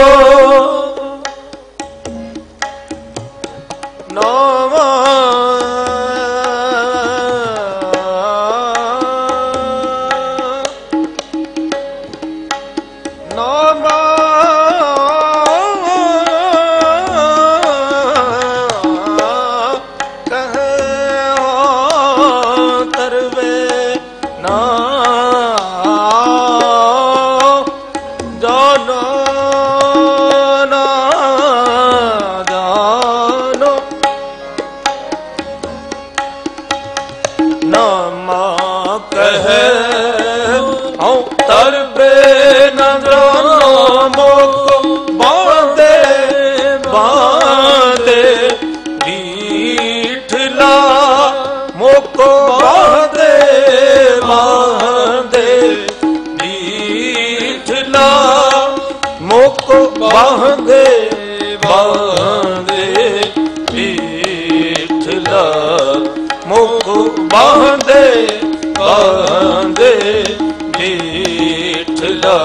नामा नामा कहे तरवे ना जानो ना जानो नामा कहे औ तरबे न जानो मोको बांधे बांधे लीठला मोको बांधे बांधे लीठला मोको बांधे बांधे लीठला मोको बांधे बांधे लीठला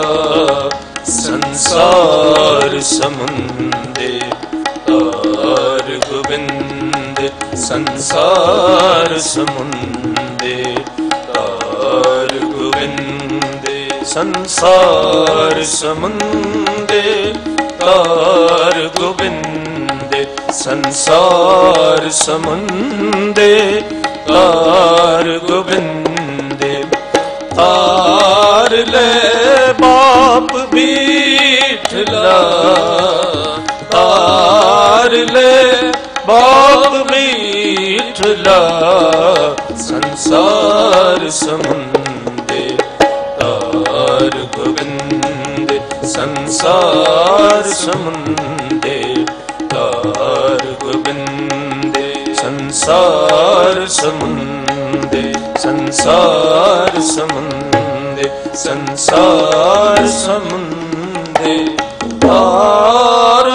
संसार समुंदे तार गोविंद संसार समुंदे तार गोविंद संसार समुंदे तार गोविंद संसार समुंदे तार गोविंदे तार ले बाप बीठला तार ले बाप बीठला संसार समुंदे तार गोविंद संसार समुंदे तार गोविंदे संसार समुंदे संसार समुंदे संसार समुंदे तार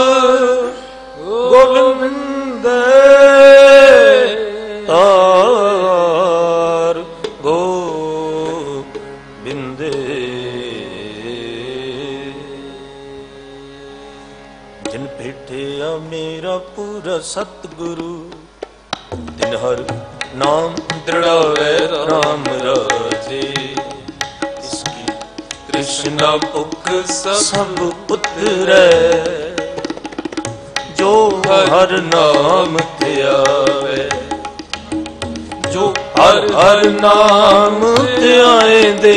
गोविंदे तार गोविंदे जिन भेटिया मेरा पूरा सतगुरु दिन हर नाम दृढ़ावे राम राजे इसकी कृष्ण भुख सब पुत्र जो हर नाम ध्यावे, जो हर हर नाम ध्याए दे,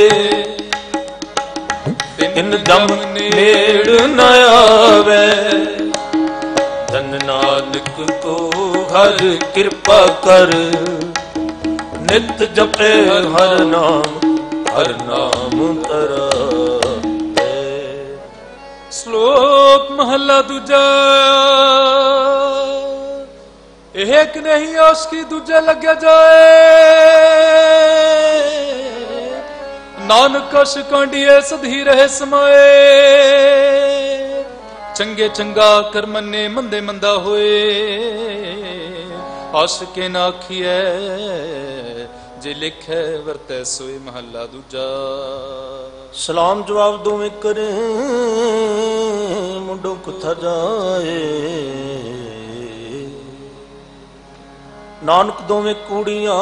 तिन दम नेड़ न आवे। धन नानक को हर कृपा कर, नित जपे हर नाम, हर नाम तरावे। श्लोक महला दूजा। एक नहीं उसकी दूजा लगे जाए, नानक शिकांडिये सधी रहे समाए। चंगे चंगा कर मन्ने, मंदे मंदा होए, आशिके ना आखिए, जे लिखे वरते सोए। महला दूजा। सलाम जवाब दोवें करे, मुंडो कुथा जाए। नानक दोवें कूड़ियां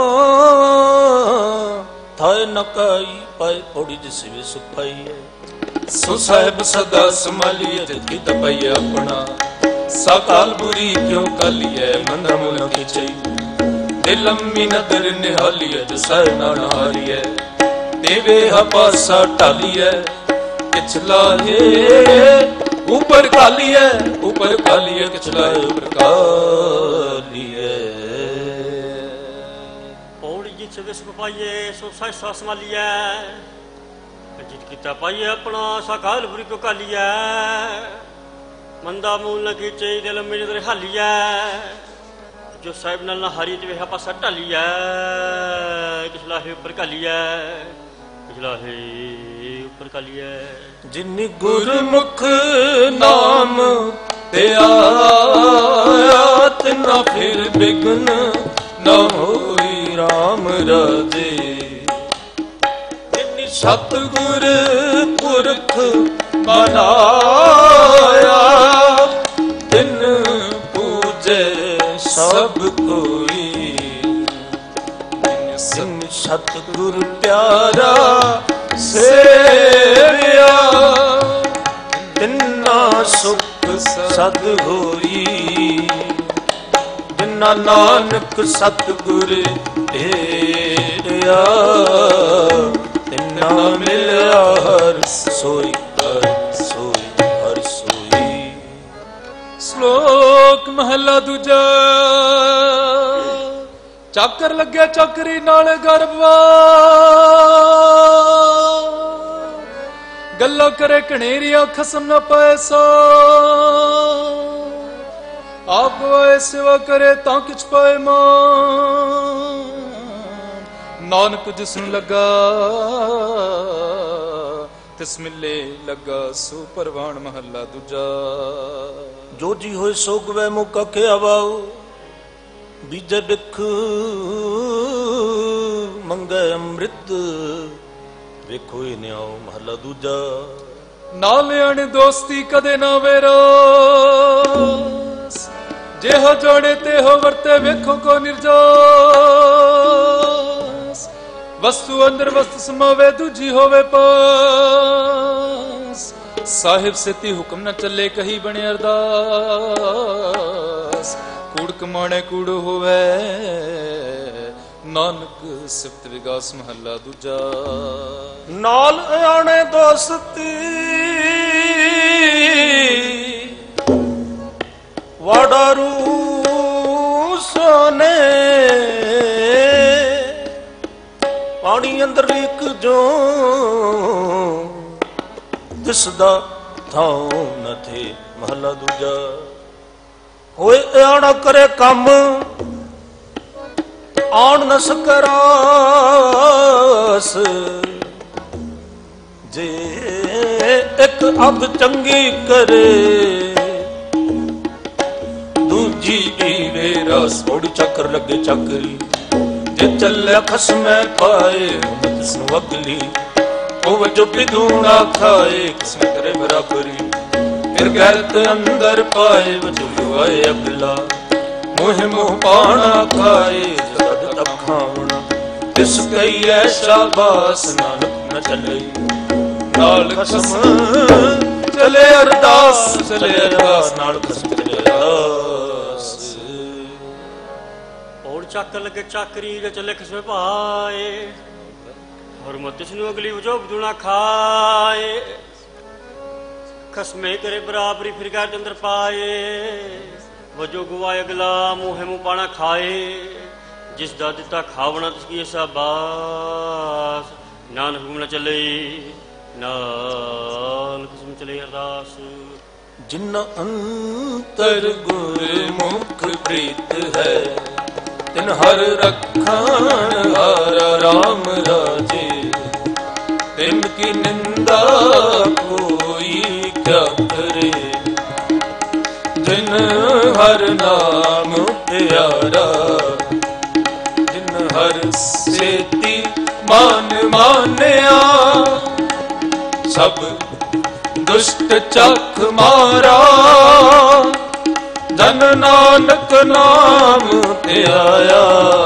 थाए नकाई, पाए पौड़ी जिस वे सुपाई है। सो साहिब सदा संभालिए, जित तपई अपना, साकाल बुरी क्यों कालिए, मंदा मुल की चई। दिल लम्मी नदर निहालिए, जो सह ना नहारिए, देवे हपासा टालिए, पिछला है ऊपर कालिए, ऊपर कालिए, पिछला है ऊपर कालिए। पौड़ी जिस विश्व पाइए, सो साहिब संभालिए, जित किता पाइए अपना, साकाल बुरी क्यों कालिए। मंदा मूल न खींचे, दिल लम्मी नदर हालिए, जो साहिब नाल हारी ते वेहा पासा ढालिया। पिछला है ऊपर कालिया, पिछला है ऊपर कालिया। जिन्नी गुरमुख नाम ते आया, तिना फिर बिघ्न न होई राम राजे। जिन्नी सतगुर पुरख बनाया, तिन पूजे सब कोई। सिंह सतगुर प्यारा सेविया, तिन्ना सुख सद होई। जिन्ना नानक सतगुर भेड़िया, तिन्ना मिलिया हर सोई, हर सोई, हर सोई। श्लोक महला दूजा। चाकर लगे चाकरी नाल गरबा, गल्ला करे कनेरिया खसम न पैसा। आप गवाए सेवा करे ता किछ पाए मान, नानक जिसनु लगा तिस मिले लगा, सो परवान। महला दूजा। जो जी होए सो गवै मुका के आवाओ, बीजे बिख मंगे अमृत, वेखो ही न्याओ। महला दूजा। नाल आने दोस्ती कदे ना वेरो, जेहो जोड़े ते हो वर्ते, वेखो को निर्जास। वस्तु अंदर वस्तु समावे, दूजी होवे पास। साहिब सेती हुक्म न चले, कही बने अरदास। कूड़ कमाणे कूड़ होवे, नानक सिफत विगास। महला दूजा। नाल आने दोस्ती, वाडारू सोने। पानी अंदर लीक जो, तिसदा थां न थे। महला दूजा। होए आना करे कम, आन न सकरास। जे एक अब चंगी करे, दूजी पीवे रस। थोड़ी चक्कर लगे चक्री, जे चले खसमे पाए, तिसनु अगली। वो जो पिदूना खाए, किसने करे बराबरी। फिर गैरत अंदर पाए, वो आए अगला। मुँह मुँह पाना खाए, जद तक खावना। तिस कई ऐसा बास, नानक न चले। नाल खसम ਚਲੇ ਅਰਦਾਸ, ਚਲੇ ਅਰਦਾਸ ਨਾਲ ਖਸਮ ਚਲੇ ਅਰਦਾਸ। ਔੜ ਚੱਕ ਲਗੇ ਚਾਕਰੀ ਜੇ ਚਲੇ ਖਸਮੇ ਭਾਏ, ਹਰਮਤ ਇਸ ਨੂੰ ਅਗਲੀ ਵਜੋ ਬਦੂਣਾ ਖਾਏ। ਖਸਮੇ ਕਰੇ ਬਰਾਬਰੀ ਫਿਰ ਗੈਰ ਅੰਦਰ ਪਾਏ, ਵਜੋ ਗਵਾਏ ਅਗਲਾ ਮੂੰਹੇ ਮੂੰਹ ਪਾਣਾ ਖਾਏ। ਜਿਸ ਦਾ ਦਿੱਤਾ ਖਾਵਣਾ ਤਿਸ ਕੀ ਸਾਬਾਸ, ਨਾਨਕ ਹੁਕਮ ਨ ਚੱਲੇ ਨਾਨਕ ਹੁਕਮ ਚਲੇ ਅਰਦਾਸ। ਜਿਨ ਅੰਤਰ ਗੁਰਮੁਖ ਪ੍ਰੀਤ ਹੈ, ਤਿਨ ਹਰ ਰਖਣ ਹਰ ਰਾਮ ਰਾਜੇ। ਤਿਨ ਕੀ ਨਿੰਦਾ ਕੋਈ ਕਿਆ ਕਰੇ, ਜਿਨ ਹਰ ਨਾਮ ਪਿਆਰਾ। ਜਿਨ ਹਰ ਸੇਤੀ ਮਾਨ ਮਾਨਿਆ, ਸਭ ਦੁਸ਼ਟ ਚੱਖ ਮਾਰਾ। ਜਨ ਨਾਨਕ ਨਾਮ ਧਿਆਇਆ,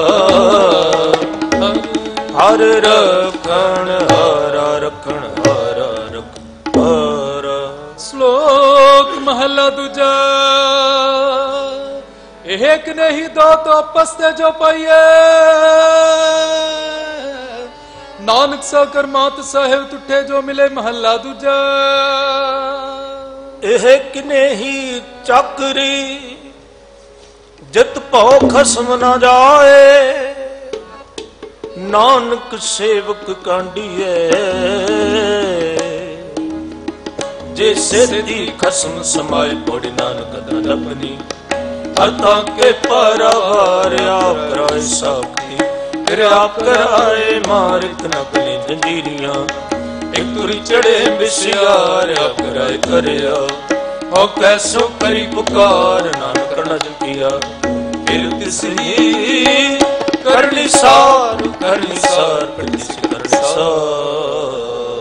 ਹਰ ਰਖਣ ਹਾਰਾ ਰਖਣ ਹਾਰਾ ਰਖਣ ਹਾਰਾ। ਸ਼ਲੋਕ ਮਹਲਾ ਦੂਜਾ। ਇੱਕ ਨਹੀਂ ਦੋ ਤੋ ਆਪਸ ਤੇ ਜੋ ਪਾਈਏ, ਨਾਨਕ ਸਾ ਕਰਮਾਤ ਸਾਹਿਬ ਤੁਠੇ ਜੋ ਮਿਲੇ। ਮਹਲਾ ਦੂਜਾ। ਇਹ ਕਿਨੇ ਹੀ ਚਾਕਰੀ, ਜਿਤ ਭਉ ਖਸਮ ਨਾ ਜਾਏ। ਨਾਨਕ ਸੇਵਕ ਕਾਂਡੀਏ, ਜੇ ਸੇਤੀ ਖਸਮ ਸਮਾਏ। ਪੜ ਨਾਨਕ ਦਾ ਲੱਭਨੀ, ਹਰ ਤਾਂ ਕੇ ਪਰਵਾਰ ਆਪ ਕਰਾਏ ਸਾਖੀ। ਫਿਰ ਆਪ ਕਰਾਏ ਮਾਰਿਕ ਨਕਲੀ ਜੰਜੀਰੀਆਂ। ਇੱਕ ਤੁਰੀ ਚੜੇ ਵਿਸਿਆਰ ਆਪ ਕਰਾਏ ਕਰਿਆ। ਹੋ ਕੈਸੋ ਕਰੀ ਪੁਕਾਰ, ਨਾਨਕ ਨਜ ਕੀਆ। ਫਿਰ ਤਿਸਰੀ ਕਰਨੀ ਸਾਰ, ਕਰਨੀ ਸਾਰ ਪ੍ਰਤਿਸ ਕਰਨੀ ਸਾਰ।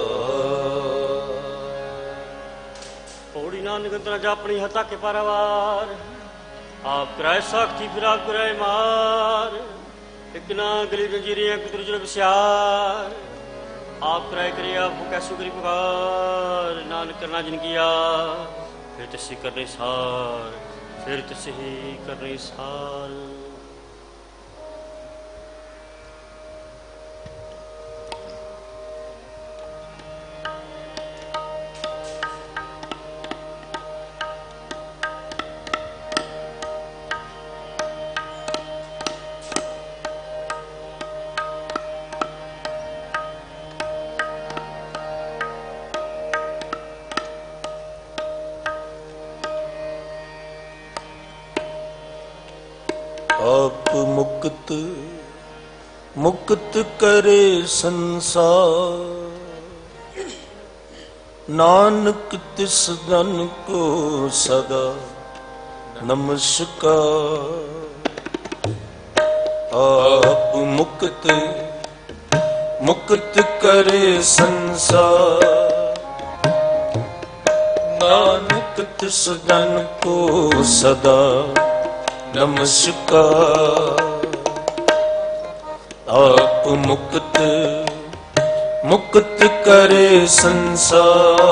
ਪੌੜੀ ਨਾਨਕ ਅੰਤਰ ਜਾ ਆਪਣੀ ਹਤਾ ਕੇ ਪਰਵਾਰ। ਆਪ ਕਰਾਏ ਸਾਖੀ ਫਿਰ ਆਪ ਕਰਾਏ ਮਾਰ। ਇੱਕ ਨਾ ਗਲੀ ਜੰਜੀਰੀਆਂ ਕੁਤਰ ਜੁੜ ਵਿਸਿਆਰ। ਆਪ ਕਰਾਏ ਕਰਿਆ ਆਪ ਕੈਸੋ ਕਰੀ ਪੁਕਾਰ। ਨਾਨਕ ਕਰਨਾ ਜਿਨ ਕੀਆ, ਫਿਰ ਤਿਸੀ ਕਰਨੀ ਸਾਰ, ਫਿਰ ਤਿਸੀ ਕਰਨੀ ਸਾਰ। ਆਪ ਮੁਕਤ ਮੁਕਤ ਕਰੇ ਸੰਸਾਰ। ਨਾਨਕ ਤਿਸ ਜਨ ਕੋ ਸਦਾ ਨਮਸਕਾਰ। ਆਪ ਮੁਕਤ ਮੁਕਤ ਕਰੇ ਸੰਸਾਰ। ਨਾਨਕ ਤਿਸ ਜਨ ਕੋ ਸਦਾ ਨਮਸਕਾਰ। ਆਪ ਮੁਕਤ ਮੁਕਤ ਕਰੇ ਸੰਸਾਰ।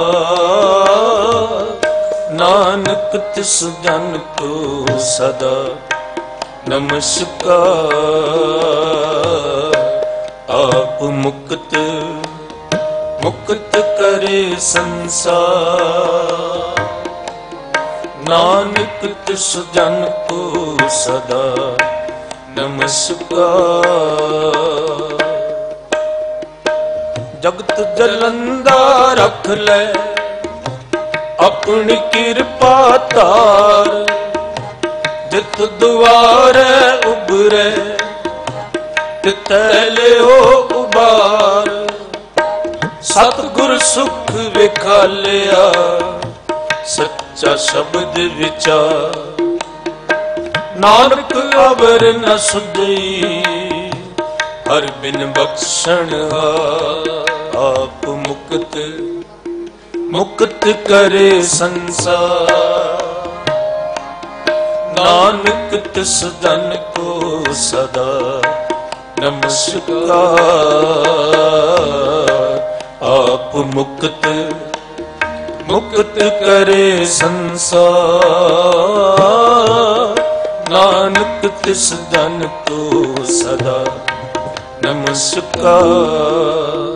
ਨਾਨਕ ਤਿਸ ਜਨ ਕੋ ਸਦਾ ਨਮਸਕਾਰ। ਆਪ ਮੁਕਤ ਮੁਕਤ ਕਰੇ ਸੰਸਾਰ। ਨਾਨਕ ਤਿਸ ਜਨ ਕੋ ਸਦਾ ਨਮਸਕਾਰ। ਜਗਤ ਜਲੰਦਾ ਰਖ ਲੈ ਆਪਣੀ ਕਿਰਪਾ ਧਾਰ। ਜਿਤ ਦੁਆਰੇ ਉਬਰੇ ਤਿਤੈ ਲਿਓ ਉਬਾਰ। ਸਤਿਗੁਰ ਸੁਖ ਵਿਖਾਲਿਆ ਸੱਚਾ ਸ਼ਬਦ ਵਿਚਾਰ। ਨਾਨਕ ਅਵਰ ਨ ਸੁਝਈ ਹਰ ਬਿਨ ਬਖਸ਼ਣ ਆਪ ਮੁਕਤ ਮੁਕਤ ਕਰੇ ਸੰਸਾਰ। ਨਾਨਕ ਤਿਸ ਜਨ ਕੋ ਸਦਾ ਨਮਸਕਾਰ। ਆਪ ਮੁਕਤ मुक्त करे संसार, नानक तिस जन को सदा नमस्कार।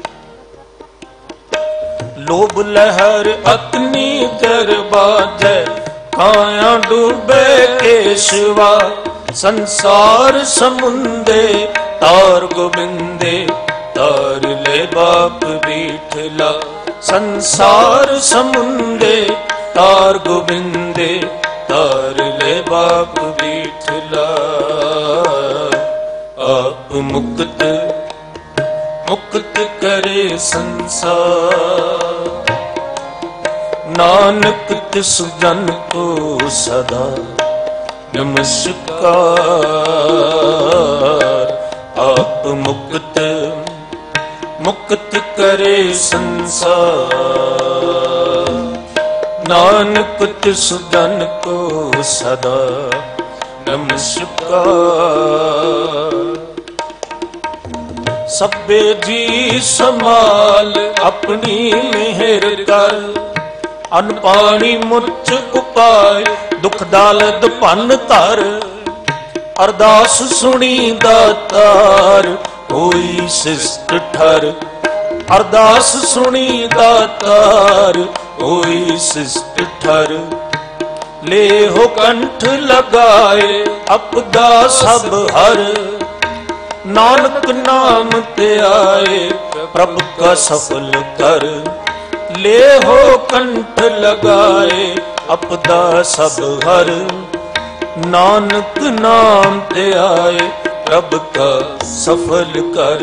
लोभ लहर अतनी कर बाजै, काया डूबे केशवा, संसार समुंदे तार गोबिंदे, तार ले बाप बीठला। संसार समुंदे तार गोबिंदे, तार ले बाप बीठला। आप मुक्त मुक्त करे संसार, नानक तिस जन को सदा नमस्कार। आप मुक्त मुक्त करे संसार, नानक तिस जन को सदा नमस्कार। सभे जी संभाल अपनी मेहर कर, अन्न पानी मुच उपाय, दुख दालद भन धर। अरदास सुनी दातार, होई सिस्ट ठर। अरदास सुनी दातार, होई सिस्ट ठर। ले हो कंठ लगाए, अपदा सब हर। नानक नाम ते आए, प्रभु का सफल कर। ले हो कंठ लगाए, अपदा सब हर। नानक नाम ते आए, प्रभु का सफल कर।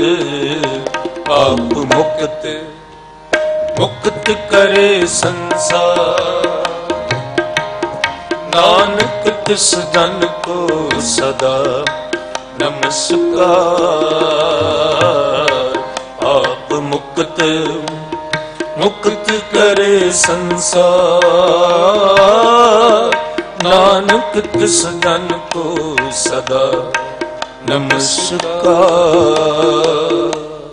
आप मुक्त मुक्त करे संसार, नानक तिस जन को सदा नमस्कार। आप मुक्त मुक्त करे संसार, नानक तिस जन को सदा नमस्कार।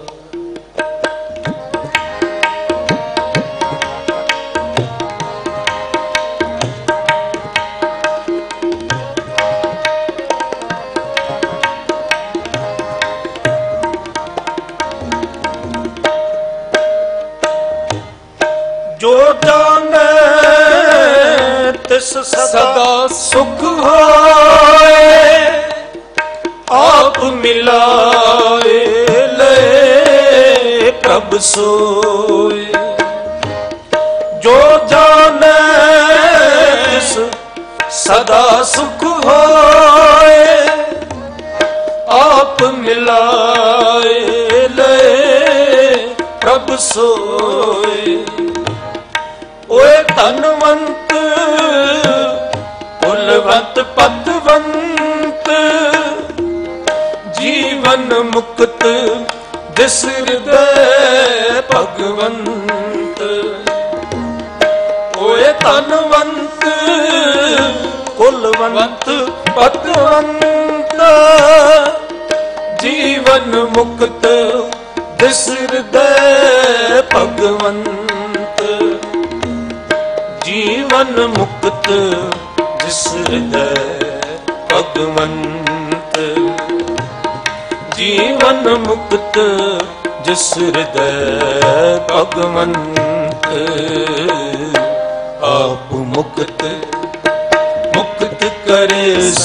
जो जाने तिस सदा सुख होए, आप मिलाए ले प्रभ सोए। जो जाने तिस सदा सुख होए, आप मिलाए ले प्रभ सोए। ओए धनवंत कुलवंत पतवंत, जीवन मुक्त दिस हृदय भगवंत। ओए धनवंत कुलवंत पतवंत, जीवन मुक्त दिस हृदय भगवंत। जीवन मुक्त जिस हृदय भगवंत। जीवन मुक्त जिस हृदय भगवंत। आप मुक्त मुक्त करे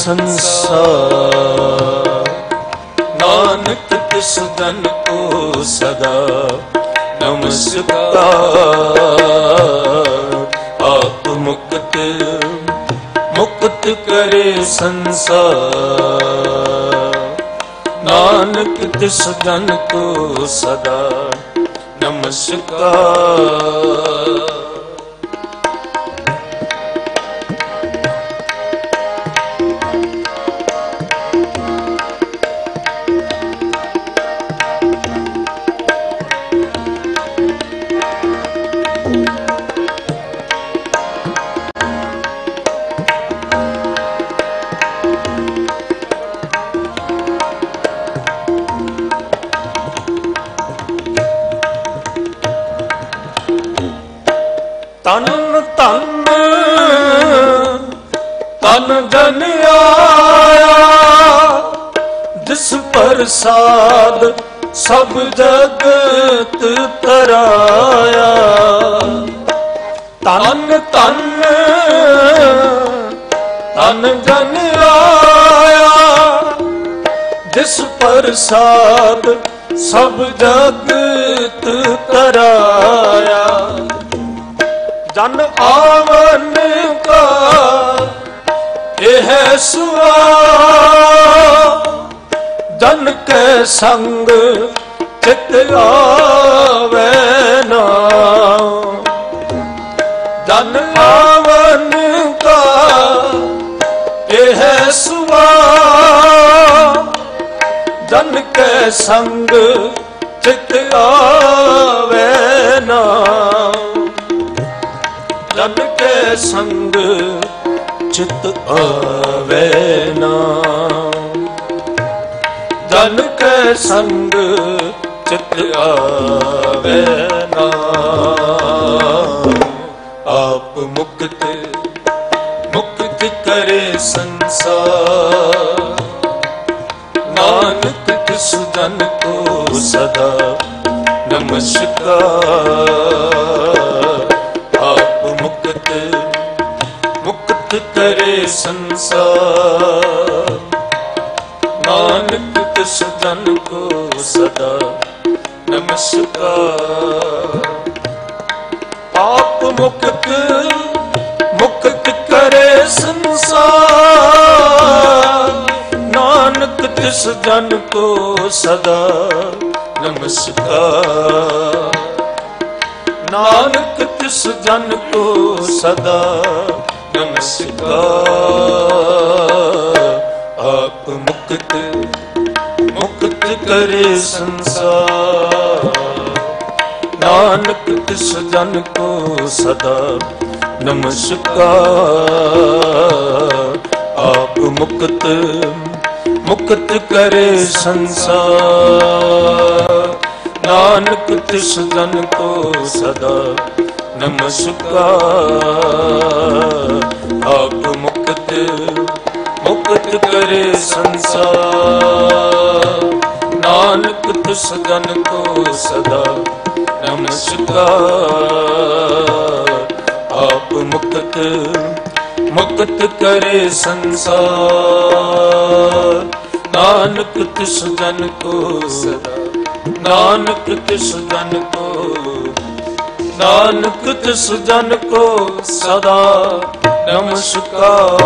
संसार, नानक तिस जन को सदा नमस्कार। आप मुक्त मुक्त करे संसार, नानक तिस जन को सदा नमस्कार। ਤਨ ਧਨ ਤਨ ਜਨ ਆਇਆ, ਜਿਸ ਪ੍ਰਸਾਦ ਸਭ ਜਗਤ ਤਰਾਇਆ। ਤਨ ਧਨ ਤਨ ਜਨ ਆਇਆ, ਜਿਸ ਪ੍ਰਸਾਦ ਸਭ ਜਗਤ ਤਰਾਇਆ। ਜਨ ਆਵਨ ਕਾ ਇਹ ਸੁਆ, ਜਨ ਕੇ ਸੰਗ ਚਿਤ ਆਵੇ ਨਾ। ਜਨ ਆਵਨ ਕਾ ਇਹ ਸੁਆ, ਜਨ ਕੇ ਸੰਗ ਚਿਤ ਆਵੇ ਨਾ। ਜਨ ਕੇ ਸੰਗ ਚਿਤ ਆਵੇ ਨਾ। ਜਨ ਕੇ ਸੰਗ ਚਿਤ ਆਵੇ ਨਾ। ਆਪ ਮੁਕਤ ਮੁਕਤ ਕਰੇ ਸੰਸਾਰ, ਨਾਨਕ ਤਿਸ ਜਨ ਕੋ ਸਦਾ ਨਮਸਕਾਰ। ਆਪ ਮੁਕਤ ਮੁਕਤ ਕਰੇ ਸੰਸਾਰ, ਨਾਨਕ ਤਿਸ ਜਨ ਕੋ ਸਦਾ ਨਮਸਕਾਰ। ਆਪ ਮੁਕਤ ਮੁਕਤ ਕਰੇ ਸੰਸਾਰ, ਨਾਨਕ ਤਿਸ ਜਨ ਕੋ ਸਦਾ ਨਮਸਕਾਰ। ਨਾਨਕ ਤਿਸ ਜਨ ਕੋ ਸਦਾ ਨਮਸਕਾਰ। ਆਪ ਮੁਕਤ ਮੁਕਤ ਕਰੇ ਸੰਸਾਰ, ਨਾਨਕ ਤਿਸ ਜਨ ਕੋ ਸਦਾ ਨਮਸਕਾਰ। ਆਪ ਮੁਕਤ ਮੁਕਤ ਕਰੇ ਸੰਸਾਰ, ਨਾਨਕ ਤਿਸ ਜਨ ਕੋ ਸਦਾ ਨਮਸਕਾਰ। ਆਪ ਮੁਕਤ ਮੁਕਤ ਕਰੇ ਸੰਸਾਰ, ਨਾਨਕ ਤਿਸ ਜਨ ਕੋ ਸਦਾ ਨਮਸਕਾਰ। ਆਪ ਮੁਕਤ ਮੁਕਤ ਕਰੇ ਸੰਸਾਰ, ਨਾਨਕ ਤਿਸ ਜਨ ਕੋ ਸਦਾ ਨਾਨਕ ਤਿਸ ਜਨ ਕੋ ਨਾਨਕ ਤਿਸ ਜਨ ਕੋ ਸਦਾ ਨਮਸਕਾਰ।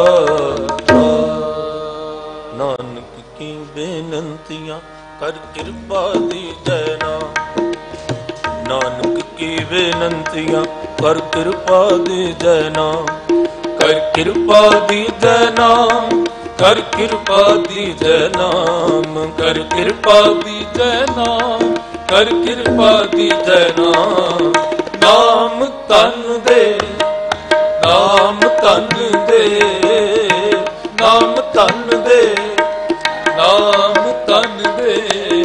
ਨਾਨਕ ਕੀ ਬੇਨੰਤੀਆਂ ਕਰ ਕਿਰਪਾ ਦੀਜੈ ਨਾਮ। ਨਾਨਕ ਕੀ ਬੇਨੰਤੀਆਂ ਕਰ ਕਿਰਪਾ ਦੀਜੈ ਨਾਮ। ਕਰ ਕਿਰਪਾ ਦੀਜੈ ਨਾਮ, ਕਰ ਕਿਰਪਾ ਦੀਜੈ ਨਾਮ। ਕਰ ਕਿਰਪਾ ਦੀਜੈ ਨਾਮ, ਕਰ ਕਿਰਪਾ ਦੀਜੈ ਨਾਮ। ਨਾਮ ਤਨ ਦੇ ਨਾਮ ਤਨ ਦੇ ਨਾਮ ਤਨ ਦੇ ਨਾਮ ਤਨ ਦੇ।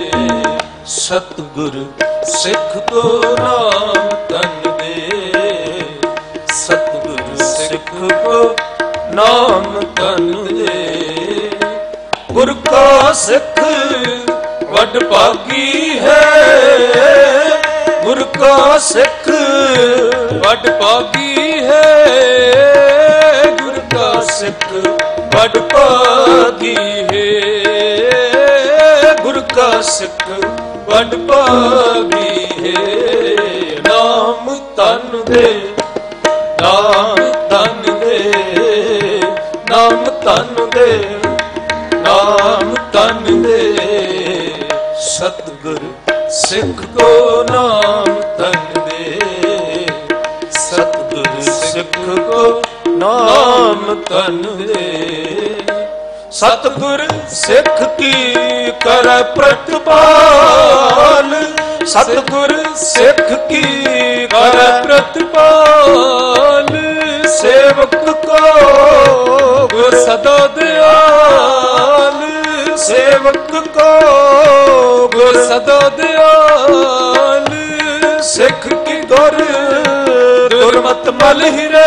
ਸਤਿਗੁਰ ਸਿੱਖ ਕੋ ਨਾਮ ਤਨ ਦੇ। ਸਤਿਗੁਰ ਸਿੱਖ ਕੋ ਨਾਮ ਤਨ ਦੇ। ਗੁਰ ਕਾ ਸਿੱਖ ਵੱਡ ਭਾਗੀ ਹੈ। ਗੁਰ ਕਾ ਸਿੱਖ ਵੱਡ ਭਾਗੀ ਹੈ। ਗੁਰ ਕਾ ਸਿੱਖ ਵੱਡ ਭਾਗੀ ਹੈ। ਗੁਰ ਕਾ ਸਿੱਖ ਵੱਡ ਭਾਗੀ ਹੈ। ਨਾਮ ਤਨ ਦੇ ਨਾਮ ਤਨ ਦੇ ਨਾਮ ਤਨ ਦੇ ਨਾਮ ਤਨ ਦੇ। ਸਤਿਗੁਰ ਸਿੱਖ ਕੋ ਨਾਮ ਤਨ ਦੇ। ਸਤਿਗੁਰ ਸਿੱਖ ਕੋ ਨਾਮ ਤਨ ਦੇ। ਸਤਿਗੁਰ ਸਿੱਖ ਕੀ ਕਰੈ ਪ੍ਰਤਿਪਾਲ। ਸਤਿਗੁਰ ਸਿੱਖ ਕੀ ਕਰੈ ਪ੍ਰਤਿਪਾਲ। ਸੇਵਕ ਕੋ ਗੁਰ ਸਦਾ ਦਿਆਲ। ਸੇਵਕ ਕੋ ਗੁਰ ਸਦਾ ਦਿਆਲ। ਸਿੱਖ ਕੀ ਗੁਰ दुर्मत मल हिरे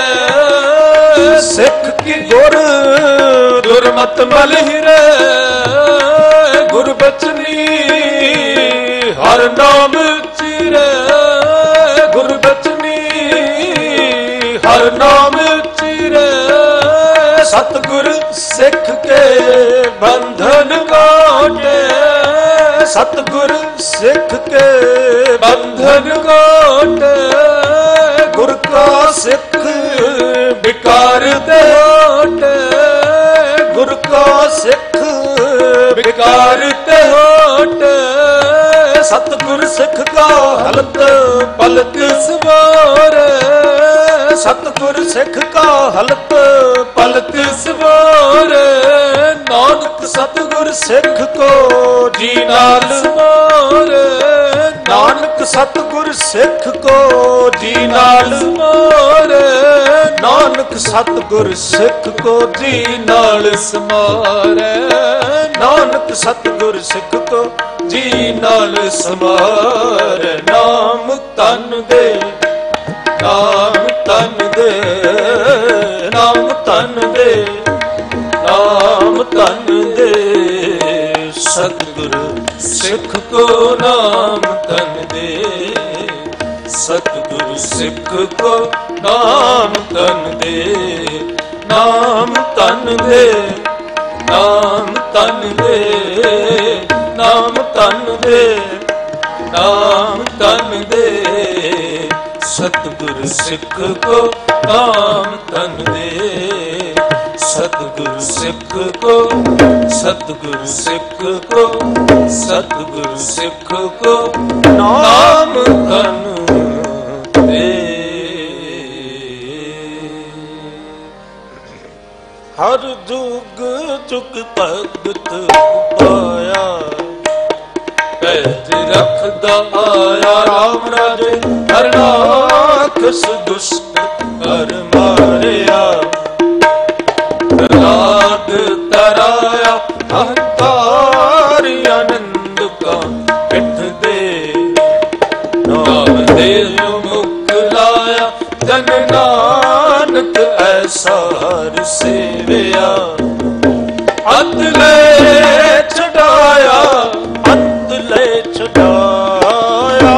सिख की गुर दुर्मत मल हिरे गुर बचनी हर नाम चिरे गुर बचनी हर नाम चिरे सतगुर सिख के बंधन काटे सतगुर सिख के बंधन काटे गुर का सिख विकार ते होटे गुर का सिख विकार ते होटे सतगुर सिख का हलत पलक सवारे सतगुर सिख का हलत पलक सवारे नानक सतगुर सिख को जी नाल सवारे नानक सतगुर सिख को जी नाल सवारे नानक सतगुर सिख को जी नाल समारे नानक सतगुर सिख को जी नाल समारे नाम तन दे नाम तन दे नाम तन दे नाम तन दे सतगुर सिख को नाम तन दे सतगुर सिख को नाम तन दे नाम तन दे नाम तन दे नाम तन दे नाम तन दे सतगुर सिख को नाम तन दे सतगुर सिख को सतगुर सिख को सतगुर सिख को नाम तन दे हर जुग जुग भगत पाया पैज रखदा आया राम राजे हर राखस दुष्ट कर मारिया राग तराया अहंकारी आनंद का पिठ दे नाम दे मुख लाया जन नानक ऐसा हर सेविया अंत ले छड़ाया अंत ले छड़ाया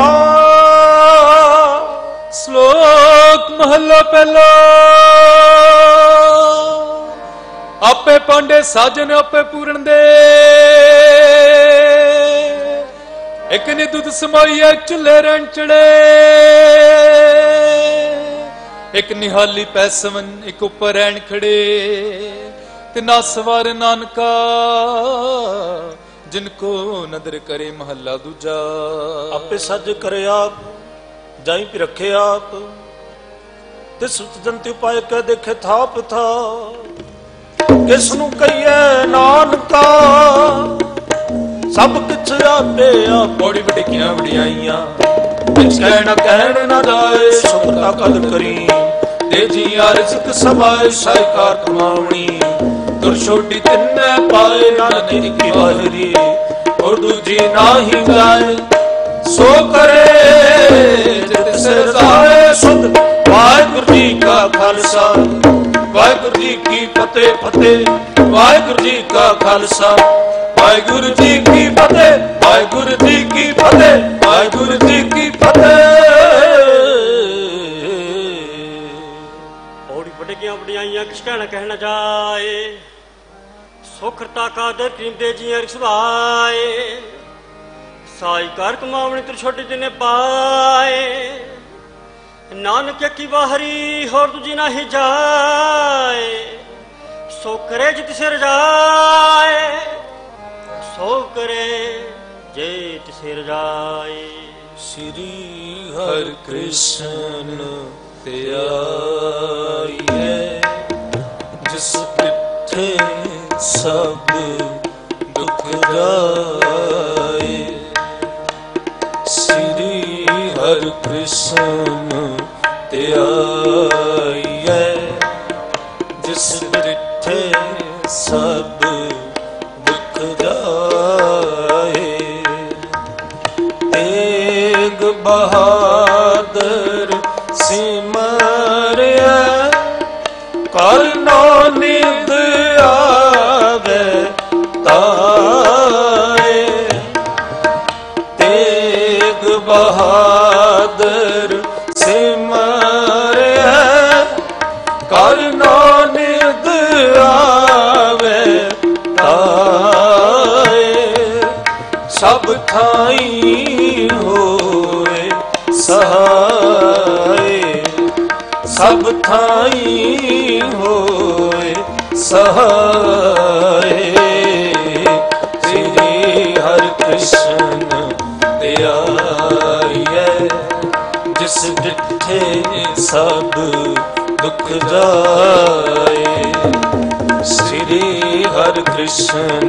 श्लोक महला पहला आपे पांडे साजन आपे पूरन दे एक ने दुध समाइया चुले रन चढ़े एक निहाली पैसवन एक ऊपर रैन खड़े तिना सवार नानका जिनको नदर करे महला दूजा आपे सज करे आप जाई भी रखे आप तिस जंती उपाय कह देखे थाप था किसनु कहिए नानका सब किछ आपे आप बड़ी बड़ियां वडियाइयां किछ कहना कहन ना जाए सुखता कद करी तेजी आरज़क समाए साइकार कमावनी तुर छोटी तिन्ने पाए नानक की बाहरी और दूजी नाही जाए सो करे जित से रजाए सुध वाहिगुरु जी का खालसा वाहिगुरु जी की फतेह फतेह वाहिगुरु जी का खालसा वाहिगुरु जी की फतेह वाहिगुरु जी की फतेह वाहिगुरु जी की फतेह बड़ियाइयां किस कहना कहना जाए सुखरता कादर प्रेम दे जी रिसवाए साई कार कमावनी तुर छोटे जिने पाए नानक की बाहरी होर दूजी ना ही जाए सो करे जित सिर जाए सो करे जित सिर जाए श्री हर कृष्ण आइए जिस पिठे सब दुख जाए श्री हर कृष्ण ते आइए जिस पिठे सब दुख जाए तेग बहादुर सिम ਤਾਏ। ਤੇਗ ਬਹਾਦਰ ਸਿਮਰਿਆ ਕਰ ਨਾਨਕ ਆਵੇ ਤਾਏ। ਸਭ ਥਾਈਂ ਹੋਏ ਸਹਾਏ, ਸਭ ਥਾਈਂ ਹੋਏ ਸਹਾਏ। ਸ੍ਰੀ ਹਰਿ ਕ੍ਰਿਸ਼ਨ ਧਿਆਈਐ ਜਿਸ ਡਿਠੇ ਸਭ ਦੁਖ ਜਾਏ। ਸ੍ਰੀ ਹਰਿ ਕ੍ਰਿਸ਼ਨ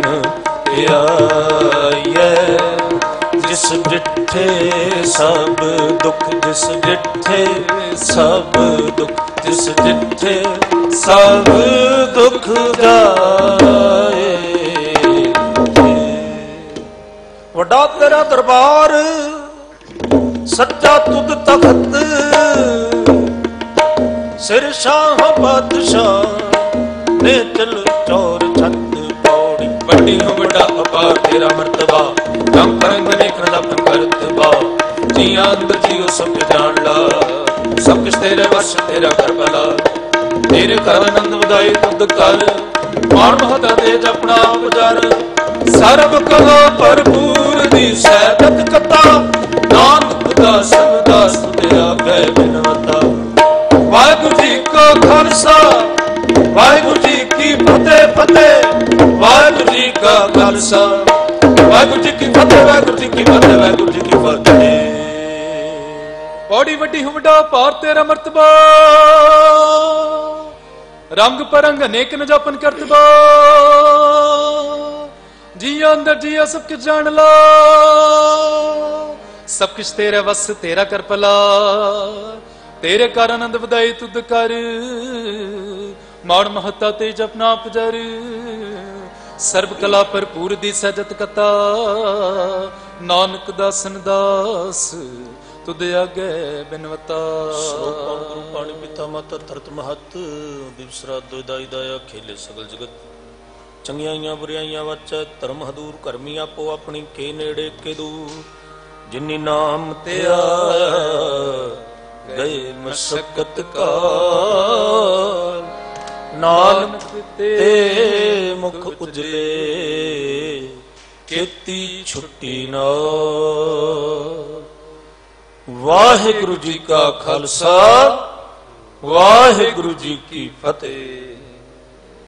ਧਿਆਈਐ ਜਿਸ ਡਿਠੇ ਸਭ ਦੁਖ, ਜਿਸ ਡਿਠੇ ਸਭ ਦੁਖ, ਜਿਸ ਡਿਠੇ ਸਭ ਦੁਖ ਜਾਏ। ਵੱਡਾ ਤੇਰਾ ਦਰਬਾਰ ਸੱਚਾ ਤੁਧ ਤਖਤ, ਸਿਰ ਸ਼ਾਹ ਬਾਦਸ਼ਾਹ ਨੇ ਚਲ ਚੌਰ ਛੱਤ ਪੌੜੀ। ਵੱਡੀ ਹੋ ਵੱਡਾ ਅਪਾਰ ਤੇਰਾ ਮਰਤਬਾ, ਕੰਮ ਕਰੰਗ ਨੇ ਕਰਦਾ ਕਰਤਬਾ। ਜੀਆਂ ਅੰਦਰ ਜੀਓ ਸਭ ਜਾਣ ਲਾ, ਸਭ ਕੁਛ ਤੇਰੇ ਵਸ ਤੇਰਾ ਕਰ ਭਲਾ। ਤੇਰੇ ਕਰ ਆਨੰਦ ਵਧਾਈ ਤੁਧ ਕਰ, ਮਾਣ ਮਹਤਾ ਤੇ ਜਪਣਾ ਪੁਜਾਰ। ਸਰਬ ਕਲਾ ਭਰਪੂਰ ਦੀ ਸਹਿਬਤ ਕਥਾ, ਨਾਨਕ ਦਾਸ ਦਾਸ ਤੁਦੇ ਆਗੇ ਬਿਨਵਤਾ। ਵਾਹਿਗੁਰੂ ਜੀ ਕਾ ਖਾਲਸਾ, ਵਾਹਿਗੁਰੂ ਜੀ ਕੀ ਫਤਿਹ ਫਤਿਹ। ਵਾਹਿਗੁਰੂ ਜੀ ਕਾ ਖਾਲਸਾ, ਵਾਹਿਗੁਰੂ ਜੀ ਕੀ ਫਤਿਹ, ਵਾਹਿਗੁਰੂ ਜੀ ਕੀ ਫਤਿਹ, ਵਾਹਿਗੁਰੂ ਜੀ ਕੀ ਫਤਿਹ। ਪੌੜੀ ਵੱਡੀ ਹੋ ਵੱਡਾ ਭਾਰ ਤੇਰਾ ਮਰਤਬਾ, ਰੰਗ ਪਰੰਗ ਅਨੇਕ ਨ ਜਾਪਨ ਕਰਤਬਾ। ਜੀਆਂ ਅੰਦਰ ਜੀਆ ਸਭ ਕੁਝ ਜਾਣ ਲਾ, ਸਭ ਕੁਛ ਤੇਰਾ ਵਸ ਤੇਰਾ ਕਰ ਭਲਾ। ਤੇਰੇ ਕਰ ਆਨੰਦ ਵਧਾਈ ਤੁਧ ਕਰ, ਮਾਣ ਮਹੱਤਾ ਤੇ ਜਪਨਾ ਪੁਜਰ। ਸਰਬ ਕਲਾ ਭਰਪੂਰ ਦੀ ਸਹਿਜਤ ਕਥਾ, ਨਾਨਕ ਦਾਸਨ ਦਾਸ ਤੁਧ ਆਗੇ ਬਿਨਵਤਾ। ਸਰੋਪਾਂ ਗੁਰੂ ਪਾਣੀ ਪਿਤਾ ਮਾਤਾ ਧਰਤ ਮਹਤ, ਬਿਵਸਰਾ ਦੁਇਦਾਈ ਦਾਇਆ ਖੇਲੇ ਸਗਲ ਜਗਤ। ਚੰਗਿਆਈਆਂ ਬੁਰਿਆਈਆਂ ਵਾਚੈ ਧਰਮ ਹਦੂਰ, ਕਰਮੀ ਆਪੋ ਆਪਣੀ ਕੇ ਨੇੜੇ ਕੇ ਦੂਰ। ਜਿਨੀ ਨਾਮ ਤੇ ਆਇਆ ਗਏ ਮਸਕਤ ਕਾਲ, ਨਾਨਕ ਤੇ ਮੁਖ ਉਜਲੇ ਕੀਤੀ ਛੁੱਟੀ ਨਾਲ। ਵਾਹਿਗੁਰੂ ਜੀ ਕਾ ਖਾਲਸਾ, ਵਾਹਿਗੁਰੂ ਜੀ ਕੀ ਫਤਿਹ।